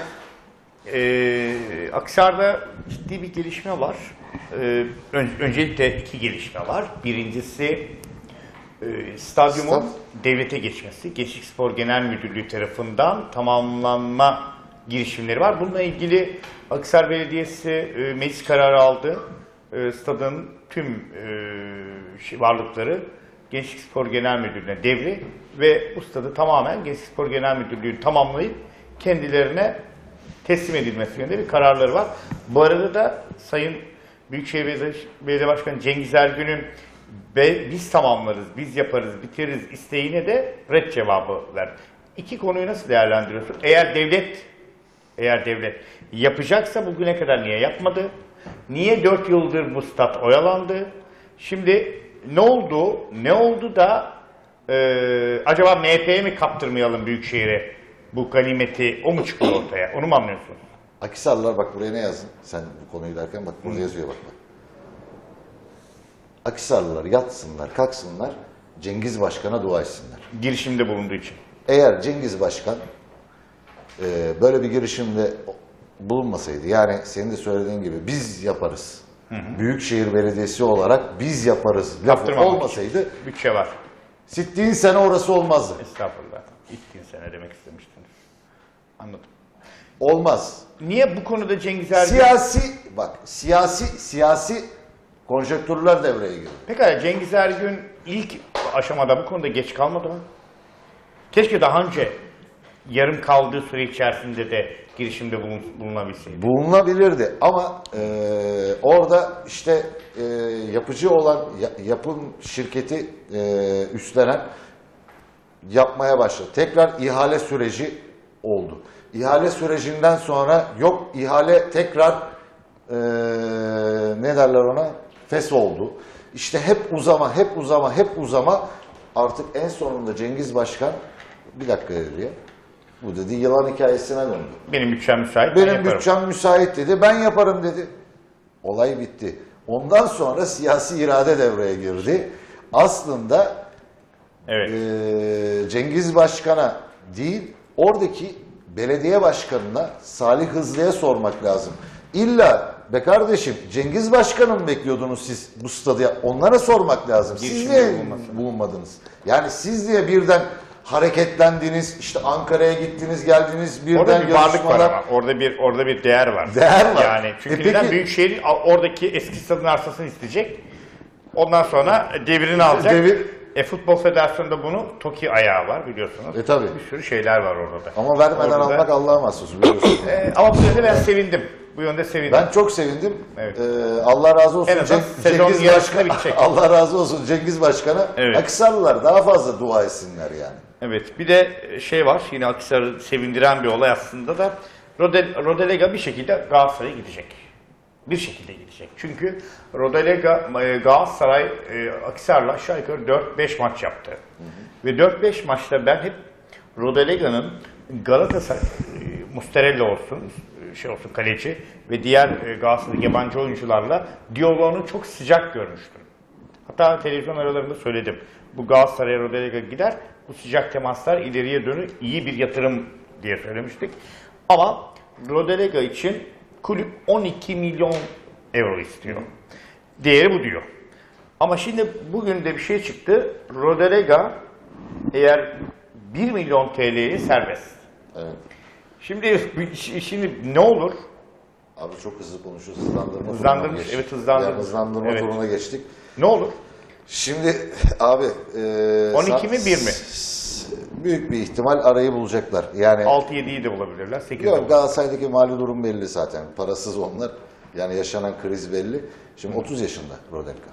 Ee, Aksar'da ciddi bir gelişme var. Ee, ön- öncelikle iki gelişme var. Birincisi e, stadyumun Stad- devlete geçmesi. Gençlikspor Genel Müdürlüğü tarafından tamamlanma girişimleri var. Bununla ilgili Aksar Belediyesi e, meclis kararı aldı. E, stadın tüm e, şey- varlıkları Gençlikspor Genel Müdürlüğü'ne devri ve bu stadı tamamen Gençlikspor Genel Müdürlüğü tamamlayıp kendilerine teslim edilmesi yönünde bir kararları var. Bu arada da Sayın Büyükşehir Belediye, Belediye Başkanı Cengiz Ergün'ün ve biz tamamlarız, biz yaparız, bitiririz isteğine de red cevabı verdi. İki konuyu nasıl değerlendiriyorsun? Eğer devlet eğer devlet yapacaksa bugüne kadar niye yapmadı? Niye dört yıldır bu stat oyalandı? Şimdi ne oldu? Ne oldu da e, acaba M H P'ye mi kaptırmayalım Büyükşehir'e bu ganimeti? O mu çıkıyor ortaya? Onu mu anlıyorsun? Akhisarlılar bak buraya ne yazdın? Sen bu konuyu derken bak burada yazıyor bak bak. Akhisarlılar yatsınlar, kalksınlar, Cengiz Başkan'a dua etsinler. Girişimde bulunduğu için. Eğer Cengiz Başkan e, böyle bir girişimde bulunmasaydı, yani senin de söylediğin gibi biz yaparız. Büyükşehir Belediyesi olarak biz yaparız lafı Kaptırmamak olmasaydı için. Bütçe var. sittiğin sene orası olmazdı. Estağfurullah. İttiğin sene demek istemiştiniz. Anladım. Olmaz. Niye bu konuda Cengiz Ergün... Siyasi, bak siyasi, siyasi konjektürler devreye giriyor. Pekala Cengiz Ergün ilk aşamada bu konuda geç kalmadı mı? Keşke daha önce yarım kaldığı süre içerisinde de girişimde bulun, bulunabilseydi. Bulunabilirdi ama e, orada işte e, yapıcı olan ya- yapım şirketi e, üstlenen yapmaya başladı. Tekrar ihale süreci oldu. İhale sürecinden sonra yok ihale tekrar e, ne derler ona? Fes oldu. İşte hep uzama, hep uzama, hep uzama. Artık en sonunda Cengiz Başkan bir dakika dedi ya. Bu dedi yılan hikayesine döndü. Benim bütçem müsait. ben Benim yaparım. bütçem müsait dedi. Ben yaparım dedi. Olay bitti. Ondan sonra siyasi irade devreye girdi. Aslında Evet. eee, Cengiz Başkan'a değil, oradaki belediye başkanına, Salih Hızlı'ya sormak lazım. İlla be kardeşim Cengiz Başkan'ı mı bekliyordunuz siz bu stadı? Onlara sormak lazım. Siz Girişimde niye bulunmasın. bulunmadınız? Yani siz diye birden hareketlendiniz, işte Ankara'ya gittiniz, geldiniz, birden Orada bir varlık var yarışmalar- ama. Orada bir orada bir değer var. Değer var. Yani çünkü E neden? peki- Büyükşehir oradaki eski stadın arsasını isteyecek. Ondan sonra devrini alacak. Devir- E Futbol Federasyonu'nda bunu TOKİ ayağı var biliyorsunuz. E tabii. Bir sürü şeyler var orada da. Ama vermeden Orada da- almak Allah'a mahsus biliyorsun. E, ama bu yönde ben sevindim. Bu yönde sevindim. Ben çok sevindim. Evet. Ee, Allah razı olsun En azından Ceng- sezonun Cengiz yarısında Başkan. bitecek. Allah razı olsun Cengiz Başkan'a. Evet. Akhisarlılar daha fazla dua etsinler yani. Evet, bir de şey var, yine Akhisar'ı sevindiren bir olay aslında da Rode- Rodelega bir şekilde Galatasaray'a gidecek. Bir şekilde gidecek. Çünkü Rodelega e, Galatasaray e, Akhisar'la aşağı yukarı dört beş maç yaptı. Ve dört beş maçta ben hep Rodelega'nın Galatasaray, e, Musterella olsun, e, şey olsun kaleci ve diğer e, Galatasaray yabancı oyuncularla diyaloğunu çok sıcak görmüştüm. Hatta televizyon aralarında söyledim. Bu Galatasaray'a Rodelega gider, bu sıcak temaslar ileriye dönük iyi bir yatırım diye söylemiştik. Ama Rodelega için kulüp on iki milyon euro istiyor. Değeri bu diyor. Ama şimdi bugün de bir şey çıktı. Rodelega eğer bir milyon T L'ye serbest. Evet. Şimdi şimdi ne olur? Abi çok hızlı konuşuyoruz. Hızlandırma Hızlandırmış, turuna geçtik. evet, hızlandırmış. Yani hızlandırma Evet. turuna geçtik. Ne olur? Şimdi abi... E, on iki mi, bir mi? Büyük bir ihtimal arayı bulacaklar. Yani altı yediyi de bulabilirler. sekiz de yok, bulabilirler. Galatasaray'daki mali durum belli zaten. Parasız onlar. Yani yaşanan kriz belli. Şimdi otuz yaşında Rodelega.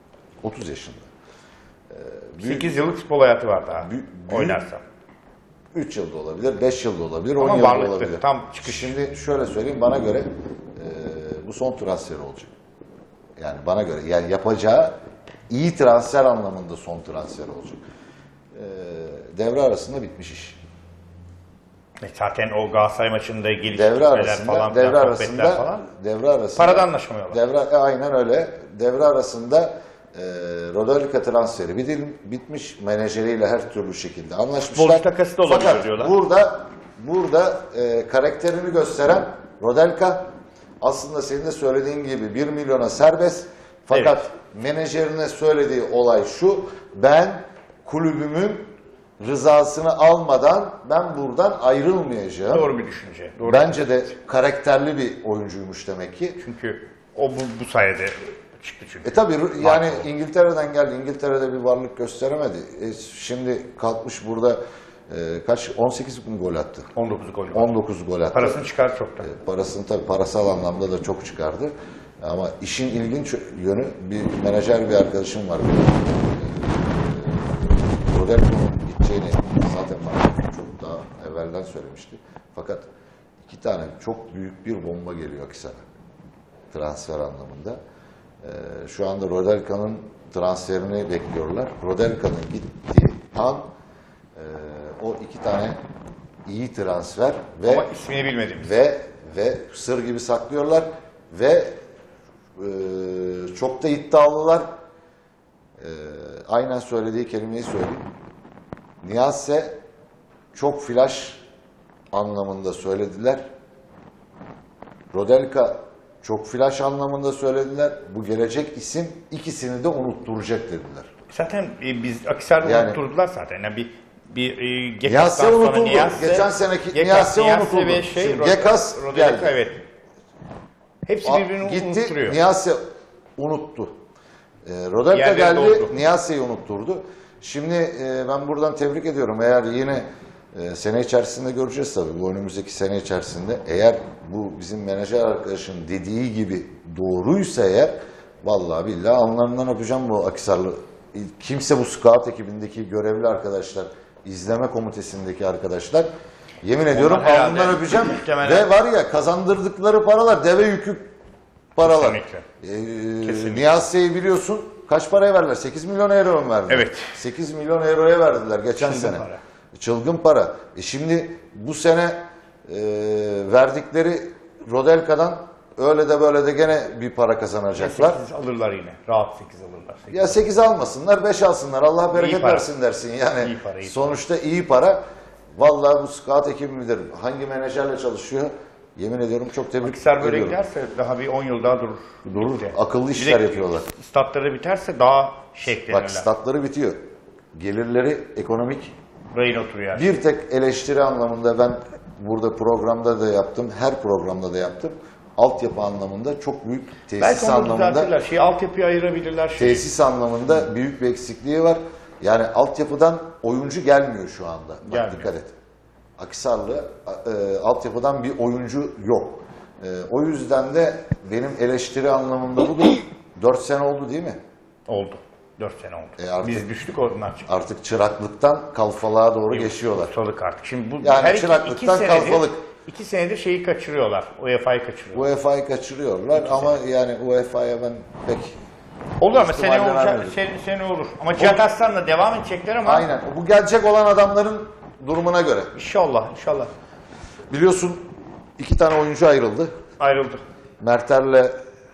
otuz yaşında. sekiz yıllık futbol hayatı var daha Büyük- oynarsa. üç yılda olabilir, beş yılda olabilir, Ama on yılda varlıklı, olabilir. tam çıkış. Şimdi şöyle söyleyeyim, bana göre e, bu son transfer olacak. Yani bana göre, yani yapacağı iyi transfer anlamında son transfer olacak. E, devre arasında bitmiş iş. E zaten o Galatasaray maçında Devre geliştirmeler arasında, falan, devre filan, arasında, sohbetler falan. devre arasında, Paradan anlaşamıyorlar. Devre, e, aynen öyle. Devre arasında e, Rodalika transferi bitil, bitmiş, menajeriyle her türlü şekilde anlaşmışlar. Futbolcu takası da olabilir Fakat diyorlar. burada, burada e, karakterini gösteren Rodalika aslında senin de söylediğin gibi bir milyona serbest. Fakat Evet. menajerine söylediği olay şu: ben kulübümün rızasını almadan ben buradan ayrılmayacağım. Doğru bir düşünce. Doğru. Bence de karakterli bir oyuncuymuş demek ki. Çünkü o bu, bu sayede çıktı çünkü. E tabi yani Marco. İngiltere'den geldi. İngiltere'de bir varlık gösteremedi. E şimdi kalkmış burada e, kaç on sekiz mi gol attı? on dokuz gol. on dokuz gol attı. Parasını çıkar çoktan. E, parasını tabi parasal anlamda da çok çıkardı. Ama işin ilginç yönü, bir menajer bir arkadaşım var. E, Rodaliko'nun gideceğini zaten bana çok daha evvelden söylemişti. Fakat iki tane çok büyük bir bomba geliyor Akhisar'a. Transfer anlamında. Ee, şu anda Rodaliko'nun transferini bekliyorlar. Rodaliko'nun gittiği an e, o iki tane iyi transfer ve Ama ismini bilmediğimiz. ve ve sır gibi saklıyorlar ve e, çok da iddialılar. E, aynen söylediği kelimeyi söyleyeyim. Niyasse çok flash anlamında söylediler. Rodalika çok flash anlamında söylediler. Bu gelecek isim ikisini de unutturacak dediler. Zaten e, biz Akhisar'da Yani- unutturdular zaten. Yani bir bir e, Gekas'tan Niyasse sonra unutuldu. Niyasse, Geçen seneki Gekas, Niyasse Niyasse unutuldu. ve şey, Şimdi Rod- Gekas Rodalika, geldi. evet. Hepsi A- birbirini gitti, unutturuyor. Niyasse unuttu. E, Rodalika Yerleri geldi, doldu. Niyasse'yi unutturdu. Şimdi e, ben buradan tebrik ediyorum. Eğer yine e, sene içerisinde göreceğiz tabii. Bu önümüzdeki sene içerisinde. Eğer bu bizim menajer arkadaşın dediği gibi doğruysa eğer, vallahi billahi alnlarından öpeceğim bu Akhisarlı. Kimse bu scout ekibindeki görevli arkadaşlar, izleme komitesindeki arkadaşlar, yemin ediyorum herhalde alnından öpeceğim. muhtemelen- Ve var ya, kazandırdıkları paralar deve yükü paralar. Kesinlikle. Ee, Kesinlikle. Niyase'yi biliyorsun, kaç paraya verdiler? sekiz milyon euro mu verdiler? Evet. sekiz milyon euroya verdiler geçen Çılgın sene. para. Çılgın para. E şimdi bu sene e, verdikleri Rodaliko'dan öyle de böyle de gene bir para kazanacaklar. sekiz alırlar yine. Rahat sekiz alırlar. sekiz. Ya sekiz almasınlar, beş alsınlar. Allah bereket para. versin dersin yani. İyi para, iyi Sonuçta iyi para. Vallahi bu scout ekibi midir? Hangi menajerle çalışıyor? Yemin ediyorum çok tebrik Akhisar böyle ediyorum. giderse daha bir on yıl daha durur. Durur. Ligde. Akıllı Bir işler de yapıyorlar. Statları biterse daha şevklenirler. Bak statları bitiyor. Gelirleri ekonomik. Rayına oturuyor yani. Bir tek eleştiri anlamında ben burada programda da yaptım, her programda da yaptım. Altyapı anlamında çok büyük, tesis Belki onu anlamında, düzeltirler. Şeyi altyapıya ayırabilirler. Şeyi. tesis anlamında büyük bir eksikliği var. Yani altyapıdan oyuncu gelmiyor şu anda. Bak Gelmiyor. dikkat et. Akhisarlı e, altyapıdan bir oyuncu yok. E, o yüzden de benim eleştiri anlamında budur. dört sene oldu değil mi? Oldu. dört sene oldu. E artık- Biz düştük ondan çıktık. Artık çıraklıktan kalfalığa doğru geçiyorlar. Ustalık artık. Şimdi bu Yani her iki, çıraklıktan iki senedir, kalfalık. iki senedir şeyi kaçırıyorlar. U E F A'yı kaçırıyorlar. U E F A'yı kaçırıyorlar ama yani U E F A'ya ben pek Olur ama ihtimalle sene olacak, vermedim. sene, sene olur. Ama Cihat Aslan'la devam edecekler ama aynen bu gelecek olan adamların durumuna göre. inşallah, inşallah Biliyorsun iki tane oyuncu ayrıldı. ayrıldı. Merter'le e,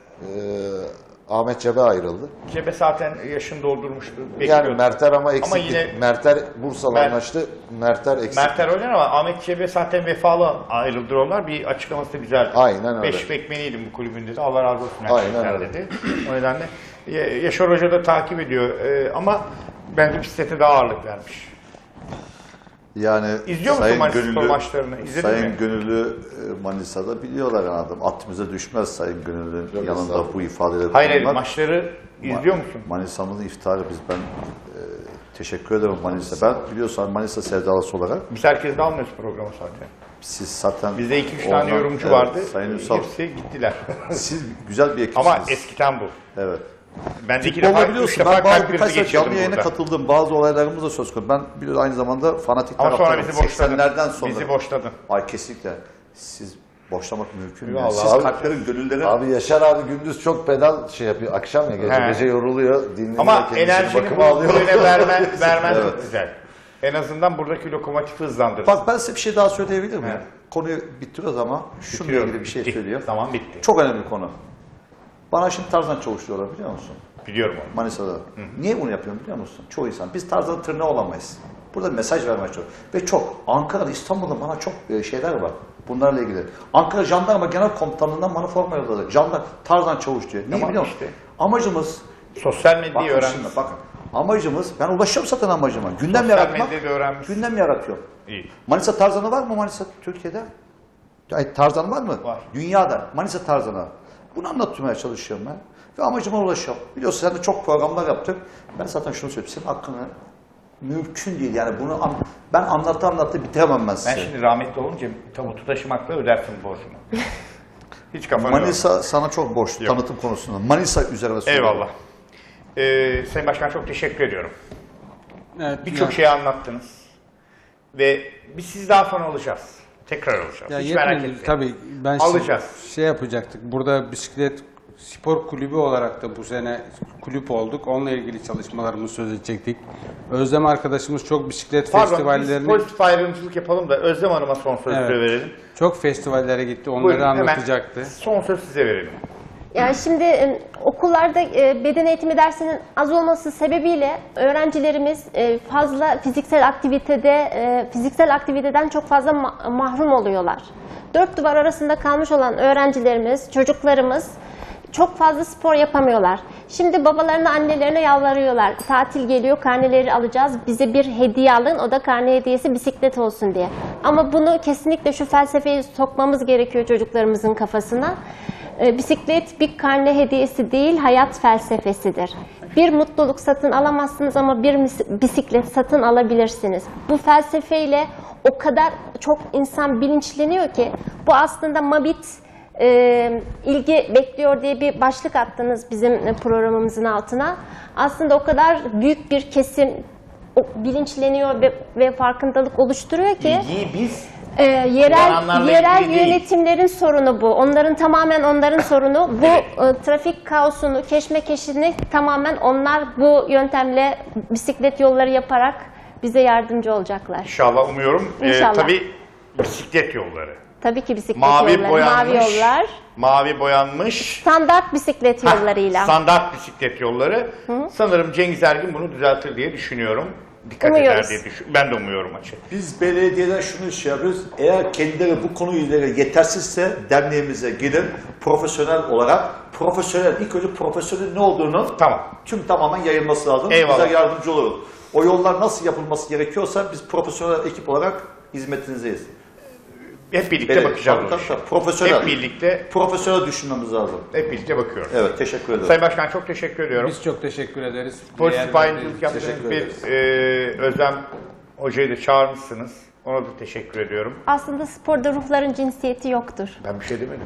Ahmet Cebe ayrıldı. Cebe zaten yaşını doldurmuştu. Yani bekliyordu. Merter ama eksikti. yine- Merter Bursa'la Mer- anlaştı. Merter eksikti. Mertler öyle ama Ahmet Cebe zaten vefalı ayrıldırıyorlar. Bir açıklaması da güzel. Aynen öyle. Beş bekmeniydim bu kulübün dedi. Allah razı olsun. Aynen herkesten öyle. dedi. O nedenle Ya- Yaşar Hoca da takip ediyor. Ee, ama bence bisiklete daha ağırlık vermiş. Yani İzliyor musun Sayın Manisa Spor Gönüllü- maçlarını? İzledin Sayın mi? Gönüllü e, Manisa'da biliyorlar yani adam. Atımıza düşmez Sayın Gönüllü'nün Yok, yanında estağfurullah. bu ifadeleri Hayır hayır kullanmak. maçları izliyor musun? Manisa'nın iftarı biz ben e, teşekkür ederim Manisa. Ben biliyorsan Manisa sevdalısı olarak Biz herkes de almıyoruz programı zaten. siz zaten Bizde iki üç tane ondan- yorumcu evet, vardı. Sayın Ünsal, Hepsi gittiler. siz güzel bir ekipsiniz. Ama eskiden bu. Evet. Ben de iki Futbolda defa, üç biliyorsun defa ben bazı kalp birkaç krizi sefer geçirdim canlı yayına burada. katıldım. Bazı olaylarımız da söz konusu. Ben biliyorum aynı zamanda fanatik Ama sonra taraftarım. bizi boşladın. seksenlerden sonra. Bizi boşladın. Ay kesinlikle. Siz boşlamak mümkün mü? Vallahi Siz abi- kalplerin, gönüllerin... Abi Yaşar abi gündüz çok pedal şey yapıyor. Akşam ya gece He. gece yoruluyor. Dinleniyor. Ama kendisini enerjini bakıma bu alıyor. kulüne vermen, vermen Evet. çok güzel. En azından buradaki lokomotifi hızlandırır. Bak ben size bir şey daha söyleyebilir miyim? Evet. Konuyu bitiriyoruz ama şununla Bitiriyorum. ilgili bir şey Bitti. söylüyor. Tamam, bitti. Çok önemli bir konu. Bana şimdi Tarzan Çavuş diyorlar biliyor musun? Biliyorum onu. Manisa'da. Niye bunu yapıyorum biliyor musun? Çoğu insan. Biz Tarzan'ın tırnağı olamayız. Burada bir mesaj vermeye çalışıyorum. Ve çok. Ankara'da, İstanbul'da bana çok e, şeyler var. Bunlarla ilgili. Ankara Jandarma Genel Komutanlığı'ndan bana forma yolladı. Jandarma, Tarzan Çavuş diyor. Niye Tamam biliyor musun? işte. Amacımız, Sosyal medyayı bakın öğrenmiş. şimdi bakın. Amacımız, ben ulaşıyorum zaten amacıma. Gündem Sosyal yaratmak. medyada öğrenmiş. Gündem yaratıyorum. İyi. Manisa Tarzanı var mı Manisa Türkiye'de? Ay, Tarzan var mı? Var. Dünyada. Manisa Tarzanı. Bunu anlatmaya çalışıyorum ben. Ve amacıma ulaşıyorum. Biliyorsun sen de çok programlar yaptık. Ben zaten şunu söyleyeyim. Senin hakkını mümkün değil. Yani bunu an, ben anlattı anlattı bitiremem ben size. Ben şimdi rahmetli olunca tabutu taşımakla ödersin borcunu. Hiç kafanı Manisa sana çok borçlu Yok. tanıtım konusunda. Manisa üzerine söylüyorum. Eyvallah. Ee, Sayın Başkan çok teşekkür ediyorum. Evet, Birçok ya- şey anlattınız. Ve biz siz daha sonra olacağız. Tekrar olacağız. Ya Hiç merak yetmedi. etmeyin. Tabii ben Alacağız. şey, şey yapacaktık. Burada bisiklet spor kulübü olarak da bu sene kulüp olduk. Onunla ilgili çalışmalarımızı söz edecektik. Özlem arkadaşımız çok bisiklet Pardon, biz festivallerini pozitif ayrımcılık yapalım da Özlem Hanım'a son sözü Evet. verelim. çok festivallere gitti. Onları Buyurun, hemen anlatacaktı. son söz size verelim. Yani şimdi e, okullarda e, beden eğitimi dersinin az olması sebebiyle öğrencilerimiz e, fazla fiziksel aktivitede, e, fiziksel aktiviteden çok fazla ma- mahrum oluyorlar. Dört duvar arasında kalmış olan öğrencilerimiz, çocuklarımız çok fazla spor yapamıyorlar. Şimdi babalarına, annelerine yalvarıyorlar. Tatil geliyor, karneleri alacağız. Bize bir hediye alın. O da karne hediyesi bisiklet olsun diye. Ama bunu kesinlikle şu felsefeyi sokmamız gerekiyor çocuklarımızın kafasına. E, bisiklet bir karne hediyesi değil, hayat felsefesidir. Bir mutluluk satın alamazsınız ama bir mis- bisiklet satın alabilirsiniz. Bu felsefeyle o kadar çok insan bilinçleniyor ki bu aslında Mabit e, ilgi bekliyor diye bir başlık attınız bizim programımızın altına. Aslında o kadar büyük bir kesim o, bilinçleniyor ve, ve farkındalık oluşturuyor ki İlgiyi biz e, yerel kullananlarla yerel ilgili değil. yönetimlerin sorunu bu. Onların tamamen onların sorunu. Bu e, trafik kaosunu, keşmekeşini tamamen onlar bu yöntemle bisiklet yolları yaparak bize yardımcı olacaklar. inşallah umuyorum. Ee, İnşallah. tabii bisiklet yolları. Tabii ki bisiklet Mavi yolları, boyanmış. mavi yollar, Mavi boyanmış. standart bisiklet Heh, yollarıyla. Standart bisiklet yolları. Sanırım Cengiz Ergin bunu düzeltir diye düşünüyorum. Dikkat eder Umuyoruz. diye düşün. Ben de umuyorum açık. Biz belediyeden şunu şey yapıyoruz. Eğer kendileri bu konuyla yetersizse derneğimize gidin. Profesyonel olarak. Profesyonel, ilk önce profesyonel ne olduğunu Tamam. tüm tamamen yayılması lazım. Eyvallah. Bize yardımcı oluruz. O yollar nasıl yapılması gerekiyorsa biz profesyonel ekip olarak hizmetinizdeyiz. Hep birlikte Evet, bakacağız. tabii, o tabii, işe. tabii. Profesyonel. Hep birlikte, Profesyonel düşünmemiz lazım. hep birlikte bakıyoruz. Evet, teşekkür ederim. Sayın Başkan çok teşekkür ediyorum. Biz çok teşekkür ederiz. Pozitif Değer ayrımcılık verdiğiniz için. yaptığınız teşekkür bir e, Özlem Hoca'yı da çağırmışsınız. Ona da teşekkür ediyorum. Aslında sporda ruhların cinsiyeti yoktur. Ben bir şey demedim.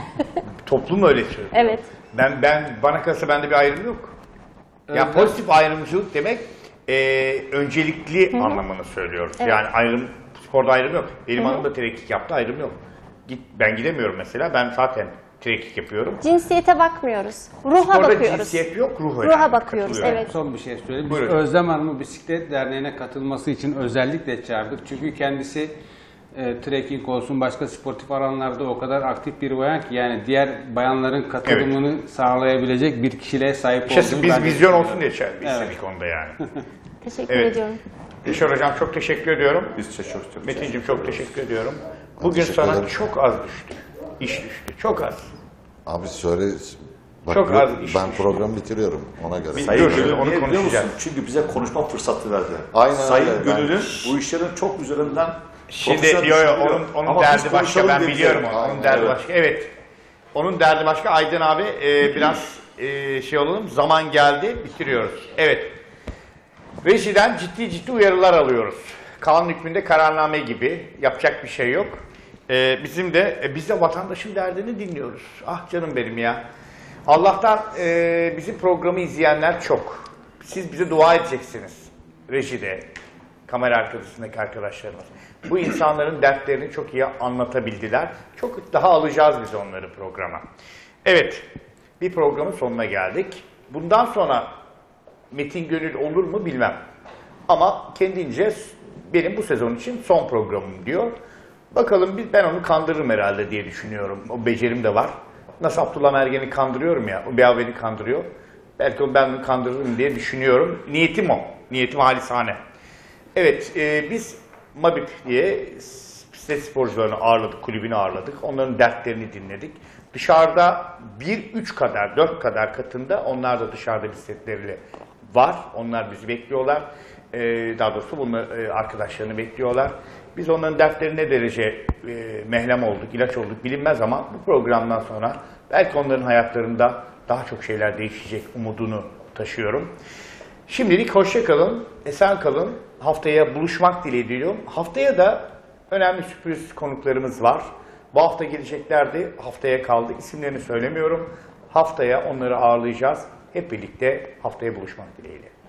Toplum öyle söylüyor. Evet. Ben ben bana kalırsa bende bir ayrım yok. Ya Evet. pozitif ayrımcılık demek e, öncelikli anlamını söylüyoruz. Evet. Yani ayrım sporda ayrım yok. Benim hanım da trekking yaptı, ayrım yok. Git ben gidemiyorum mesela. Ben zaten trekking yapıyorum. Cinsiyete bakmıyoruz. Ruha Sporda bakıyoruz. cinsiyet yok, ruh önemli. Ruha bakıyoruz, Katılıyorum. evet. Son bir şey söyleyeyim. Biz Buyurun. Özlem Hanım'ı Bisiklet Derneği'ne katılması için özellikle çağırdık. Çünkü kendisi e, trekking olsun başka sportif alanlarda o kadar aktif bir bayan ki yani diğer bayanların katılımını sağlayabilecek bir kişiliğe sahip İşte olduğunu biz ben vizyon düşünüyorum. olsun diye çağırdık Evet. istedik onda yani. Teşekkür Evet. ediyorum. Yaşar Hocam çok teşekkür ediyorum. Biz çok çok Metin'cim çok teşekkür ediyorum. Bugün teşekkür sana ederim. çok az düştü. İş düştü. Çok az. Abi söyle. Bak, Çok yok, az iş ben düştü. programı bitiriyorum ona göre. Biz- Sayın Dur, Gönül onu niye biliyor konuşacağız. musun? Çünkü bize konuşma fırsatı verdi. Aynen Sayın öyle, ben- Gönül'ün bu işlerin çok üzerinden Şimdi profesyonel yo yo düşünebiliyor. onun, onun Ama biz derdi başka, konuşalım ben diye biliyorum bize- onu. Onun Aynen, derdi evet. başka. Evet. Onun derdi başka. Aydın abi e, biraz e, şey olalım. Zaman geldi. Bitiriyoruz. Evet. Rejiden ciddi ciddi uyarılar alıyoruz. Kanun hükmünde kararname gibi. Yapacak bir şey yok. E, bizim de e, biz de vatandaşın derdini dinliyoruz. Ah canım benim ya. Allah'tan e, bizim programı izleyenler çok. Siz bize dua edeceksiniz. Rejide, kamera arkasındaki arkadaşlarımız. Bu insanların dertlerini çok iyi anlatabildiler. Çok daha alacağız biz onları programa. Evet, bir programın sonuna geldik. Bundan sonra Metin Gönül olur mu bilmem. Ama kendince benim bu sezon için son programım diyor. Bakalım ben onu kandırırım herhalde diye düşünüyorum. O becerim de var. Nasıl Abdullah Mergen'i kandırıyorum ya, o bir beni kandırıyor. Belki ben onu kandırırım diye düşünüyorum. Niyetim o. Niyetim halisane. Evet, e, biz Mabip diye bisiklet sporcularını ağırladık, kulübünü ağırladık. Onların dertlerini dinledik. Dışarıda bir, üç kadar, dört kadar katında onlar da dışarıda bisikletleriyle var. Onlar bizi bekliyorlar. E, daha doğrusu bunlar e, arkadaşlarını bekliyorlar. Biz onların dertleri ne derece e, mehlem olduk, ilaç olduk bilinmez ama bu programdan sonra belki onların hayatlarında daha çok şeyler değişecek umudunu taşıyorum. Şimdilik hoşça kalın, esen kalın. Haftaya buluşmak dileğiyle. Haftaya da önemli sürpriz konuklarımız var. Bu hafta geleceklerdi, haftaya kaldı. İsimlerini söylemiyorum. Haftaya onları ağırlayacağız. Hep birlikte haftaya buluşmak dileğiyle.